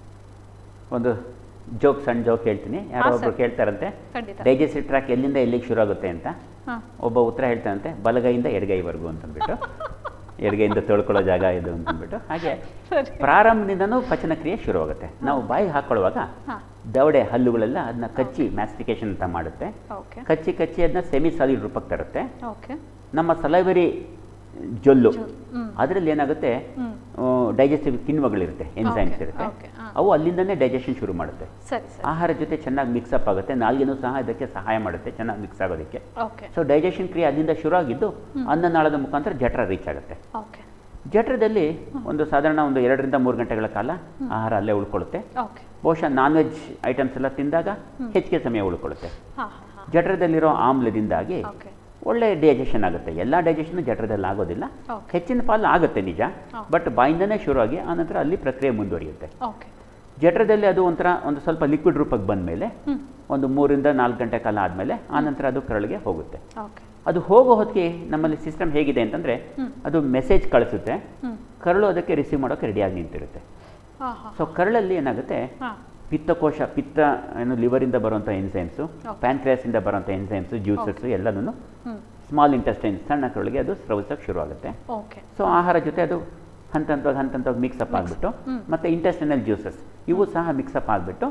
ಒಂದು ಜೋಕ್, ಸಣ್ಣ ಜೋಕ್ ಹೇಳ್ತೀನಿ. ಯಾರೋ ಒಬ್ರು ಕೇಳ್ತಾರಂತೆ, ಡೈಜೆಸ್ಟಿವ್ ಟ್ರ್ಯಾಕ್ ಎಲ್ಲಿಂದ ಎಲ್ಲಿಗೆ ಶುರು ಆಗುತ್ತೆ ಅಂತ. ಒಬ್ಬ ಉತ್ತರ ಹೇಳ್ತಾರಂತೆ, ಬಲಗೈಯಿಂದ ಎಡಗೈವರೆಗೂ ಅಂತಂದ್ಬಿಟ್ಟು, ಎಡಗೈಯಿಂದ ತೊಳ್ಕೊಳ್ಳೋ ಜಾಗ ಇದು ಅಂತಂದ್ಬಿಟ್ಟು. ಹಾಗೆ ಪ್ರಾರಂಭದಿಂದನೂ ಪಚನ ಕ್ರಿಯೆ ಶುರುವಾಗುತ್ತೆ. ನಾವು ಬಾಯಿಗೆ ಹಾಕೊಳ್ಳುವಾಗ ದವಡೆ ಹಲ್ಲುಗಳೆಲ್ಲ ಅದನ್ನ ಕಚ್ಚಿ ಮ್ಯಾಸ್ಟಿಕೇಶನ್ ಅಂತ ಮಾಡುತ್ತೆ. ಕಚ್ಚಿ ಕಚ್ಚಿ ಅದನ್ನ ಸೆಮಿ ಸಾಲಿಡ್ ರೂಪಕ್ಕೆ ತರುತ್ತೆ. ನಮ್ಮ ಸಲೈವರಿ ಜೊಲ್ಲು ಅದರಲ್ಲಿ ಏನಾಗುತ್ತೆ, ಡೈಜೆಸ್ಟಿವ್ ಕಿಣ್ವಗಳಿರುತ್ತೆ, ಎನ್ಸೈಮ್ಸ್ ಇರುತ್ತೆ, ಅವು ಅಲ್ಲಿಂದನೇ ಡೈಜೆಷನ್ ಶುರು ಮಾಡುತ್ತೆ. ಆಹಾರ ಜೊತೆ ಚೆನ್ನಾಗಿ ಮಿಕ್ಸ್ ಅಪ್ ಆಗುತ್ತೆ, ನಾಲ್ಗೆನೂ ಸಹ ಇದಕ್ಕೆ ಸಹಾಯ ಮಾಡುತ್ತೆ ಚೆನ್ನಾಗಿ ಮಿಕ್ಸ್ ಆಗೋದಕ್ಕೆ. ಸೊ ಡೈಜೆಷನ್ ಕ್ರಿಯೆ ಅಲ್ಲಿಂದ ಶುರು ಆಗಿದ್ದು ಅನ್ನನಾಳದ ಮುಖಾಂತರ ಜಠರ ರೀಚ್ ಆಗುತ್ತೆ. ಜಠರದಲ್ಲಿ ಒಂದು ಸಾಧಾರಣ ಒಂದು ಎರಡರಿಂದ ಮೂರು ಗಂಟೆಗಳ ಕಾಲ ಆಹಾರ ಅಲ್ಲೇ ಉಳ್ಕೊಳ್ಳುತ್ತೆ. ಬಹುಶಃ ನಾನ್ ವೆಜ್ ಐಟಮ್ಸ್ ಎಲ್ಲ ತಿಂದಾಗ ಹೆಚ್ಚಿಗೆ ಸಮಯ ಉಳ್ಕೊಳ್ಳುತ್ತೆ. ಜಠರದಲ್ಲಿರೋ ಆಮ್ಲದಿಂದಾಗಿ ಒಳ್ಳೆ ಡೈಜೆಷನ್ ಆಗುತ್ತೆ. ಎಲ್ಲ ಡೈಜೆಷನ್ ಜಠರದಲ್ಲಿ ಆಗೋದಿಲ್ಲ, ಹೆಚ್ಚಿನ ಪಾಲು ಆಗುತ್ತೆ ನಿಜ, ಬಟ್ ಬಾಯಿಂದನೇ ಶುರುವಾಗಿ ಆನಂತರ ಅಲ್ಲಿ ಪ್ರಕ್ರಿಯೆ ಮುಂದುವರಿಯುತ್ತೆ. ಜಠರದಲ್ಲಿ ಅದು ಒಂಥರ ಒಂದು ಸ್ವಲ್ಪ ಲಿಕ್ವಿಡ್ ರೂಪಕ್ಕೆ ಬಂದ ಮೇಲೆ ಒಂದು ಮೂರಿಂದ ನಾಲ್ಕು ಗಂಟೆ ಕಾಲ ಆದಮೇಲೆ ಆನಂತರ ಅದು ಕರಳಿಗೆ ಹೋಗುತ್ತೆ. ಅದು ಹೋಗೋ ಹೊತ್ತಿಗೆ ನಮ್ಮಲ್ಲಿ ಸಿಸ್ಟಮ್ ಹೇಗಿದೆ ಅಂತಂದರೆ ಅದು ಮೆಸೇಜ್ ಕಳಿಸುತ್ತೆ, ಕರಳು ಅದಕ್ಕೆ ರಿಸೀವ್ ಮಾಡೋಕ್ಕೆ ರೆಡಿಯಾಗಿ ನಿಂತಿರುತ್ತೆ. ಸೊ ಕರಳಲ್ಲಿ ಏನಾಗುತ್ತೆ, ಪಿತ್ತಕೋಶ, ಪಿತ್ತ ಏನು ಲಿವರಿಂದ ಬರುವಂಥ ಎನ್ಸೈಮ್ಸು, ಪ್ಯಾನ್ಕ್ರಿಯಾಸಿಂದ ಬರುವಂಥ ಎನ್ಸೈಮ್ಸು, ಜ್ಯೂಸಸ್ಸು ಎಲ್ಲನೂ ಸ್ಮಾಲ್ ಇಂಟೆಸ್ಟೈನ್ ಸಣ್ಣ ಕರಳಿಗೆ ಅದು ಸ್ರವಿಸೋಕ್ಕೆ ಶುರು ಆಗುತ್ತೆ. ಸೊ ಆಹಾರ ಜೊತೆ ಅದು ಹಂತ ಹಂತವಾಗಿ ಹಂತ ಹಂತವಾಗಿ ಮಿಕ್ಸಪ್ ಆಗಿಬಿಟ್ಟು ಮತ್ತು ಇಂಟೆಸ್ಟೈನಲ್ ಜ್ಯೂಸಸ್ ಇವು ಸಹ ಮಿಕ್ಸಪ್ ಆಗಿಬಿಟ್ಟು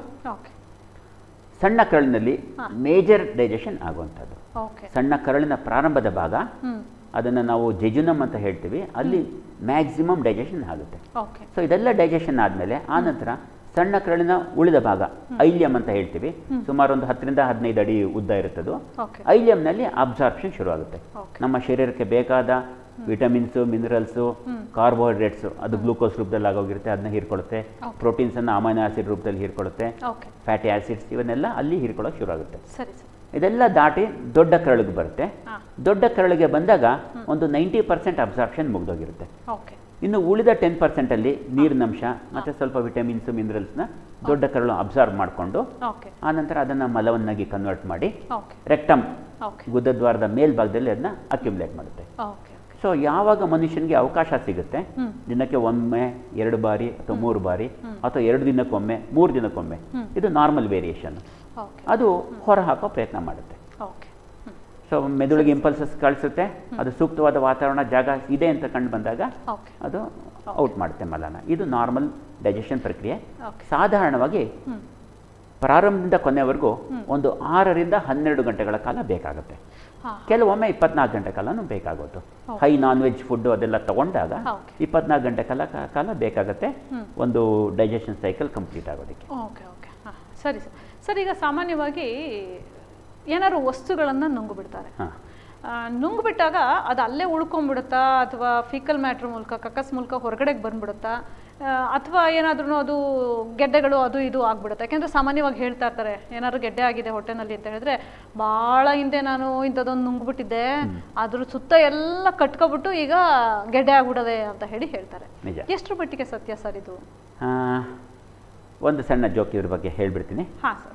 ಸಣ್ಣ ಕರಳಿನಲ್ಲಿ ಮೇಜರ್ ಡೈಜೆಷನ್ ಆಗುವಂಥದ್ದು. ಸಣ್ಣ ಕರಳಿನ ಪ್ರಾರಂಭದ ಭಾಗ ಅದನ್ನು ನಾವು ಜೆಜುನಮ್ ಅಂತ ಹೇಳ್ತೀವಿ, ಅಲ್ಲಿ ಮ್ಯಾಕ್ಸಿಮಮ್ ಡೈಜೆಷನ್ ಆಗುತ್ತೆ. ಸೊ ಇದೆಲ್ಲ ಡೈಜೆಷನ್ ಆದಮೇಲೆ ಆನಂತರ ಸಣ್ಣ ಕರಳಿನ ಉಳಿದ ಭಾಗ ಐಲಿಯಂ ಅಂತ ಹೇಳ್ತೀವಿ, ಸುಮಾರು ಒಂದು ಹತ್ತರಿಂದ ಹದಿನೈದು ಅಡಿ ಉದ್ದ ಇರುತ್ತದು. ಐಲಿಯಂನಲ್ಲಿ ಅಬ್ಸಾರ್ಪ್ಷನ್ ಶುರು ಆಗುತ್ತೆ. ನಮ್ಮ ಶರೀರಕ್ಕೆ ಬೇಕಾದ ವಿಟಮಿನ್ಸು, ಮಿನರಲ್ಸು, ಕಾರ್ಬೋಹೈಡ್ರೇಟ್ಸು ಅದು ಗ್ಲೂಕೋಸ್ ರೂಪದಲ್ಲಿ ಆಗೋಗಿರುತ್ತೆ, ಅದನ್ನ ಹೀರ್ಕೊಳ್ಳುತ್ತೆ. ಪ್ರೋಟೀನ್ಸನ್ನು ಅಮೈನೋ ಆಸಿಡ್ ರೂಪದಲ್ಲಿ ಹೀರ್ಕೊಳ್ಳುತ್ತೆ. ಫ್ಯಾಟಿ ಆಸಿಡ್ಸ್ ಇವನ್ನೆಲ್ಲ ಅಲ್ಲಿ ಹೀರ್ಕೊಳ್ಳೋಕೆ ಶುರು ಆಗುತ್ತೆ. ಇದೆಲ್ಲ ದಾಟಿ ದೊಡ್ಡ ಕರಳಿಗೆ ಬರುತ್ತೆ. ದೊಡ್ಡ ಕರಳಿಗೆ ಬಂದಾಗ ಒಂದು ನೈಂಟಿ ಪರ್ಸೆಂಟ್ ಅಬ್ಸಾರ್ಪ್ಷನ್ ಮುಗ್ದೋಗಿರುತ್ತೆ. ಇನ್ನು ಉಳಿದ ಟೆನ್ ಪರ್ಸೆಂಟಲ್ಲಿ ನೀರಿನಂಶ ಮತ್ತು ಸ್ವಲ್ಪ ವಿಟಮಿನ್ಸು, ಮಿನರಲ್ಸ್ನ ದೊಡ್ಡ ಕರಳು ಅಬ್ಸಾರ್ವ್ ಮಾಡಿಕೊಂಡು ಆನಂತರ ಅದನ್ನು ಮಲವನ್ನಾಗಿ ಕನ್ವರ್ಟ್ ಮಾಡಿ ರೆಕ್ಟಮ್ ಗುದದ್ವಾರದ ಮೇಲ್ಭಾಗದಲ್ಲಿ ಅದನ್ನ ಅಕ್ಯುಮುಲೇಟ್ ಮಾಡುತ್ತೆ. ಸೊ ಯಾವಾಗ ಮನುಷ್ಯನಿಗೆ ಅವಕಾಶ ಸಿಗುತ್ತೆ, ದಿನಕ್ಕೆ ಒಮ್ಮೆ, ಎರಡು ಬಾರಿ ಅಥವಾ ಮೂರು ಬಾರಿ ಅಥವಾ ಎರಡು ದಿನಕ್ಕೊಮ್ಮೆ, ಮೂರು ದಿನಕ್ಕೊಮ್ಮೆ, ಇದು ನಾರ್ಮಲ್ ವೇರಿಯೇಷನ್, ಅದು ಹೊರ ಹಾಕೋ ಪ್ರಯತ್ನ ಮಾಡುತ್ತೆ. ಸೊ ಮೆದುಳಿಗೆ ಇಂಪಲ್ಸಸ್ ಕಳಿಸುತ್ತೆ, ಅದು ಸೂಕ್ತವಾದ ವಾತಾವರಣ ಜಾಗ ಇದೆ ಅಂತ ಕಂಡು ಬಂದಾಗ ಅದು ಔಟ್ ಮಾಡುತ್ತೆ ಮಲನ. ಇದು ನಾರ್ಮಲ್ ಡೈಜೆಷನ್ ಪ್ರಕ್ರಿಯೆ. ಸಾಧಾರಣವಾಗಿ ಪ್ರಾರಂಭದಿಂದ ಕೊನೆವರೆಗೂ ಒಂದು ಆರರಿಂದ ಹನ್ನೆರಡು ಗಂಟೆಗಳ ಕಾಲ ಬೇಕಾಗುತ್ತೆ. ಕೆಲವೊಮ್ಮೆ ಇಪ್ಪತ್ನಾಲ್ಕು ಗಂಟೆ ಕಾಲನೂ ಬೇಕಾಗೋದು. ಹೈ ನಾನ್ ವೆಜ್ ಫುಡ್ಡು ಅದೆಲ್ಲ ತಗೊಂಡಾಗ ಇಪ್ಪತ್ನಾಲ್ಕು ಗಂಟೆ ಕಾಲ ಕಾಲ ಬೇಕಾಗುತ್ತೆ ಒಂದು ಡೈಜೆಷನ್ ಸೈಕಲ್ ಕಂಪ್ಲೀಟ್ ಆಗೋದಕ್ಕೆ. ಓಕೆ ಓಕೆ ಹಾಂ ಸರಿ ಸರ್. ಸರ್ ಈಗ ಸಾಮಾನ್ಯವಾಗಿ ಏನಾದ್ರು ವಸ್ತುಗಳನ್ನು ನುಂಗು ಬಿಡ್ತಾರೆ, ನುಂಗು ಬಿಟ್ಟಾಗ ಅದು ಅಲ್ಲೇ ಉಳ್ಕೊಂಡ್ಬಿಡುತ್ತಾ ಅಥವಾ ಫೀಕಲ್ ಮ್ಯಾಟ್ರ್ ಮೂಲಕ ಕಕ್ಕಸ್ ಮೂಲಕ ಹೊರಗಡೆಗೆ ಬಂದ್ಬಿಡುತ್ತಾ ಅಥವಾ ಏನಾದ್ರೂ ಅದು ಗೆಡ್ಡೆಗಳು ಅದು ಇದು ಆಗ್ಬಿಡುತ್ತೆ? ಯಾಕೆಂದರೆ ಸಾಮಾನ್ಯವಾಗಿ ಹೇಳ್ತಾ ಇರ್ತಾರೆ, ಏನಾದ್ರು ಗೆಡ್ಡೆ ಆಗಿದೆ ಹೊಟ್ಟೆನಲ್ಲಿ ಅಂತ ಹೇಳಿದ್ರೆ, ಭಾಳ ಹಿಂದೆ ನಾನು ಇಂಥದ್ದೊಂದು ನುಂಗ್ಬಿಟ್ಟಿದ್ದೆ, ಅದ್ರ ಸುತ್ತ ಎಲ್ಲ ಕಟ್ಕೊಬಿಟ್ಟು ಈಗ ಗೆಡ್ಡೆ ಆಗ್ಬಿಡೋದೆ ಅಂತ ಹೇಳಿ ಹೇಳ್ತಾರೆ. ಎಷ್ಟರ ಮಟ್ಟಿಗೆ ಸತ್ಯ ಸರ್ ಇದು? ಒಂದು ಸಣ್ಣ ಜೋಕ್ ಇದ್ರ ಬಗ್ಗೆ ಹೇಳ್ಬಿಡ್ತೀನಿ. ಹಾಂ ಸರ್.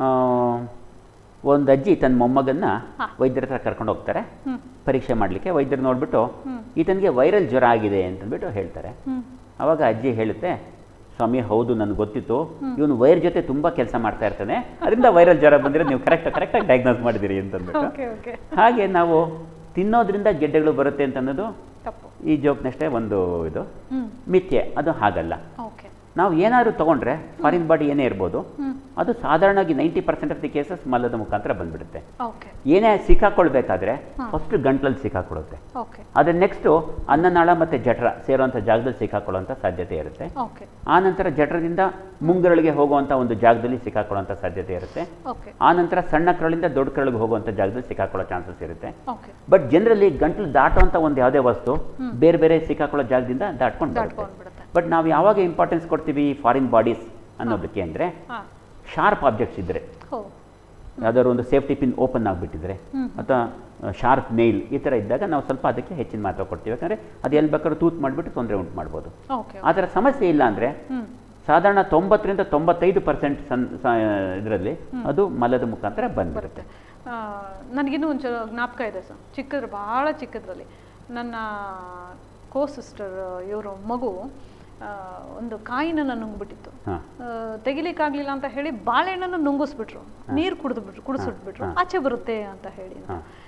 ಒಂದು ಅಜ್ಜಿ ತನ್ನ ಮೊಮ್ಮಗನ್ನ ವೈದ್ಯರ ಹತ್ರ ಕರ್ಕೊಂಡು ಹೋಗ್ತಾರೆ ಪರೀಕ್ಷೆ ಮಾಡಲಿಕ್ಕೆ. ವೈದ್ಯರು ನೋಡ್ಬಿಟ್ಟು ಈತನಿಗೆ ವೈರಲ್ ಜ್ವರ ಆಗಿದೆ ಅಂತಂದ್ಬಿಟ್ಟು ಹೇಳ್ತಾರೆ. ಆವಾಗ ಅಜ್ಜಿ ಹೇಳುತ್ತೆ, ಸ್ವಾಮಿ ಹೌದು ನನಗೆ ಗೊತ್ತಿತ್ತು, ಇವನು ವೈರ್ ಜೊತೆ ತುಂಬ ಕೆಲಸ ಮಾಡ್ತಾ ಇರ್ತಾನೆ, ಅದರಿಂದ ವೈರಲ್ ಜ್ವರ ಬಂದರೆ ನೀವು ಕರೆಕ್ಟ್ ಕರೆಕ್ಟಾಗಿ ಡಯಾಗ್ನೋಸ್ ಮಾಡಿದಿರಿ ಅಂತಂದ್ಬಿಟ್ಟು. ಹಾಗೆ ನಾವು ತಿನ್ನೋದ್ರಿಂದ ಗೆಡ್ಡೆಗಳು ಬರುತ್ತೆ ಅಂತ ಅನ್ನೋದು ಈ ಜೋಕ್ನಷ್ಟೇ ಒಂದು ಇದು ಮಿಥ್ಯೆ. ಅದು ಹಾಗಲ್ಲ. ನಾವು ಏನಾದ್ರು ತೊಗೊಂಡ್ರೆ ಫಾರಿನ್ ಬಾಡಿ ಏನೇ ಇರ್ಬೋದು, ಅದು ಸಾಧಾರಣವಾಗಿ ninety percent of the cases ಮಲದ ಮುಖಾಂತರ ಬಂದ್ಬಿಡುತ್ತೆ. ಏನೇ ಸಿಕ್ಕಾಕೊಳ್ಬೇಕಾದ್ರೆ ಫಸ್ಟ್ ಗಂಟ್ಲಲ್ಲಿ ಸಿಕ್ಕಾಕೊಳ್ಳುತ್ತೆ, ಅದ್ರ ನೆಕ್ಸ್ಟು ಅನ್ನನಾಳ ಮತ್ತು ಜಠರ ಸೇರುವಂಥ ಜಾಗದಲ್ಲಿ ಸಿಕ್ಕಾಕೊಳ್ಳುವಂಥ ಸಾಧ್ಯತೆ ಇರುತ್ತೆ. ಆನಂತರ ಜಠರದಿಂದ ಮುಂಗರಳಿಗೆ ಹೋಗುವಂಥ ಒಂದು ಜಾಗದಲ್ಲಿ ಸಿಕ್ಕಾಕೊಳ್ಳುವಂಥ ಸಾಧ್ಯತೆ ಇರುತ್ತೆ. ಆನಂತರ ಸಣ್ಣ ಕರಳಿಂದ ದೊಡ್ಡ ಕರಳಿಗೆ ಹೋಗುವಂಥ ಜಾಗದಲ್ಲಿ ಸಿಕ್ಕಾಕೊಳ್ಳೋ ಚಾನ್ಸಸ್ ಇರುತ್ತೆ. ಬಟ್ ಜನರಲಿ ಗಂಟ್ಲು ದಾಟುವಂಥ ಒಂದು ಯಾವುದೇ ವಸ್ತು ಬೇರೆ ಬೇರೆ ಸಿಕ್ಕಾಕೊಳ್ಳೋ ಜಾಗದಿಂದ ದಾಟ್ಕೊಂಡು ಬರುತ್ತೆ. ಬಟ್ ನಾವು ಯಾವಾಗ ಇಂಪಾರ್ಟೆನ್ಸ್ ಕೊಡ್ತೀವಿ ಫಾರಿನ್ ಬಾಡೀಸ್ ಅನ್ನೋದಕ್ಕೆ ಅಂದರೆ, ಶಾರ್ಪ್ ಆಬ್ಜೆಕ್ಟ್ಸ್ ಇದ್ದರೆ, ಯಾವ್ದಾದ್ರು ಒಂದು ಸೇಫ್ಟಿ ಪಿನ್ ಓಪನ್ ಆಗಿಬಿಟ್ಟಿದ್ರೆ ಅಥವಾ ಶಾರ್ಪ್ ನೈಲ್ ಈ ಥರ ಇದ್ದಾಗ ನಾವು ಸ್ವಲ್ಪ ಅದಕ್ಕೆ ಹೆಚ್ಚಿನ ಮಹತ್ವ ಕೊಡ್ತೀವಿ. ಯಾಕಂದರೆ ಅದು ಎಲ್ಲಿ ಬೇಕಾದ್ರೂ ತೂತು ಮಾಡಿಬಿಟ್ಟು ತೊಂದರೆ ಉಂಟು ಮಾಡ್ಬೋದು. ಆ ಥರ ಸಮಸ್ಯೆ ಇಲ್ಲ ಅಂದರೆ ಸಾಧಾರಣ ತೊಂಬತ್ತರಿಂದ ತೊಂಬತ್ತೈದು ಪರ್ಸೆಂಟ್ ಇದರಲ್ಲಿ ಅದು ಮಲದ ಮುಖಾಂತರ ಬಂದ್ಬಿಡುತ್ತೆ. ನನಗಿನ್ನೂ ಒಂದು ಜ್ಞಾಪಕ ಇದೆ ಸರ್, ಚಿಕ್ಕದ್ರ ಭಾಳ ಚಿಕ್ಕದ್ರಲ್ಲಿ ನನ್ನ ಕೋ ಸಿಸ್ಟರ್ ಇವರು ಮಗು ಒಂದು ಕಾಯಿನನ್ನು ನುಂಗ್ಬಿಟ್ಟಿತ್ತು. ತೆಗಿಲಿಕ್ಕಾಗ್ಲಿಲ್ಲ ಅಂತ ಹೇಳಿ ಬಾಳೆಹಣ್ಣನ್ನು ನುಂಗಿಸ್ಬಿಟ್ರು, ನೀರು ಕುಡಿದ್ಬಿಟ್ರು ಕುಡಿಸ್ಬಿಟ್ಬಿಟ್ರು ಆಚೆ ಬರುತ್ತೆ ಅಂತ ಹೇಳಿ.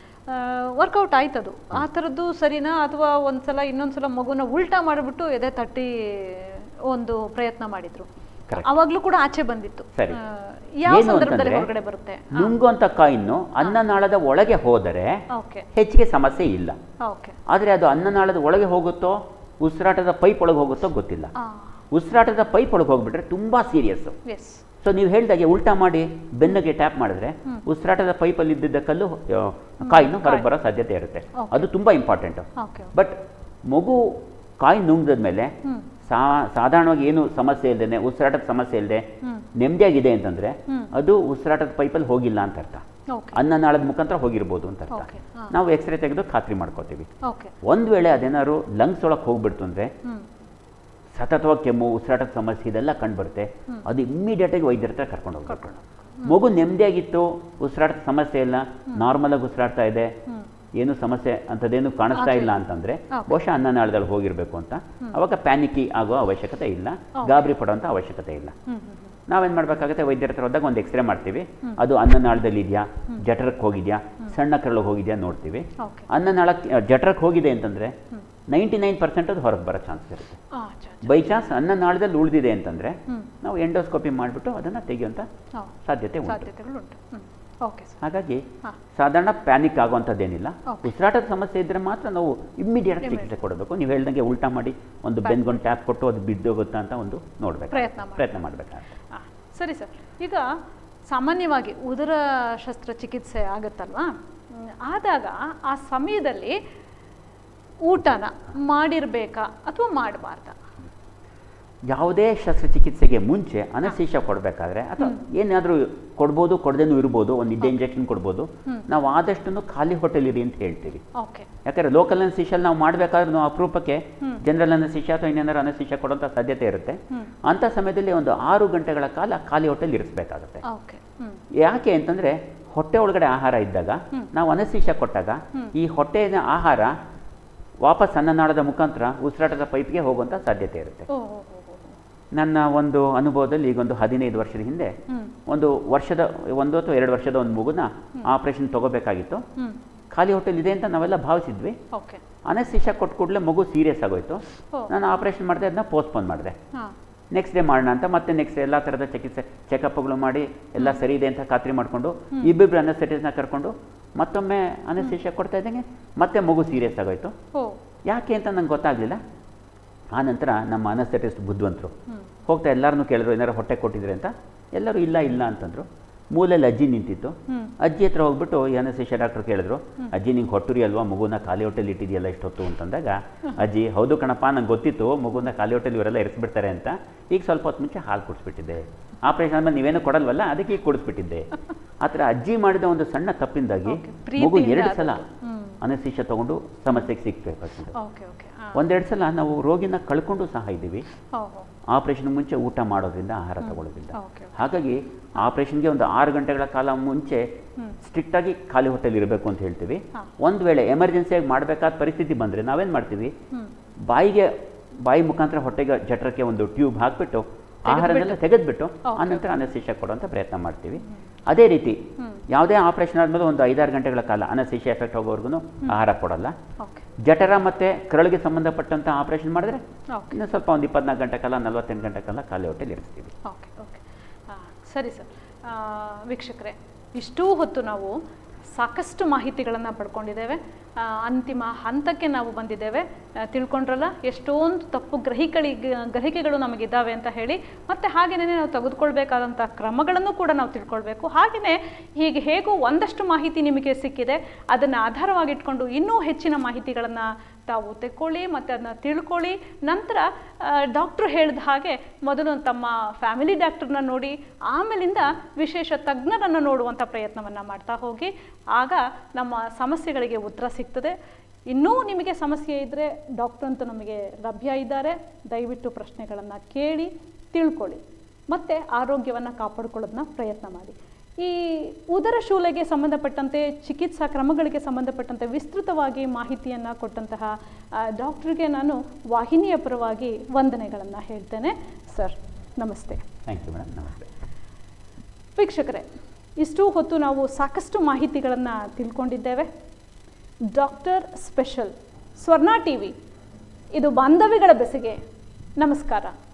ವರ್ಕೌಟ್ ಆಯ್ತದು. ಆ ಥರದ್ದು ಸರಿನಾ? ಅಥವಾ ಒಂದ್ಸಲ ಇನ್ನೊಂದ್ಸಲ ಮಗುನ ಉಲ್ಟಾ ಮಾಡಿಬಿಟ್ಟು ಎದೆ ತಟ್ಟಿ ಒಂದು ಪ್ರಯತ್ನ ಮಾಡಿದ್ರು, ಅವಾಗ್ಲೂ ಕೂಡ ಆಚೆ ಬಂದಿತ್ತು. ಯಾವ ಸಂದರ್ಭದಲ್ಲಿ ಹೊರಗಡೆ ಬರುತ್ತೆ? ನುಂಗುವಂತ ಕಾಯಿನ್ನು ಅನ್ನನಾಳದ ಒಳಗೆ ಹೋದರೆ ಹೆಚ್ಚಿಗೆ ಸಮಸ್ಯೆ ಇಲ್ಲ. ಆದ್ರೆ ಅದು ಅನ್ನನಾಳದ ಒಳಗೆ ಹೋಗುತ್ತೋ ಉಸಿರಾಟದ ಪೈಪ್ ಒಳಗೆ ಹೋಗುತ್ತೋ ಗೊತ್ತಿಲ್ಲ. ಉಸಿರಾಟದ ಪೈಪ್ ಒಳಗೆ ಹೋಗ್ಬಿಟ್ರೆ ತುಂಬಾ ಸೀರಿಯಸ್. ಸೊ ನೀವು ಹೇಳಿದಾಗೆ ಉಲ್ಟಾ ಮಾಡಿ ಬೆನ್ನಿಗೆ ಟ್ಯಾಪ್ ಮಾಡಿದ್ರೆ ಉಸಿರಾಟದ ಪೈಪಲ್ಲಿ ಇದ್ದಿದ್ದ ಕಲ್ಲು ಕಾಯಿನು ಹೊರಗೆ ಬರೋ ಸಾಧ್ಯತೆ ಇರುತ್ತೆ. ಅದು ತುಂಬಾ ಇಂಪಾರ್ಟೆಂಟ್. ಬಟ್ ಮಗು ಕಾಯಿ ನುಂಗಿದ್ಮೇಲೆ ಸಾ ಸಾಧಾರಣವಾಗಿ ಏನು ಸಮಸ್ಯೆ ಇಲ್ಲದೆ, ಉಸಿರಾಟದ ಸಮಸ್ಯೆ ಇಲ್ಲದೆ ನೆಮ್ಮದಿಯಾಗಿದೆ ಅಂತಂದ್ರೆ ಅದು ಉಸಿರಾಟದ ಪೈಪಲ್ಲಿ ಹೋಗಿಲ್ಲ ಅಂತ ಅರ್ಥ. ಅನ್ನನಾಳದ ಮುಖಾಂತರ ಹೋಗಿರ್ಬೋದು ಅಂತ ಅರ್ಥ. ನಾವು ಎಕ್ಸ್ರೇ ತೆಗೆದು ಖಾತ್ರಿ ಮಾಡ್ಕೋತೀವಿ. ಒಂದ್ ವೇಳೆ ಅದೇನಾದ್ರು ಲಂಗ್ಸ್ ಒಳಗೆ ಹೋಗ್ಬಿಡ್ತು ಅಂದ್ರೆ ಸತತವಾಗಿ ಕೆಮ್ಮು ಉಸಿರಾಟದ ಸಮಸ್ಯೆ ಇದೆಲ್ಲ ಕಂಡುಬರುತ್ತೆ, ಅದು ಇಮ್ಮಿಡಿಯೇಟಾಗಿ ವೈದ್ಯರ ಹತ್ರ ಕರ್ಕೊಂಡು ಹೋಗ್ಬೇಕು. ಮಗು ನೆಮ್ಮದಿಯಾಗಿತ್ತು, ಉಸಿರಾಟದ ಸಮಸ್ಯೆ ಇಲ್ಲ, ನಾರ್ಮಲಾಗಿ ಉಸಿರಾಡ್ತಾ ಇದೆ, ಏನು ಸಮಸ್ಯೆ ಅಂಥದ್ದೇನು ಕಾಣಿಸ್ತಾ ಇಲ್ಲ ಅಂತಂದರೆ ಬಹುಶಃ ಅನ್ನನಾಳದಲ್ಲಿ ಹೋಗಿರಬೇಕು ಅಂತ. ಅವಾಗ ಪ್ಯಾನಿಕಿ ಆಗೋ ಅವಶ್ಯಕತೆ ಇಲ್ಲ, ಗಾಬರಿ ಪಡೋಂಥ ಅವಶ್ಯಕತೆ ಇಲ್ಲ. ನಾವೇನು ಮಾಡಬೇಕಾಗುತ್ತೆ, ವೈದ್ಯರ ಹತ್ರ ಹೋದಾಗ ಒಂದು ಎಕ್ಸ್ರೇ ಮಾಡ್ತೀವಿ, ಅದು ಅನ್ನನಾಳದಲ್ಲಿ ಇದೆಯಾ, ಜಠರಕ್ಕೆ ಹೋಗಿದೆಯಾ, ಸಣ್ಣ ಕರಳಿಗೆ ಹೋಗಿದೆಯಾ ನೋಡ್ತೀವಿ. ಅನ್ನನಾಳಕ್ಕೆ ಜಠರಕ್ಕೆ ಹೋಗಿದೆ ಅಂತಂದರೆ ನೈಂಟಿ ನೈನ್ ಪರ್ಸೆಂಟ್ ಅದು ಹೊರಗೆ ಬರೋ ಚಾನ್ಸ್ ಇರುತ್ತೆ. ಬೈ ಚಾನ್ಸ್ ಅನ್ನನಾಳದಲ್ಲಿ ಉಳಿದಿದೆ ಅಂತಂದರೆ ನಾವು ಎಂಡೋಸ್ಕೋಪಿ ಮಾಡಿಬಿಟ್ಟು ಅದನ್ನು ತೆಗೆಯುವಂಥ ಸಾಧ್ಯತೆ ಉಂಟು. ಹಾಗಾಗಿ ಸಾಧಾರಣ ಪ್ಯಾನಿಕ್ ಆಗುವಂಥದ್ದೇನಿಲ್ಲ. ಉಸಿರಾಟದ ಸಮಸ್ಯೆ ಇದ್ದರೆ ಮಾತ್ರ ನಾವು ಇಮ್ಮಿಡಿಯೇಟ್ ಚಿಕಿತ್ಸೆ ಕೊಡಬೇಕು. ನೀವು ಹೇಳ್ದಂಗೆ ಉಲ್ಟಾ ಮಾಡಿ ಒಂದು ಬೆನ್ಗೊಂಡು ಟ್ಯಾಪ್ ಕೊಟ್ಟು ಅದು ಬಿದ್ದೋಗುತ್ತಾ ಅಂತ ಒಂದು ನೋಡಬೇಕು, ಪ್ರಯತ್ನ ಮಾಡಬೇಕಾಗುತ್ತೆ. ಸರಿ ಸರ್, ಈಗ ಸಾಮಾನ್ಯವಾಗಿ ಉದರ ಶಸ್ತ್ರಚಿಕಿತ್ಸೆ ಆಗುತ್ತಲ್ವಾ, ಆದಾಗ ಆ ಸಮಯದಲ್ಲಿ ಊಟನ ಮಾಡಿರಬೇಕಾ ಅಥವಾ ಮಾಡಬಾರ್ದಾ? ಯಾವುದೇ ಶಸ್ತ್ರಚಿಕಿತ್ಸೆಗೆ ಮುಂಚೆ ಅನಸ್ತೇಷಿಯಾ ಕೊಡಬೇಕಾದ್ರೆ ಅಥವಾ ಏನಾದರೂ ಕೊಡ್ಬೋದು, ಕೊಡದೇನೂ ಇರ್ಬೋದು, ಒಂದು ಇಡ್ಡೆ ಇಂಜೆಕ್ಷನ್ ಕೊಡ್ಬೋದು, ನಾವು ಆದಷ್ಟು ಖಾಲಿ ಹೊಟ್ಟೆಲಿರಿ ಅಂತ ಹೇಳ್ತೀವಿ. ಯಾಕಂದರೆ ಲೋಕಲ್ ಅನಸ್ತೇಷಿಯಲ್ಲಿ ನಾವು ಮಾಡಬೇಕಾದ್ರೆ ನಾವು ಅಪರೂಪಕ್ಕೆ ಜನರಲ್ ಅನಸ್ತೇಷಿಯಾ ಅಥವಾ ಇನ್ನೇನಾದ್ರು ಅನಸ್ತೇಷಿಯಾ ಕೊಡುವಂಥ ಸಾಧ್ಯತೆ ಇರುತ್ತೆ. ಅಂಥ ಸಮಯದಲ್ಲಿ ಒಂದು ಆರು ಗಂಟೆಗಳ ಕಾಲ ಖಾಲಿ ಹೊಟ್ಟೆಲಿ ಇರಿಸಬೇಕಾಗುತ್ತೆ. ಯಾಕೆ ಅಂತಂದರೆ ಹೊಟ್ಟೆ ಒಳಗಡೆ ಆಹಾರ ಇದ್ದಾಗ ನಾವು ಅನಸ್ತೇಷಿಯಾ ಕೊಟ್ಟಾಗ ಈ ಹೊಟ್ಟೆಯ ಆಹಾರ ವಾಪಸ್ ಅನ್ನನಾಳದ ಮುಖಾಂತರ ಉಸಿರಾಟದ ಪೈಪ್ಗೆ ಹೋಗುವಂಥ ಸಾಧ್ಯತೆ ಇರುತ್ತೆ. ನನ್ನ ಒಂದು ಅನುಭವದಲ್ಲಿ ಈಗೊಂದು ಹದಿನೈದು ವರ್ಷದ ಹಿಂದೆ ಒಂದು ವರ್ಷದ ಒಂದು ಅಥವಾ ಎರಡು ವರ್ಷದ ಒಂದು ಮಗುನ ಆಪರೇಷನ್ ತಗೋಬೇಕಾಗಿತ್ತು. ಖಾಲಿ ಹೋಟೆಲ್ ಇದೆ ಅಂತ ನಾವೆಲ್ಲ ಭಾವಿಸಿದ್ವಿ. ಅನಸ್ತೇಷಿಯಾ ಕೊಟ್ಟು ಕೂಡಲೇ ಮಗು ಸೀರಿಯಸ್ ಆಗೋಯ್ತು. ನಾನು ಆಪರೇಷನ್ ಮಾಡಿದೆ, ಅದನ್ನ ಪೋಸ್ಟ್ಪೋನ್ ಮಾಡಿದೆ. ನೆಕ್ಸ್ಟ್ ಡೇ ಮಾಡೋಣ ಅಂತ ಮತ್ತೆ ನೆಕ್ಸ್ಟ್ ಎಲ್ಲ ಥರದ ಚಿಕಿತ್ಸೆ ಚೆಕಪ್ಗಳು ಮಾಡಿ ಎಲ್ಲ ಸರಿ ಇದೆ ಅಂತ ಖಾತ್ರಿ ಮಾಡಿಕೊಂಡು ಇಬ್ಬಿಬ್ರು ಅನಸ್ಥೆಟಿಸ್ಟ್ನ ಕರ್ಕೊಂಡು ಮತ್ತೊಮ್ಮೆ ಅನಸ್ತೇಷಿಯಾ ಕೊಡ್ತಾ ಇದ್ದಂಗೆ ಮತ್ತೆ ಮಗು ಸೀರಿಯಸ್ ಆಗೋಯ್ತು. ಯಾಕೆ ಅಂತ ನಂಗೆ ಗೊತ್ತಾಗಲಿಲ್ಲ. ಆ ನಂತರ ನಮ್ಮ ಅನಸ್ಥೆಟಿಸ್ಟ್ ಬುದ್ಧಿವಂತರು ಹೋಗ್ತಾ ಎಲ್ಲರನ್ನೂ ಕೇಳಿದ್ರು, ಏನಾರು ಹೊಟ್ಟೆ ಕೊಟ್ಟಿದ್ರೆ ಅಂತ. ಎಲ್ಲರೂ ಇಲ್ಲ ಇಲ್ಲ ಅಂತಂದರು. ಮೂಲೆಯಲ್ಲಿ ಅಜ್ಜಿ ನಿಂತಿತ್ತು. ಅಜ್ಜಿ ಹತ್ರ ಹೋಗ್ಬಿಟ್ಟು ಈ ಅನಸ್ತೇಷಿಯಾ ಡಾಕ್ಟರ್ ಕೇಳಿದ್ರು, ಅಜ್ಜಿ ನಿಂಗೆ ಹೊಟ್ಟುರಿ ಅಲ್ವಾ, ಮಗುನ ಖಾಲಿ ಹೊಟ್ಟೆಲಿ ಇಟ್ಟಿದೆಯಲ್ಲ ಇಷ್ಟೊತ್ತು ಅಂತಂದಾಗ ಅಜ್ಜಿ ಹೌದು ಕಣಪ್ಪ, ನಂಗೆ ಗೊತ್ತಿತ್ತು ಮಗುನ ಖಾಲಿ ಹೊಟ್ಟೆಲಿ ಇವರೆಲ್ಲ ಇರಿಸ್ಬಿಡ್ತಾರೆ ಅಂತ. ಈಗ ಸ್ವಲ್ಪ ಹೊತ್ತು ಮುಂಚೆ ಹಾಲು ಕುಡಿಸ್ಬಿಟ್ಟಿದ್ದೆ, ಆಪರೇಷನ್ ಆದ್ಮೇಲೆ ನೀವೇನು ಕೊಡಲ್ವಲ್ಲ ಅದಕ್ಕೆ ಈಗ ಕುಡಿಸ್ಬಿಟ್ಟಿದ್ದೆ. ಆ ಥರ ಅಜ್ಜಿ ಮಾಡಿದ ಒಂದು ಸಣ್ಣ ತಪ್ಪಿಂದಾಗಿ ಮಗು ಎರಡು ಸಲ ಅನಸ್ತೇಷಿಯಾ ತಗೊಂಡು ಸಮಸ್ಯೆಗೆ ಸಿಕ್ಬೇಕಾಗ್ತದೆ. ಒಂದೆರಡು ಸಲ ನಾವು ರೋಗಿನ ಕಳ್ಕೊಂಡು ಸಹ ಇದ್ದೀವಿ ಆಪರೇಷನ್ ಮುಂಚೆ ಊಟ ಮಾಡೋದ್ರಿಂದ, ಆಹಾರ ತಗೊಳ್ಳೋದ್ರಿಂದ. ಹಾಗಾಗಿ ಆಪರೇಷನ್ಗೆ ಒಂದು ಆರು ಗಂಟೆಗಳ ಕಾಲ ಮುಂಚೆ ಸ್ಟ್ರಿಕ್ಟಾಗಿ ಖಾಲಿ ಹೊಟ್ಟೆಲಿ ಇರಬೇಕು ಅಂತ ಹೇಳ್ತೀವಿ. ಒಂದು ವೇಳೆ ಎಮರ್ಜೆನ್ಸಿಯಾಗಿ ಮಾಡಬೇಕಾದ ಪರಿಸ್ಥಿತಿ ಬಂದರೆ ನಾವೇನು ಮಾಡ್ತೀವಿ, ಬಾಯಿಗೆ ಬಾಯಿ ಮುಖಾಂತರ ಹೊಟ್ಟೆಗೆ ಜಠರಕ್ಕೆ ಒಂದು ಟ್ಯೂಬ್ ಹಾಕಿಬಿಟ್ಟು ಆಹಾರನೆಲ್ಲ ತೆಗೆದುಬಿಟ್ಟು ಆನಂತರ ಅನಸ್ತೇಷಿಯಾ ಕೊಡುವಂಥ ಪ್ರಯತ್ನ ಮಾಡ್ತೀವಿ. ಅದೇ ರೀತಿ ಯಾವುದೇ ಆಪರೇಷನ್ ಆದಮೇಲೆ ಒಂದು ಐದಾರು ಗಂಟೆಗಳ ಕಾಲ ಅನಸ್ತೇಷಿಯಾ ಎಫೆಕ್ಟ್ ಹೋಗೋವರೆಗೂ ಆಹಾರ ಕೊಡಲ್ಲ. ಜಠರ ಮತ್ತು ಕರಳಿಗೆ ಸಂಬಂಧಪಟ್ಟಂಥ ಆಪರೇಷನ್ ಮಾಡಿದ್ರೆ ಇನ್ನು ಸ್ವಲ್ಪ ಒಂದು ಇಪ್ಪತ್ನಾಲ್ಕು ಗಂಟೆ ಕಾಲ ನಲ್ವತ್ತೆಂಟು ಗಂಟೆ ಕಾಲ ಖಾಲಿ ಹೊಟ್ಟೆಲಿ ಇರಿಸ್ತೀವಿ. ಓಕೆ ಓಕೆ ಸರಿ ಸರ್. ವೀಕ್ಷಕರೇ, ಇಷ್ಟೂ ಹೊತ್ತು ನಾವು ಸಾಕಷ್ಟು ಮಾಹಿತಿಗಳನ್ನು ಪಡ್ಕೊಂಡಿದ್ದೇವೆ. ಅಂತಿಮ ಹಂತಕ್ಕೆ ನಾವು ಬಂದಿದ್ದೇವೆ. ತಿಳ್ಕೊಂಡ್ರಲ್ಲ, ಎಷ್ಟೊಂದು ತಪ್ಪು ಗ್ರಹಿಕೆಗಳಿಗೆ ಗ್ರಹಿಕೆಗಳು ನಮಗಿದ್ದಾವೆ ಅಂತ ಹೇಳಿ, ಮತ್ತು ಹಾಗೆಯೇ ನಾವು ತೆಗೆದುಕೊಳ್ಬೇಕಾದಂಥ ಕ್ರಮಗಳನ್ನು ಕೂಡ ನಾವು ತಿಳ್ಕೊಳ್ಬೇಕು. ಹಾಗೆಯೇ ಹೀಗೆ ಹೇಗೂ ಒಂದಷ್ಟು ಮಾಹಿತಿ ನಿಮಗೆ ಸಿಕ್ಕಿದೆ, ಅದನ್ನು ಆಧಾರವಾಗಿಟ್ಕೊಂಡು ಇನ್ನೂ ಹೆಚ್ಚಿನ ಮಾಹಿತಿಗಳನ್ನು ತಾವು ತೆಕ್ಕೊಳ್ಳಿ ಮತ್ತು ಅದನ್ನ ತಿಳ್ಕೊಳ್ಳಿ. ನಂತರ ಡಾಕ್ಟ್ರು ಹೇಳಿದ ಹಾಗೆ ಮೊದಲು ತಮ್ಮ ಫ್ಯಾಮಿಲಿ ಡಾಕ್ಟ್ರನ್ನ ನೋಡಿ, ಆಮೇಲಿಂದ ವಿಶೇಷ ತಜ್ಞರನ್ನು ನೋಡುವಂಥ ಪ್ರಯತ್ನವನ್ನು ಮಾಡ್ತಾ ಹೋಗಿ. ಆಗ ನಮ್ಮ ಸಮಸ್ಯೆಗಳಿಗೆ ಉತ್ತರ ಸಿಗ್ತದೆ. ಇನ್ನೂ ನಿಮಗೆ ಸಮಸ್ಯೆ ಇದ್ದರೆ ಡಾಕ್ಟ್ರ್ ಅಂತೂ ನಮಗೆ ಲಭ್ಯ ಇದ್ದಾರೆ. ದಯವಿಟ್ಟು ಪ್ರಶ್ನೆಗಳನ್ನು ಕೇಳಿ ತಿಳ್ಕೊಳ್ಳಿ ಮತ್ತು ಆರೋಗ್ಯವನ್ನು ಕಾಪಾಡಿಕೊಳ್ಳೋದನ್ನ ಪ್ರಯತ್ನ ಮಾಡಿ. ಈ ಉದರ ಶೂಲೆಗೆ ಸಂಬಂಧಪಟ್ಟಂತೆ ಚಿಕಿತ್ಸಾ ಕ್ರಮಗಳಿಗೆ ಸಂಬಂಧಪಟ್ಟಂತೆ ವಿಸ್ತೃತವಾಗಿ ಮಾಹಿತಿಯನ್ನು ಕೊಟ್ಟಂತಹ ಡಾಕ್ಟ್ರಿಗೆ ನಾನು ವಾಹಿನಿಯ ಪರವಾಗಿ ವಂದನೆಗಳನ್ನು ಹೇಳ್ತೇನೆ. ಸರ್ ನಮಸ್ತೆ. Thank you madam. ನಮಸ್ತೆ. ವೀಕ್ಷಕರೇ, ಇಷ್ಟು ಹೊತ್ತು ನಾವು ಸಾಕಷ್ಟು ಮಾಹಿತಿಗಳನ್ನು ತಿಳ್ಕೊಂಡಿದ್ದೇವೆ. Doctor special Swarna T V, ಇದು ಬಾಂಧವ್ಯಗಳ ಬೆಸುಗೆ. ನಮಸ್ಕಾರ.